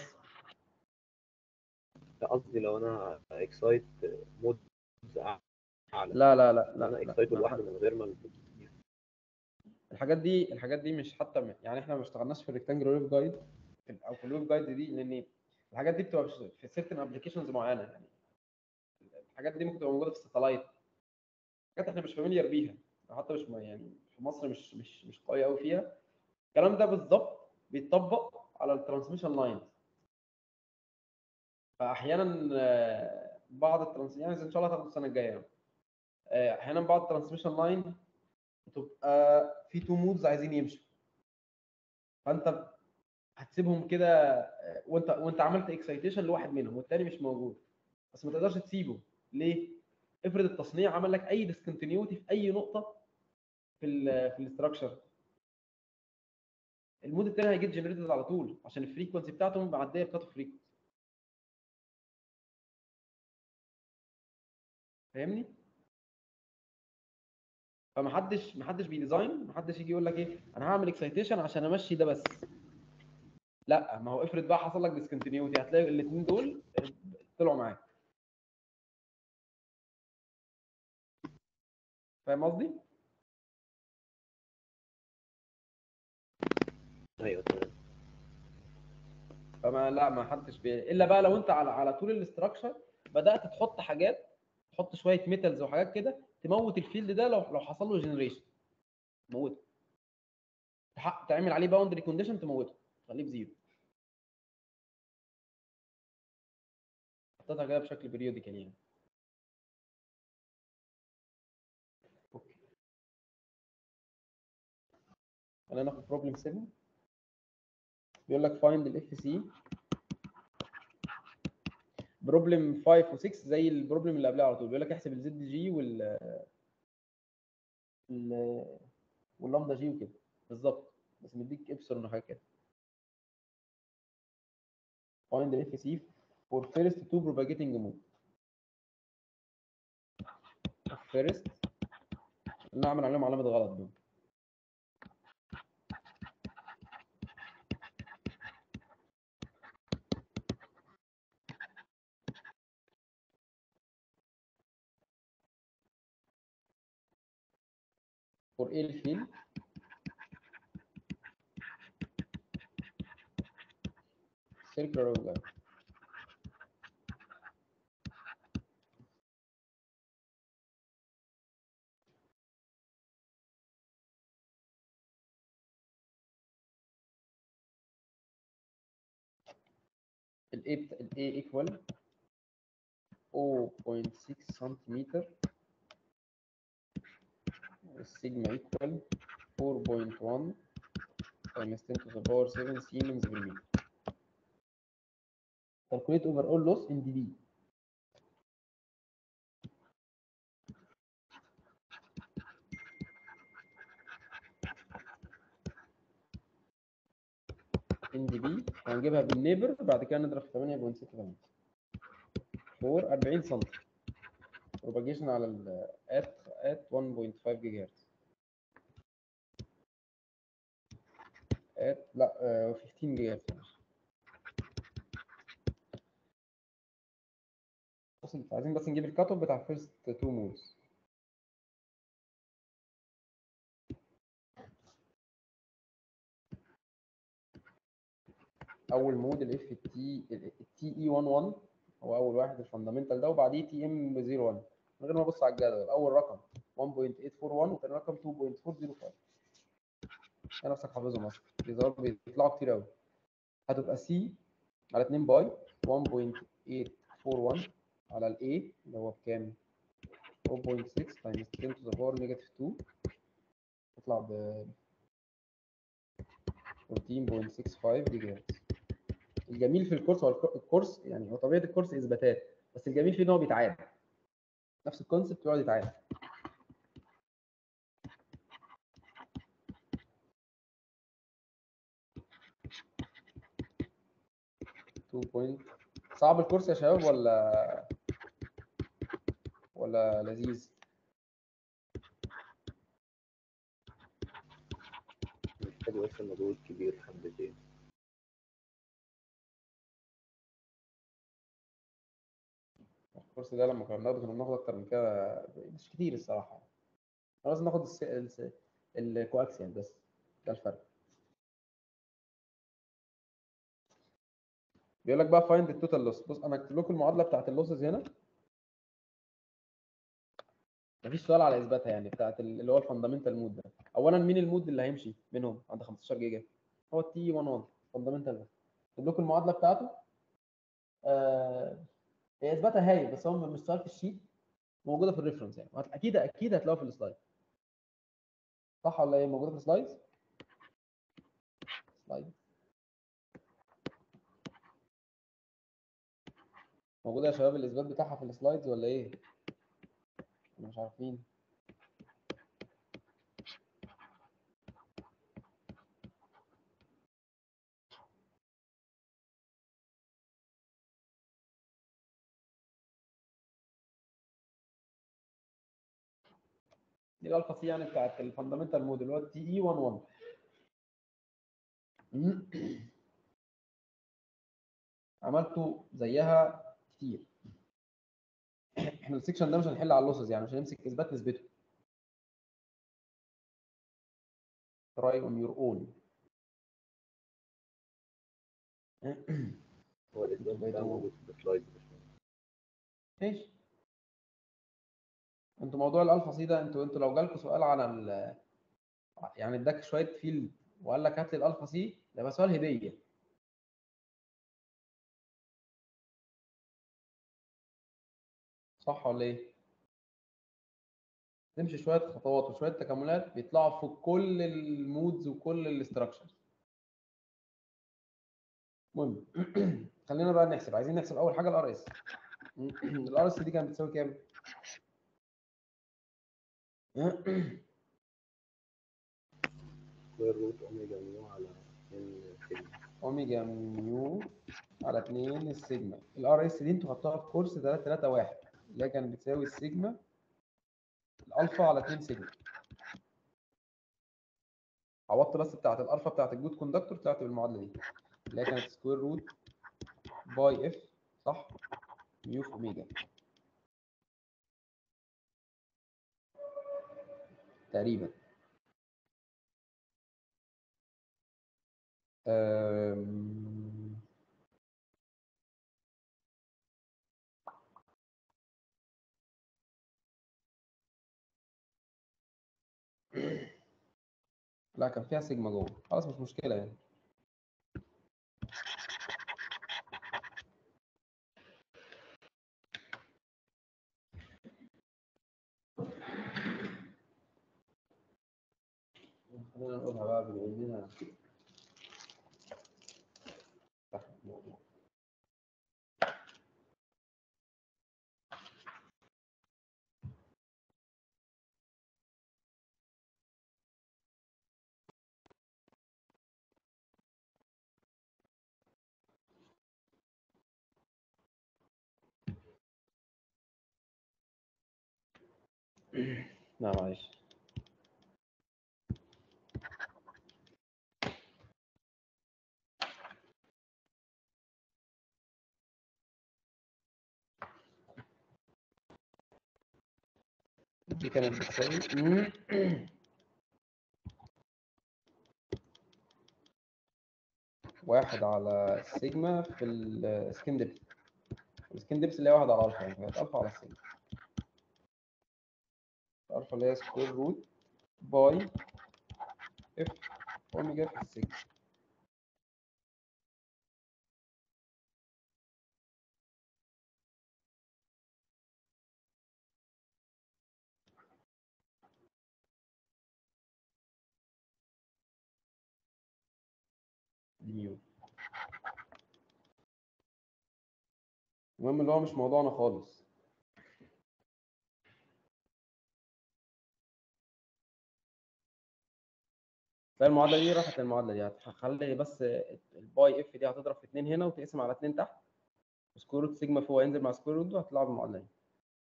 لا قصدي لو انا اكسايت مود اعلى، لا لا لا لو انا لا اكسايته لا لوحده من غير ما الحاجات دي مش حتى يعني احنا ما اشتغلناش في الريكتانجل ويف جايد او في الويف جايد دي، لان الحاجات دي بتبقى في سيرتن ابلكيشنز معينه. يعني الحاجات دي ممكن تبقى موجوده في الساتلايت، حاجات احنا مش فاميليار بيها، حتى مش يعني في مصر مش قويه قوي فيها. الكلام ده بالظبط بيتطبق على الترانسميشن لاين. فاحيانا بعض الترانس يعني ان شاء الله هتاخد السنه الجايه، احيانا بعض الترانسميشن لاين بتبقى في تو مودز عايزين يمشوا، فانت هتسيبهم كده وانت عملت اكسايتيشن لواحد منهم والتاني مش موجود، بس ما تقدرش تسيبه. ليه؟ افرض التصنيع عمل لك اي ديسكونتينيوتي في اي نقطه في الاستراكشر، المود التاني هيجيت جنريتد على طول عشان الفريكونسي بتاعته معديه بتاعته فريكونسي. فاهمني؟ فمحدش بيديزاين، محدش يجي يقول لك ايه انا هعمل اكسايتيشن عشان امشي ده بس. لا، ما هو افرض بقى حصل لك ديسكونتينيوتي هتلاقي الاثنين دول طلعوا معاك. فاهم قصدي؟ ايوه تمام. ما حدش الا بقى لو انت على طول الاستراكشر بدات تحط حاجات، تحط شويه ميتالز وحاجات كده تموت الفيلد ده لو حصل له جنريشن تموته، تعمل عليه باوندري كونديشن تموته تخليه بزيرو. حطيتها كده بشكل بريوديكال يعني. اوكي، خلينا ناخد بروبلم 7. بيقول لك فايند الاف سي. بروبلم 5 و6 زي البروبلم اللي قبلها على طول، بيقول لك احسب الزد جي واللامدا جي وكده بالظبط، بس مديك ابسلون وحاجه كده. find the FC for first two propagating mode. first نعمل عليهم علامه غلط دول. for A الفيل circular outline. ال A equal 0.6 سنتيمتر والسيجما equal 4.1 times 10 to the power 7 Siemens per meter. Calculate overall loss in dB. ان دي بي وهنجيبها بالنيبر بعد كده نضرب في 8.6 فور 40 سم بروباجيشن على ال at 1.5 جيجا هرتز لا 15 جيجا هرتز. عايزين بس نجيب الكات اوف بتاع فيرست 2 مودز. اول مود الاف تي اي 11 هو اول واحد الفاندامنتال ده وبعديه تي ام 01 من غير ما ابص على الجدول. اول رقم 1.841 وثاني رقم 2.405. يا نفسك حافظهم اصلا بيطلعوا كتير قوي. هتبقى سي على 2 باي 1.841 على الاي اللي هو بكام 0.6 تايمز 10 to the power negative 2 تطلع ب 14.65 جيجا هرتز. الجميل في الكورس هو الكورس يعني هو طبيعه الكورس اثباتات بس الجميل فيه ان هو بيتعاد نفس الكونسيبت بيقعد يتعاد. صعب الكورس يا شباب ولا لذيذ؟ محتاج بس مجهود كبير حبتين. الكورس ده لما كنا كنا بناخد اكتر من كده مش كتير الصراحه. احنا لازم ناخد الكواكسيال بس ده الفرق. بيقول لك بقى فايند التوتال لوس. بص انا هكتب لكم المعادله بتاعت اللوسز هنا. مفيش سؤال على اثباتها يعني بتاعت اللي هو الفاندامنتال مود ده. اولا مين المود اللي هيمشي منهم عند 15 جيجا؟ هو التي 11 فاندامنتال ده. هكتب لكم المعادله بتاعته. هي اثباتها هايل بس هو مش سؤال في الشيت موجوده في الريفرنس يعني اكيد هتلاقوها في السلايد. صح ولا ايه؟ موجوده في السلايد. موجوده يا شباب الاثبات بتاعها في السلايدز ولا ايه؟ مش عارفين. دي الالفا سي يعني بتاعت الفاندامنتال مود اللي هو التي اي 11. عملته زيها كتير. احنا السكشن ده مش هنحل على اللوسز يعني مش هنمسك اثبات نثبته. try on your own. هو الإثبات بتاعه موجود في السلايد. ماشي. انتوا موضوع الالفا سي ده انتوا لو جالكم سؤال على يعني اداك شويه فيلد وقال لك هات لي الالفا سي ده يبقى سؤال هديه. صح ولا ايه؟ تمشي شويه خطوات وشويه تكاملات بيطلعوا في كل المودز وكل الاستراكشرز. المهم خلينا بقى نحسب. عايزين نحسب اول حاجه الار اس. الار اس دي كانت بتساوي كام؟ سكوير روت اوميجا ميو على 2 سيجما. اوميجا ميو على 2 السيجما. الار اس دي انتوا خدتوها في كورس 331 اللي هي كانت بتساوي السيجما الالفا على 2 سيجما. عوضت بس بتاعت الالفا بتاعت الجود كوندكتور طلعت بالمعادله دي اللي هي كانت سكوير روت باي اف صح ميو في اوميجا تقريبا. أم... لا كان فيها سيجما جوه، خلاص مش مشكلة يعني. خلينا نقولها بقى بما اننا تحت الموضوع. لا معلش. دي كانت بتساوي 1 على السيجما في السكين ديبس. السكين ديبس اللي هي 1 على الفا، يعني كانت الفا على السيجما. الفا اللي هي سكوير روت باي اف اوميجا في السيجما. دي ميو. المهم اللي هو مش موضوعنا خالص. فالمعادله دي راحت، المعادله دي هتخلي بس الباي اف دي هتضرب في 2 هنا وتقسم على 2 تحت، سكوير روت سيجما فوق هينزل مع سكوير روت وهتطلع بالمعادله دي.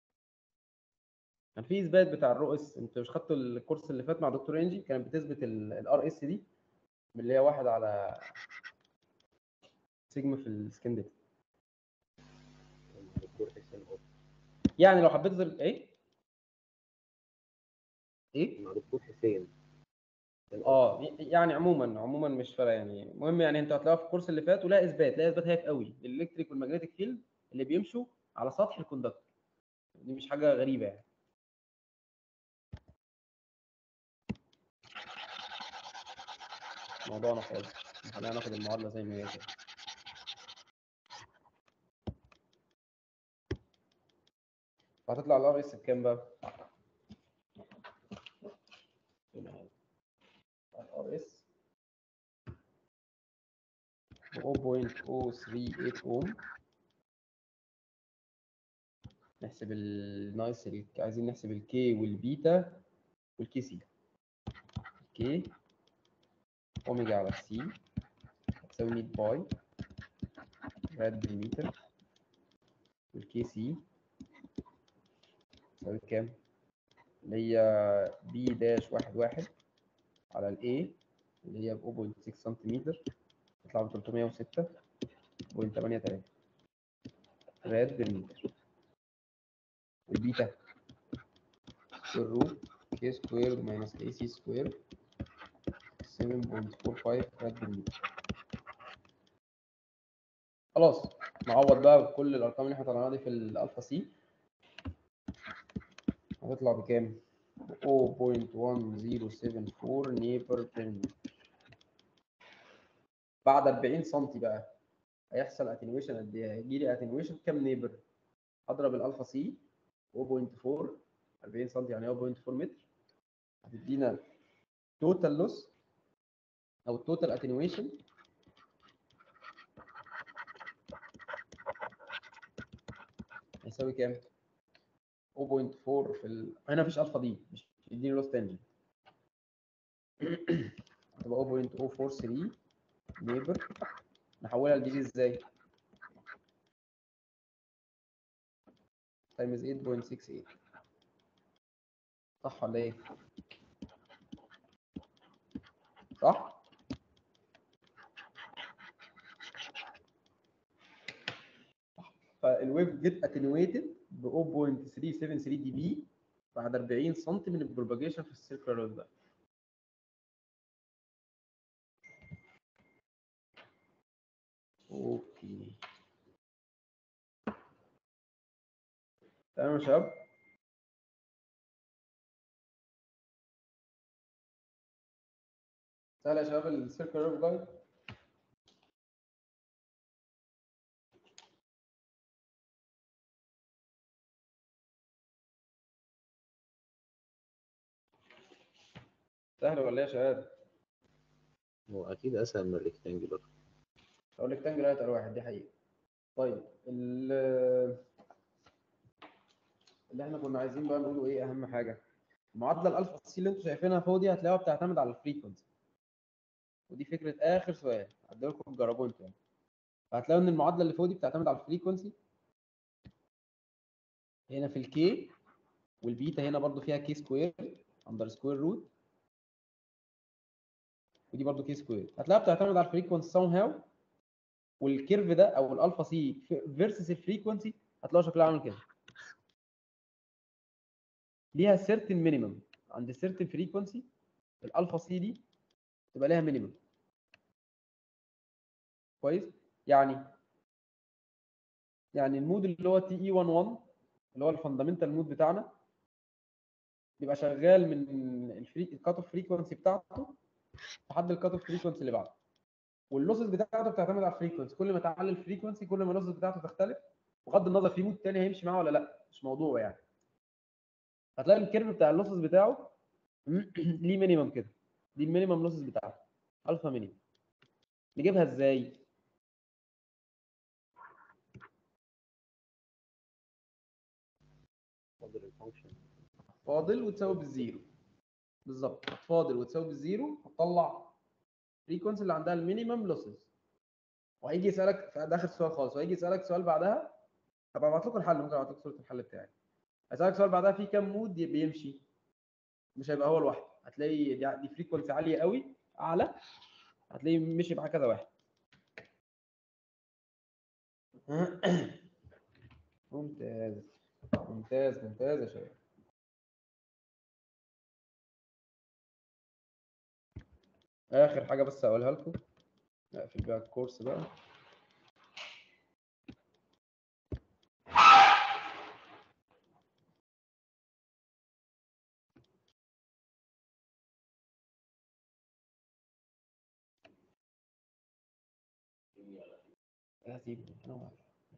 كان في اثبات بتاع الرو اس، انتوا مش خدتوا الكورس اللي فات مع دكتور انجي؟ كانت بتثبت الار اس دي من اللي هي 1 على سيجما في السكين ديبس. دكتور حسين أهو. يعني لو حبيت ايه مع دكتور حسين. يعني عموما مش فارقه يعني. المهم يعني انتوا هتلاقوها في الكورس اللي فات، ولا اثبات هايف قوي الالكتريك والماجنتيك فيلد اللي بيمشوا على سطح الكوندكتور. دي مش حاجه غريبه يعني. موضوعنا خالص، خلينا ناخد المعادله زي ما هي كده. فهتطلع الار اس بكام بقى؟ الار اس 0.038 اوم. نحسب النايس، عايزين نحسب الكي والبيتا والكي سي. كي اوميجا على سي هتساوي 100 باي راد بالمتر، والكي سي تساوي كام؟ اللي هي بي داش 11 على الاي اللي هي ب 0.6 سنتيمتر، تطلع ب 306.83 راد بالمتر. والبيتا سكوير روت كي سكوير ماينس اي سي سكوير 7.45 راد بالمتر. خلاص نعوض بقى بكل الارقام اللي احنا طلعناها دي في الالفا سي، هتطلع بكام؟ 0.1074 نيبر بير متر. بعد 40 سم بقى هيحصل اتنويشن قد ايه؟ هيجي لي اتنويشن كام نيبر؟ اضرب الالفا سي 0.4، 40 سم يعني 0.4 متر، هتدينا توتال لوس او التوتال اتنويشن هيساوي كام؟ 0.4 في هنا مفيش الفا دي، مش يديني لوس تانجنت. هتبقى 0.043 نيبر. نحولها لدي جي ازاي؟ تايمز 8.68. صح ولا ايه؟ صح؟ فالويف جيت اتنويتد ب 0.373 دي بي بعد 40 سم من البروباجيشن في السيركلر ويف ده. اوكي تمام يا شباب. سهل يا شباب السيركل ويف جايد. سهل ولا ايه يا شباب؟ هو اكيد اسهل من الريكتانجلر. لو الريكتانجل هيتقل واحد دي حقيقة. طيب اللي احنا كنا عايزين بقى نقوله ايه اهم حاجة؟ معادلة الالفا سي اللي انتوا شايفينها فوق دي هتلاقوها بتعتمد على الفريكونسي. ودي فكرة آخر سؤال هديها لكم تجربوه انتوا يعني. فهتلاقوا ان المعادلة اللي فوق دي بتعتمد على الفريكونسي. هنا في الكي والبيتا هنا برضو فيها كي سكوير اندر سكوير روت. ودي برضو كي سكوير هتلاقيها بتعتمد على الفريكونسي سام هاو. والكيرف ده او الالفا سي فيرسس الفريكونسي هتلاقوا شكلها عامل كده. ليها سيرتن مينيمم عند سيرتن فريكونسي الالفا سي دي تبقى ليها مينيمم. كويس؟ يعني المود اللي هو تي اي 11 اللي هو الفاندامنتال مود بتاعنا بيبقى شغال من الكات اوف فريكونسي بتاعته لحد الكات اوف فريكونسي اللي بعده. واللوسز بتاعته بتعتمد على الفريكونسي. كل ما تعلي الفريكونسي كل ما اللوسز بتاعته تختلف. بغض النظر في مود تاني هيمشي معاه ولا لا مش موضوع يعني. هتلاقي الكيرف بتاع اللوسز بتاعه ليه مينيمم كده. دي المينيمم لوسز بتاعته الفا مينيمم. نجيبها ازاي؟ فاضل الفانكشن فاضل وتساوي بالزيرو. بالظبط فاضل وتساوي بالزيرو هتطلع الفريكونسي اللي عندها المينيمم لوسز. وهيجي يسالك ده اخر سؤال خالص. وهيجي يسالك سؤال بعدها. هبقى ابعت لكم الحل. ممكن ابعت لكم صوره الحل بتاعي. هيسالك سؤال بعدها في كام مود بيمشي. مش هيبقى هو لوحده. هتلاقي دي فريكونسي عاليه قوي اعلى. هتلاقيه مشي معاه كذا واحد. ممتاز ممتاز ممتاز يا شباب. اخر حاجه بس هقولها لكم اقفل بقى الكورس بقى. هسيبه انا واقف.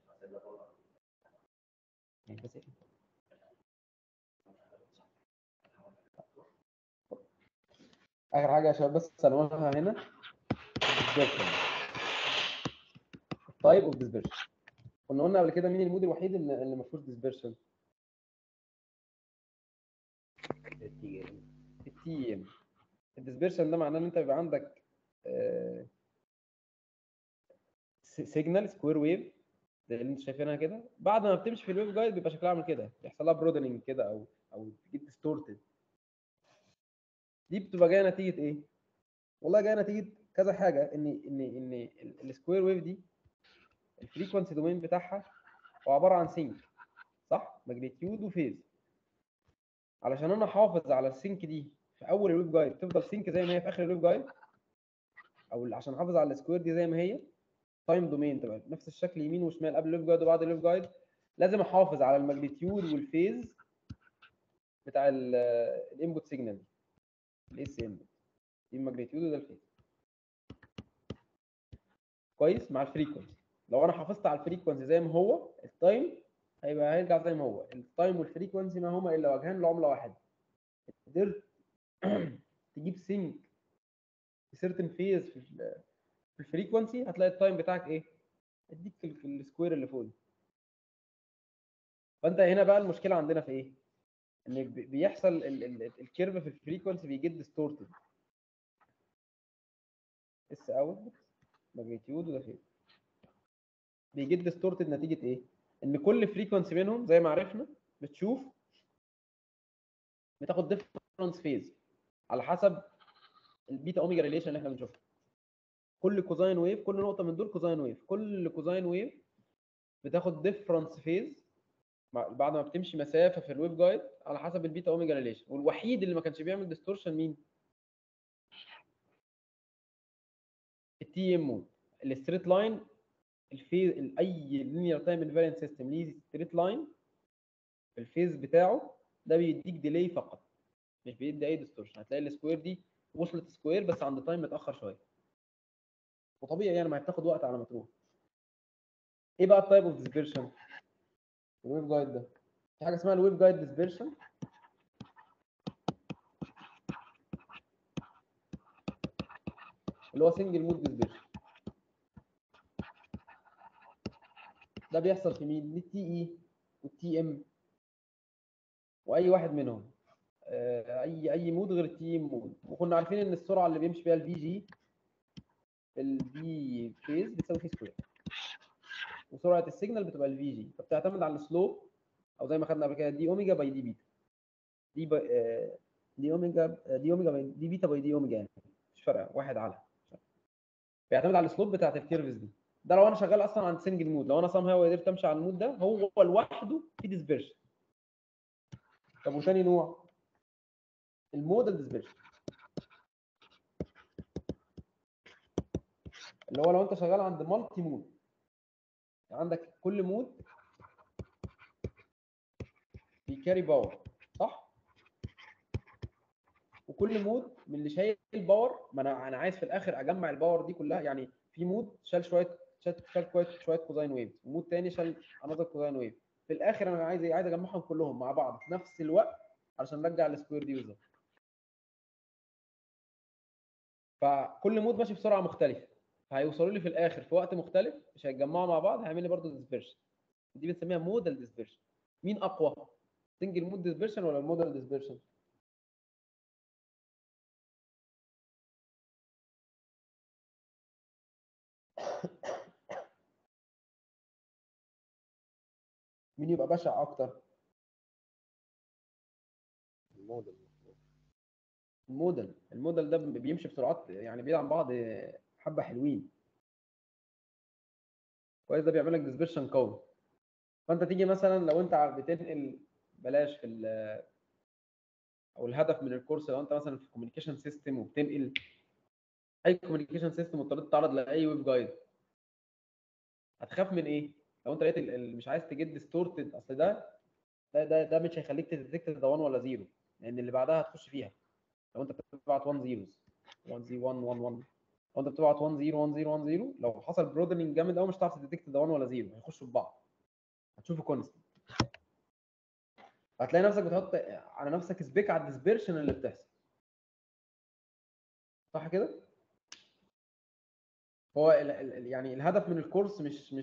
يعني بس اخر حاجه يا شباب بس هنقولها هنا dispersion. type of dispersion. قلنا قبل كده مين المود الوحيد اللي ما فيهوش dispersion؟ التي ام. التي ام. الديسبيرشن ده معناه ان انت بيبقى عندك سيجنال سكوير ويف زي اللي انت شايفينها كده. بعد ما بتمشي في الويف جايد بيبقى شكلها عامل كده. بيحصل لها برودنينج كده او تجيب ديستورتد. دي بتبقى جايه نتيجه ايه؟ والله جايه نتيجه كذا حاجه. ان السكوير ويف دي الفريكونسي دومين بتاعها هو عباره عن سينك. صح؟ ماجنتيود وفيز. علشان انا احافظ على السينك دي في اول الويف جايد تفضل سينك زي ما هي في اخر الويف جايد. او عشان احافظ على السكوير دي زي ما هي تايم دومين تبقى نفس الشكل يمين وشمال قبل الليف جايد وبعد الليف جايد. لازم احافظ على الماجنتيود والفيز بتاع الانبوت سيجنال دي. الاس انبوت دي الماجنتيود وده الفيز. كويس مع الفريكونسي. لو انا حافظت على الفريكونسي زي ما هو التايم هيرجع زي ما هو. التايم والفريكونسي ما هما الا وجهان لعمله واحده. قدرت تجيب سينك في سيرتن فيز في الفريكونسي هتلاقي التايم بتاعك ايه؟ اديك في السكوير اللي فوق. فانت هنا بقى المشكله عندنا في ايه؟ ان بيحصل الكيرف في الفريكونسي بيجيت ديستورتد. اس اوت ماجنتيود وده فين؟ بيجيت ديستورتد نتيجه ايه؟ ان كل فريكونسي منهم زي ما عرفنا بتاخد ديفرنس فيز على حسب البيتا اوميجا ريليشن اللي احنا بنشوفها. كل كوزاين ويف كل نقطه من دول كوزاين ويف. كل كوزاين ويف بتاخد ديفرنس فيز بعد ما بتمشي مسافه في الويف جايد على حسب البيتا اوميجا ريليشن. والوحيد اللي ما كانش بيعمل ديستورشن مين؟ التي ام مود. الستريت لاين الفيز اي لينير تايم انفاريانت سيستم ليه ستريت لاين الفيز بتاعه ده بيديك ديلي فقط، مش بيدي اي ديستورشن. هتلاقي السكوير دي وصلت سكوير بس عند تايم متاخر شويه، وطبيعي يعني ما هتاخد وقت على ما تروح. ايه بقى التايب اوف ديسبيرشن؟ الويف جايد ده في حاجه اسمها الويف جايد ديسبيرشن، اللي هو سنجل مود ديسبيرشن. ده بيحصل في مين؟ التي اي والتي ام واي واحد منهم، اي مود غير التي ام مود. وكنا عارفين ان السرعه اللي بيمشي بيها الفي جي الفي فيز بتساوي في سكوير، وسرعه السيجنال بتبقى الفي جي، فبتعتمد على السلوب، او زي ما خدنا قبل كده دي اوميجا باي دي بيتا، دي دي اوميجا باي دي بيتا باي دي اوميجا، يعني مش فارقه، واحد على بيعتمد على السلوب بتاعت الكيرفز دي. ده لو انا شغال اصلا عند سنجل مود، لو انا سام هاو قدرت امشي على المود ده هو لوحده في ديسبيرشن. طب وثاني نوع المودال ديسبيرشن، اللي هو لو انت شغال عند مالتي مود، عندك كل مود بيكاري باور، صح؟ وكل مود من اللي شايل باور، ما انا عايز في الاخر اجمع الباور دي كلها. يعني في مود شال شويه كوزاين ويف، ومود تاني شال انذر كوزاين ويف. في الاخر انا عايز ايه؟ عايز اجمعهم كلهم مع بعض في نفس الوقت علشان ارجع السكوير دي بالظبط. فكل مود ماشي بسرعه مختلفه، فهيوصلوا لي في الاخر في وقت مختلف، مش هيتجمعوا مع بعض، هيعمل لي برضه ديسبيرشن. دي بنسميها مودال ديسبيرشن. مين اقوى؟ سنجل مود ديسبيرشن ولا المودال ديسبيرشن؟ مين يبقى بشع اكتر؟ الموديل. المودل ده بيمشي بسرعات يعني بعيد عن بعض حبه حلوين. كويس، ده بيعمل لك ديسبيرشن قوي. فانت تيجي مثلا لو انت بتنقل، بلاش في او الهدف من الكورس، لو انت مثلا في كوميونيكيشن سيستم وبتنقل اي كوميونيكيشن سيستم واضطريت تتعرض لاي ويب جايد، هتخاف من ايه؟ لو انت لقيت مش عايز تجيت ديستورتد، اصل ده مش هيخليك تديتكت ده 1 ولا 0، لان اللي بعدها هتخش فيها. لو انت بتبعت 1 زيروز 1 0 1 1 1، لو انت بتبعت 1 0 1 0 1 0، لو حصل برودنينج جامد قوي مش هتعرف تديتكت ده 1 ولا 0، هيخشوا في بعض، هتشوفه كونستنت. هتلاقي نفسك بتحط على نفسك سبيك على الديسبيرشن اللي بتحصل، صح كده؟ هو يعني الهدف من الكورس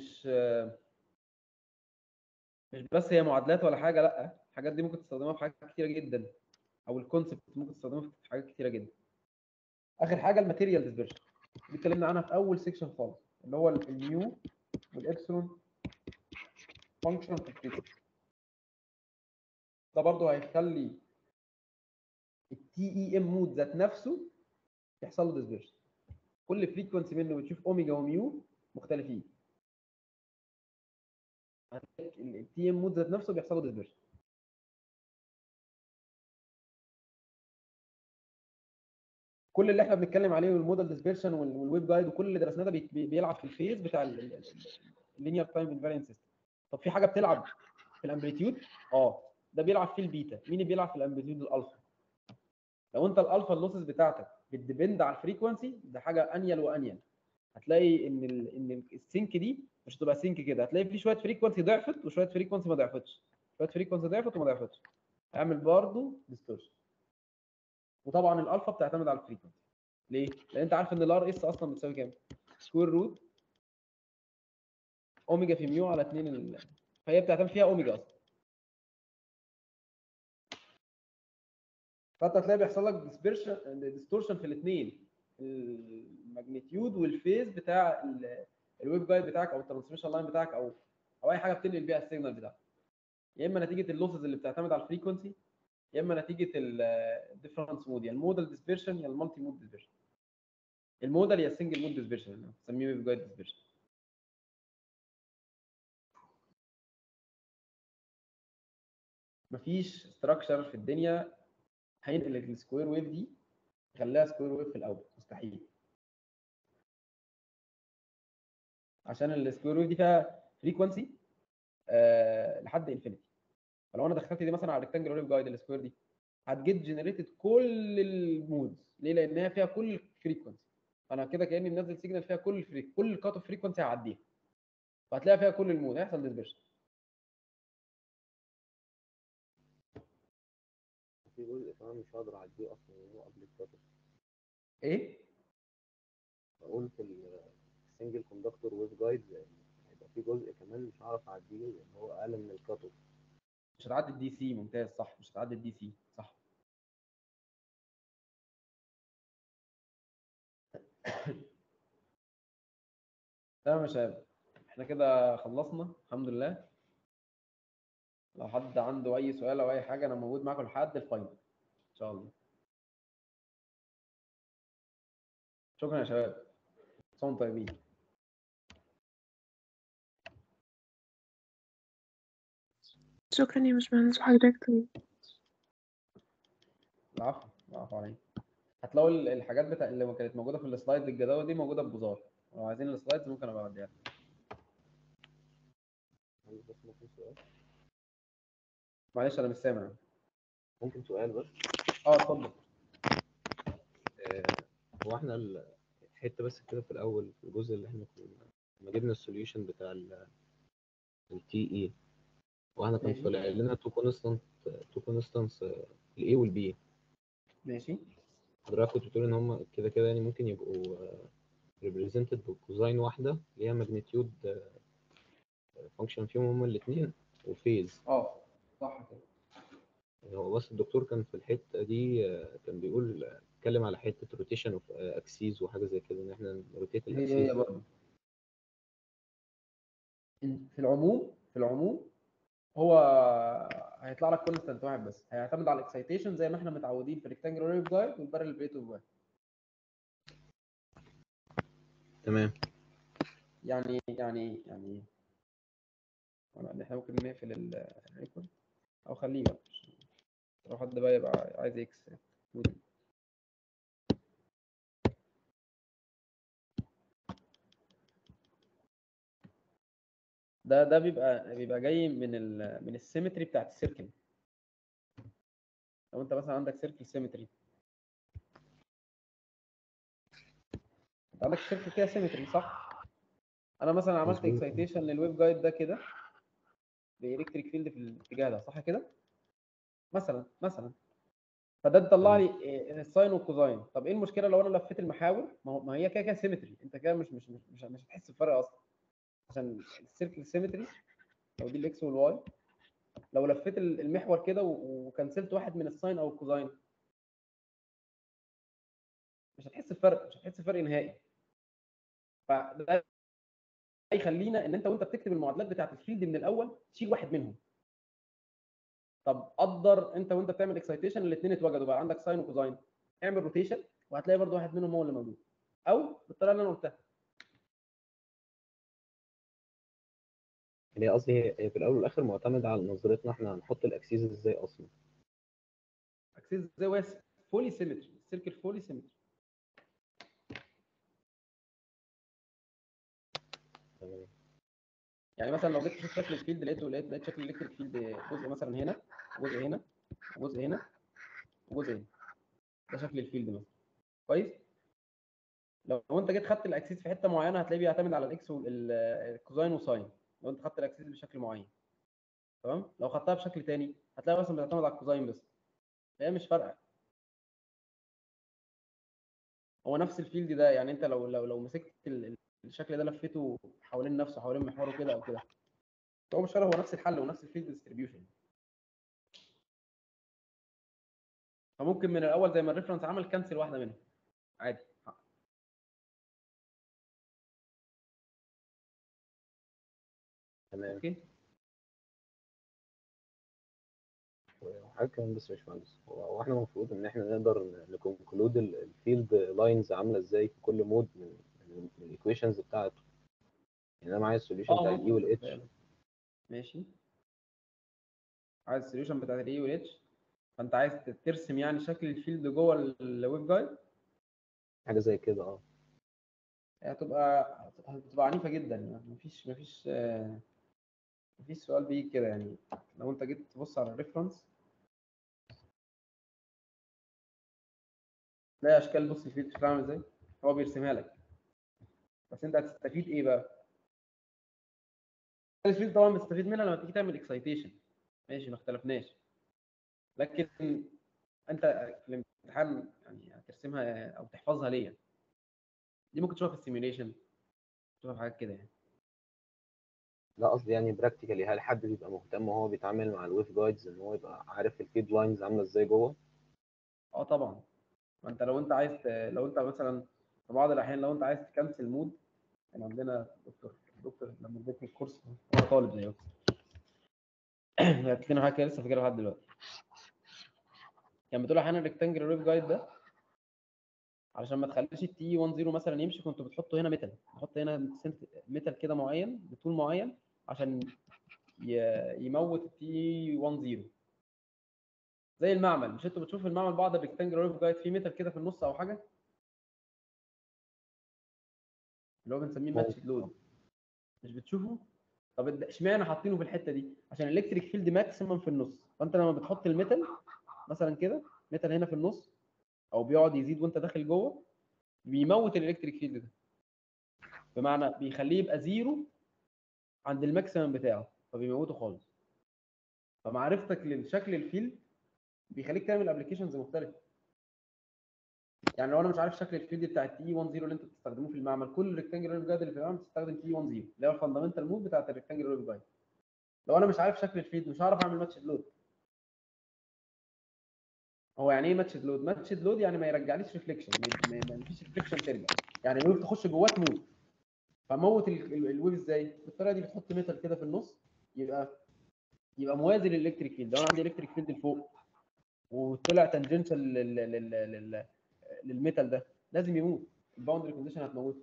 مش بس هي معادلات ولا حاجه، لا، الحاجات دي ممكن تستخدمها في حاجات كتيره جدا، او الكونسبت ممكن تستخدمها في حاجات كتيره جدا. اخر حاجه الماتيريال ديسبيرشن، دي اتكلمنا عنها في اول سيكشن خالص، اللي هو الميو والابسلون فانكشن في الفريكونسي. ده برضه هيخلي التي اي ام مود ذات نفسه يحصل له ديسبيرشن. كل فريكونسي منه بتشوف اوميجا وميو مختلفين، التي ام مود ذات نفسه بيحصل له ديسبيرشن. كل اللي احنا بنتكلم عليه والمودال ديسبيرشن والويب جايد وكل اللي درسناه ده بيلعب في الفيز بتاع اللينير تايم انفاريانت سيستم. طب في حاجه بتلعب في الامبليتيود؟ ده بيلعب فيه البيتا. مين اللي بيلعب في الامبليتيود؟ الالفا. لو انت الالفا اللوسز بتاعتك بتديبند على الفريكونسي، ده حاجه انيل وانيل. هتلاقي ان السينك دي مش هتبقى سينك كده، هتلاقي في شويه فريكونسي ضعفت وشويه فريكونسي ما ضعفتش، شويه فريكونسي ضعفت وما ضعفتش، هيعمل برضه ديستورشن. وطبعا الالفا بتعتمد على الفريكونسي. ليه؟ لان انت عارف ان الار اس اصلا بتساوي كام؟ سكوير روت اوميجا في ميو على 2 فهي بتعتمد فيها اوميجا اصلا. فانت هتلاقي بيحصل لك ديستورشن في الاثنين، الماجنتيود والفيز بتاع الويب جايد بتاعك او الترانسميشن لاين بتاعك او اي حاجه بتنقل بيها السيجنال بتاعك، يا اما نتيجه اللوسز اللي بتعتمد على الفريكونسي، يا اما نتيجه الديفرنس مود، يا المودال ديسبيرشن يا المالتي مود ديسبيرشن. المودال يا السنجل مود ديسبيرشن، بنسميه ويب جايد ديسبيرشن. مفيش ستراكشر في الدنيا هينقل السكوير ويف دي يخليها سكوير ويف في الاول، مستحيل. عشان السكوير ويف دي فيها فريكونسي لحد انفينيتي. فلو انا دخلت دي مثلا على الريكتانجل ويف جايد السكوير دي هتجيت جنريتد كل المودز. ليه؟ لان هي فيها كل الفريكونسي. فانا كده كاني منزل سيجنال فيها كل كات اوف فريكونسي هعديها، فهتلاقي فيها كل المود، هيحصل ديسبرشن. في جزء كمان مش هقدر اعديه اصلا اللي هو قبل الكاتب. ايه؟ بقول في السنجل كوندكتور ويف جايد هيبقى في جزء كمان مش هعرف اعديه لان هو اقل من الكاتب. مش هتعدي الدي سي. ممتاز، صح، مش هتعدي الدي سي، صح. تمام يا شباب، احنا كده خلصنا الحمد لله. لو حد عنده اي سؤال او اي حاجه انا موجود معاكم لحد الفاينل ان شاء الله. شكرا يا شباب، صوم طيبين. شكرا يا باشمهندس وحضرتك طيب. العفو، العفو عليك. هتلاقوا الحاجات اللي كانت موجوده في السلايد الجداول دي موجوده ببزار. لو عايزين السلايدز ممكن ابقى اوديها لكم. عندي بس ممكن سؤال. معلش انا مش سامع. ممكن سؤال بس. اتفضل. هو احنا الحته بس كده في الاول في الجزء اللي احنا كنا لما جبنا السوليوشن بتاع التي اي، واحنا كان ماشي طالع لنا تو كونستانس الاي والبي. ماشي. حضرتك كنت بتقول ان هم كده كده يعني ممكن يبقوا ريبريزنتد بكوزاين واحده اللي هي ماجنتيود فانكشن فيهم هم الاثنين وفيز. صح كده. هو بس الدكتور كان في الحته دي كان بيقول اتكلم على حته روتيشن اوف اكسيز وحاجه زي كده ان احنا نروتيت هي الاكسيز. برضه في العموم هو هيطلع لك كونستانت واحد بس، هيعتمد على الاكسيتيشن زي ما احنا متعودين في الريكتانجل ويف جايد والبارل بليت ويف جايد. تمام. يعني احنا ممكن نقفل الريكورد او خليه بقى لو حد بقى يبقى عايز يكس. ده بيبقى جاي من السيمتري بتاعت السيركل. لو انت مثلا عندك سيركل سيمتري، انت عندك سيركل كده سيمتري صح؟ انا مثلا عملت مظبوط. اكسيتيشن للويف جايد ده كده بإلكتريك فيلد في الاتجاه ده صح كده؟ مثلا فده طلع لي الساين والكوزاين. طب ايه المشكله لو انا لفيت المحاور؟ ما هي كده كده سيمتري، انت كده مش هتحس بفرق اصلا عشان السيركل سيمتري. لو دي الاكس والواي، لو لفيت المحور كده وكنسلت واحد من الساين او الكوزاين مش هتحس بفرق، مش هتحس بفرق نهائي. فده يخلينا ان انت وانت بتكتب المعادلات بتاعت الفيلد من الاول تشيل واحد منهم. طب قدر انت وانت بتعمل اكسايتيشن الاثنين اتوجدوا بقى عندك ساين وكوزاين، اعمل روتيشن وهتلاقي برضو واحد منهم هو اللي موجود، او بالطريقه اللي انا قلتها. يعني قصدي هي في الاول والاخر معتمده على نظرتنا احنا هنحط الاكسيز ازاي اصلا. اكسس زي واسع فولي سيمتري، السيركل فولي سيمتري. تمام. يعني مثلا لو جيت تشوف شكل الفيلد لقيت شكل الالكتريك فيلد جزء مثلا هنا وجزء هنا وجزء هنا وجزء هنا. ده شكل الفيلد مثلا كويس. لو انت جيت خدت الاكسيس في حته معينه هتلاقيه بيعتمد على الاكس والكوزاين وساين. لو انت خدت الاكسيس بشكل معين تمام، لو خدتها بشكل تاني هتلاقي مثلا بتعتمد على الكوزاين بس. هي مش فارقه، هو نفس الفيلد ده. يعني انت لو مسكت الشكل ده لفيته حوالين نفسه حوالين محوره كده او كده، هو مش فارق، هو نفس الحل ونفس الفيلد ديستريبيوشن. فممكن من الاول زي ما الريفرنس عمل كنسل واحده منهم عادي. تمام. اوكي. وحاجه كمان بس مش مهندس، هو احنا المفروض ان احنا نقدر نكونكلود الفيلد لاينز عامله ازاي في كل مود من الايكويشنز بتاعته. يعني انا معايا السوليوشن بتاع الاي ممكن والاتش. ماشي. عايز السوليوشن بتاعت الاي والاتش، فانت عايز ترسم يعني شكل الفيلد جوه الويب جايد. حاجه زي كده هتبقى عنيفه جدا يعني. مفيش سؤال بيجي كده يعني. لو انت جيت تبص على الريفرنس تلاقي اشكال، بص الفيلد شكلها عامل ازاي، هو بيرسمها لك. بس انت هتستفيد ايه بقى؟ الفيلد طبعا بتستفيد منها لما تيجي تعمل اكسايتيشن، ماشي ما اختلفناش. لكن انت في الامتحان يعني هترسمها او تحفظها ليه؟ دي ممكن تشوفها في السيميوليشن، تشوفها في حاجات كده يعني. لا قصدي يعني براكتيكالي، هل حد بيبقى مهتم وهو بيتعامل مع الويف جايدز ان هو يبقى عارف الفيد لاينز عامله ازاي جوه؟ اه طبعا. ما انت لو انت عايز لو انت مثلا في بعض الاحيان لو انت عايز تكنسل مود، كان عندنا دكتور لما ادتني الكورس هو طالب زيه قالت لنا حاجه كده لسه فاكرها لحد دلوقتي. كان بتقول احيانا الريكتانجل ريف جايد ده علشان ما تخليش التي 10 مثلا يمشي، كنت بتحطه هنا ميتال، تحط هنا ميتال كده معين بطول معين عشان يموت التي 10. زي المعمل، مش انتوا بتشوفوا المعمل بعض الريكتانجل ريف جايد فيه ميتال كده في النص او حاجه، اللي هو بنسميه ماتش لود، مش بتشوفه؟ طب اشمعنى حاطينه في الحته دي؟ عشان الالكتريك فيلد ماكسيمم في النص. فانت لما بتحط الميتال مثلا كده، ميتال هنا في النص، او بيقعد يزيد وانت داخل جوه، بيموت الالكتريك فيلد ده، بمعنى بيخليه يبقى زيرو عند الماكسيمم بتاعه، فبيموته خالص. فمعرفتك لشكل الفيلد بيخليك تعمل ابلكيشنز مختلفه. يعني لو انا مش عارف شكل الفيلد بتاع التي 10 اللي انتوا بتستخدموه في المعمل، كل ريكتانجل ريف جايد اللي في المعمل بتستخدم تي 10 اللي هو الفاندامنتال مود بتاعت الريكتانجل ريف جايد. لو انا مش عارف شكل الفيلد مش هعرف اعمل ماتش لود. هو يعني ايه ماتشد لود؟ ماتشد لود يعني ما يرجعليش ريفليكشن، ما فيش ريفليكشن ترجع، يعني الويف تخش جواه تموت. فموت الويف ازاي؟ بالطريقه دي، بتحط ميتال كده في النص، يبقى موازي للالكتريك فيلد. لو انا عندي الكتريك فيلد لفوق وطلع تانجنشال للميتال ده، لازم يموت، الباوندري كونديشن هتموته.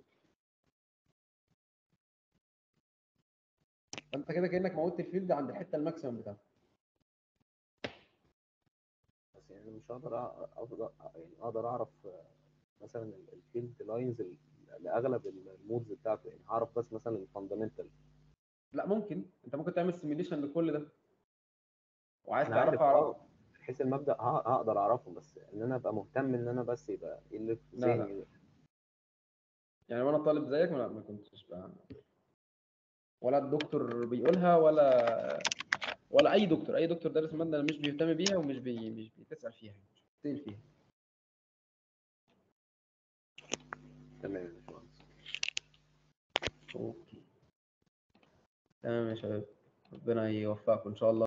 فانت كده كانك موتت الفيلد عند الحته الماكسيمم بتاعته. بس يعني مش اقدر اعرف مثلا الفيلد لاينز لاغلب المودز بتاعته، يعني هعرف بس مثلا الفاندامنتال. لا ممكن، انت ممكن تعمل سيميليشن لكل ده وعايز انا عارف تعرفها. بحيث المبدا هقدر اعرفه، بس ان انا ابقى مهتم ان انا بس يبقى ايه اللي في لا ذهني. يعني وانا طالب زيك ما كنتش بقى، ولا الدكتور بيقولها ولا اي دكتور دارس الماده مش بيهتم بيها ومش مش بتسال فيها، مش بتسال فيها. تمام يا باشمهندس. اوكي تمام يا شباب، ربنا يوفقكم ان شاء الله.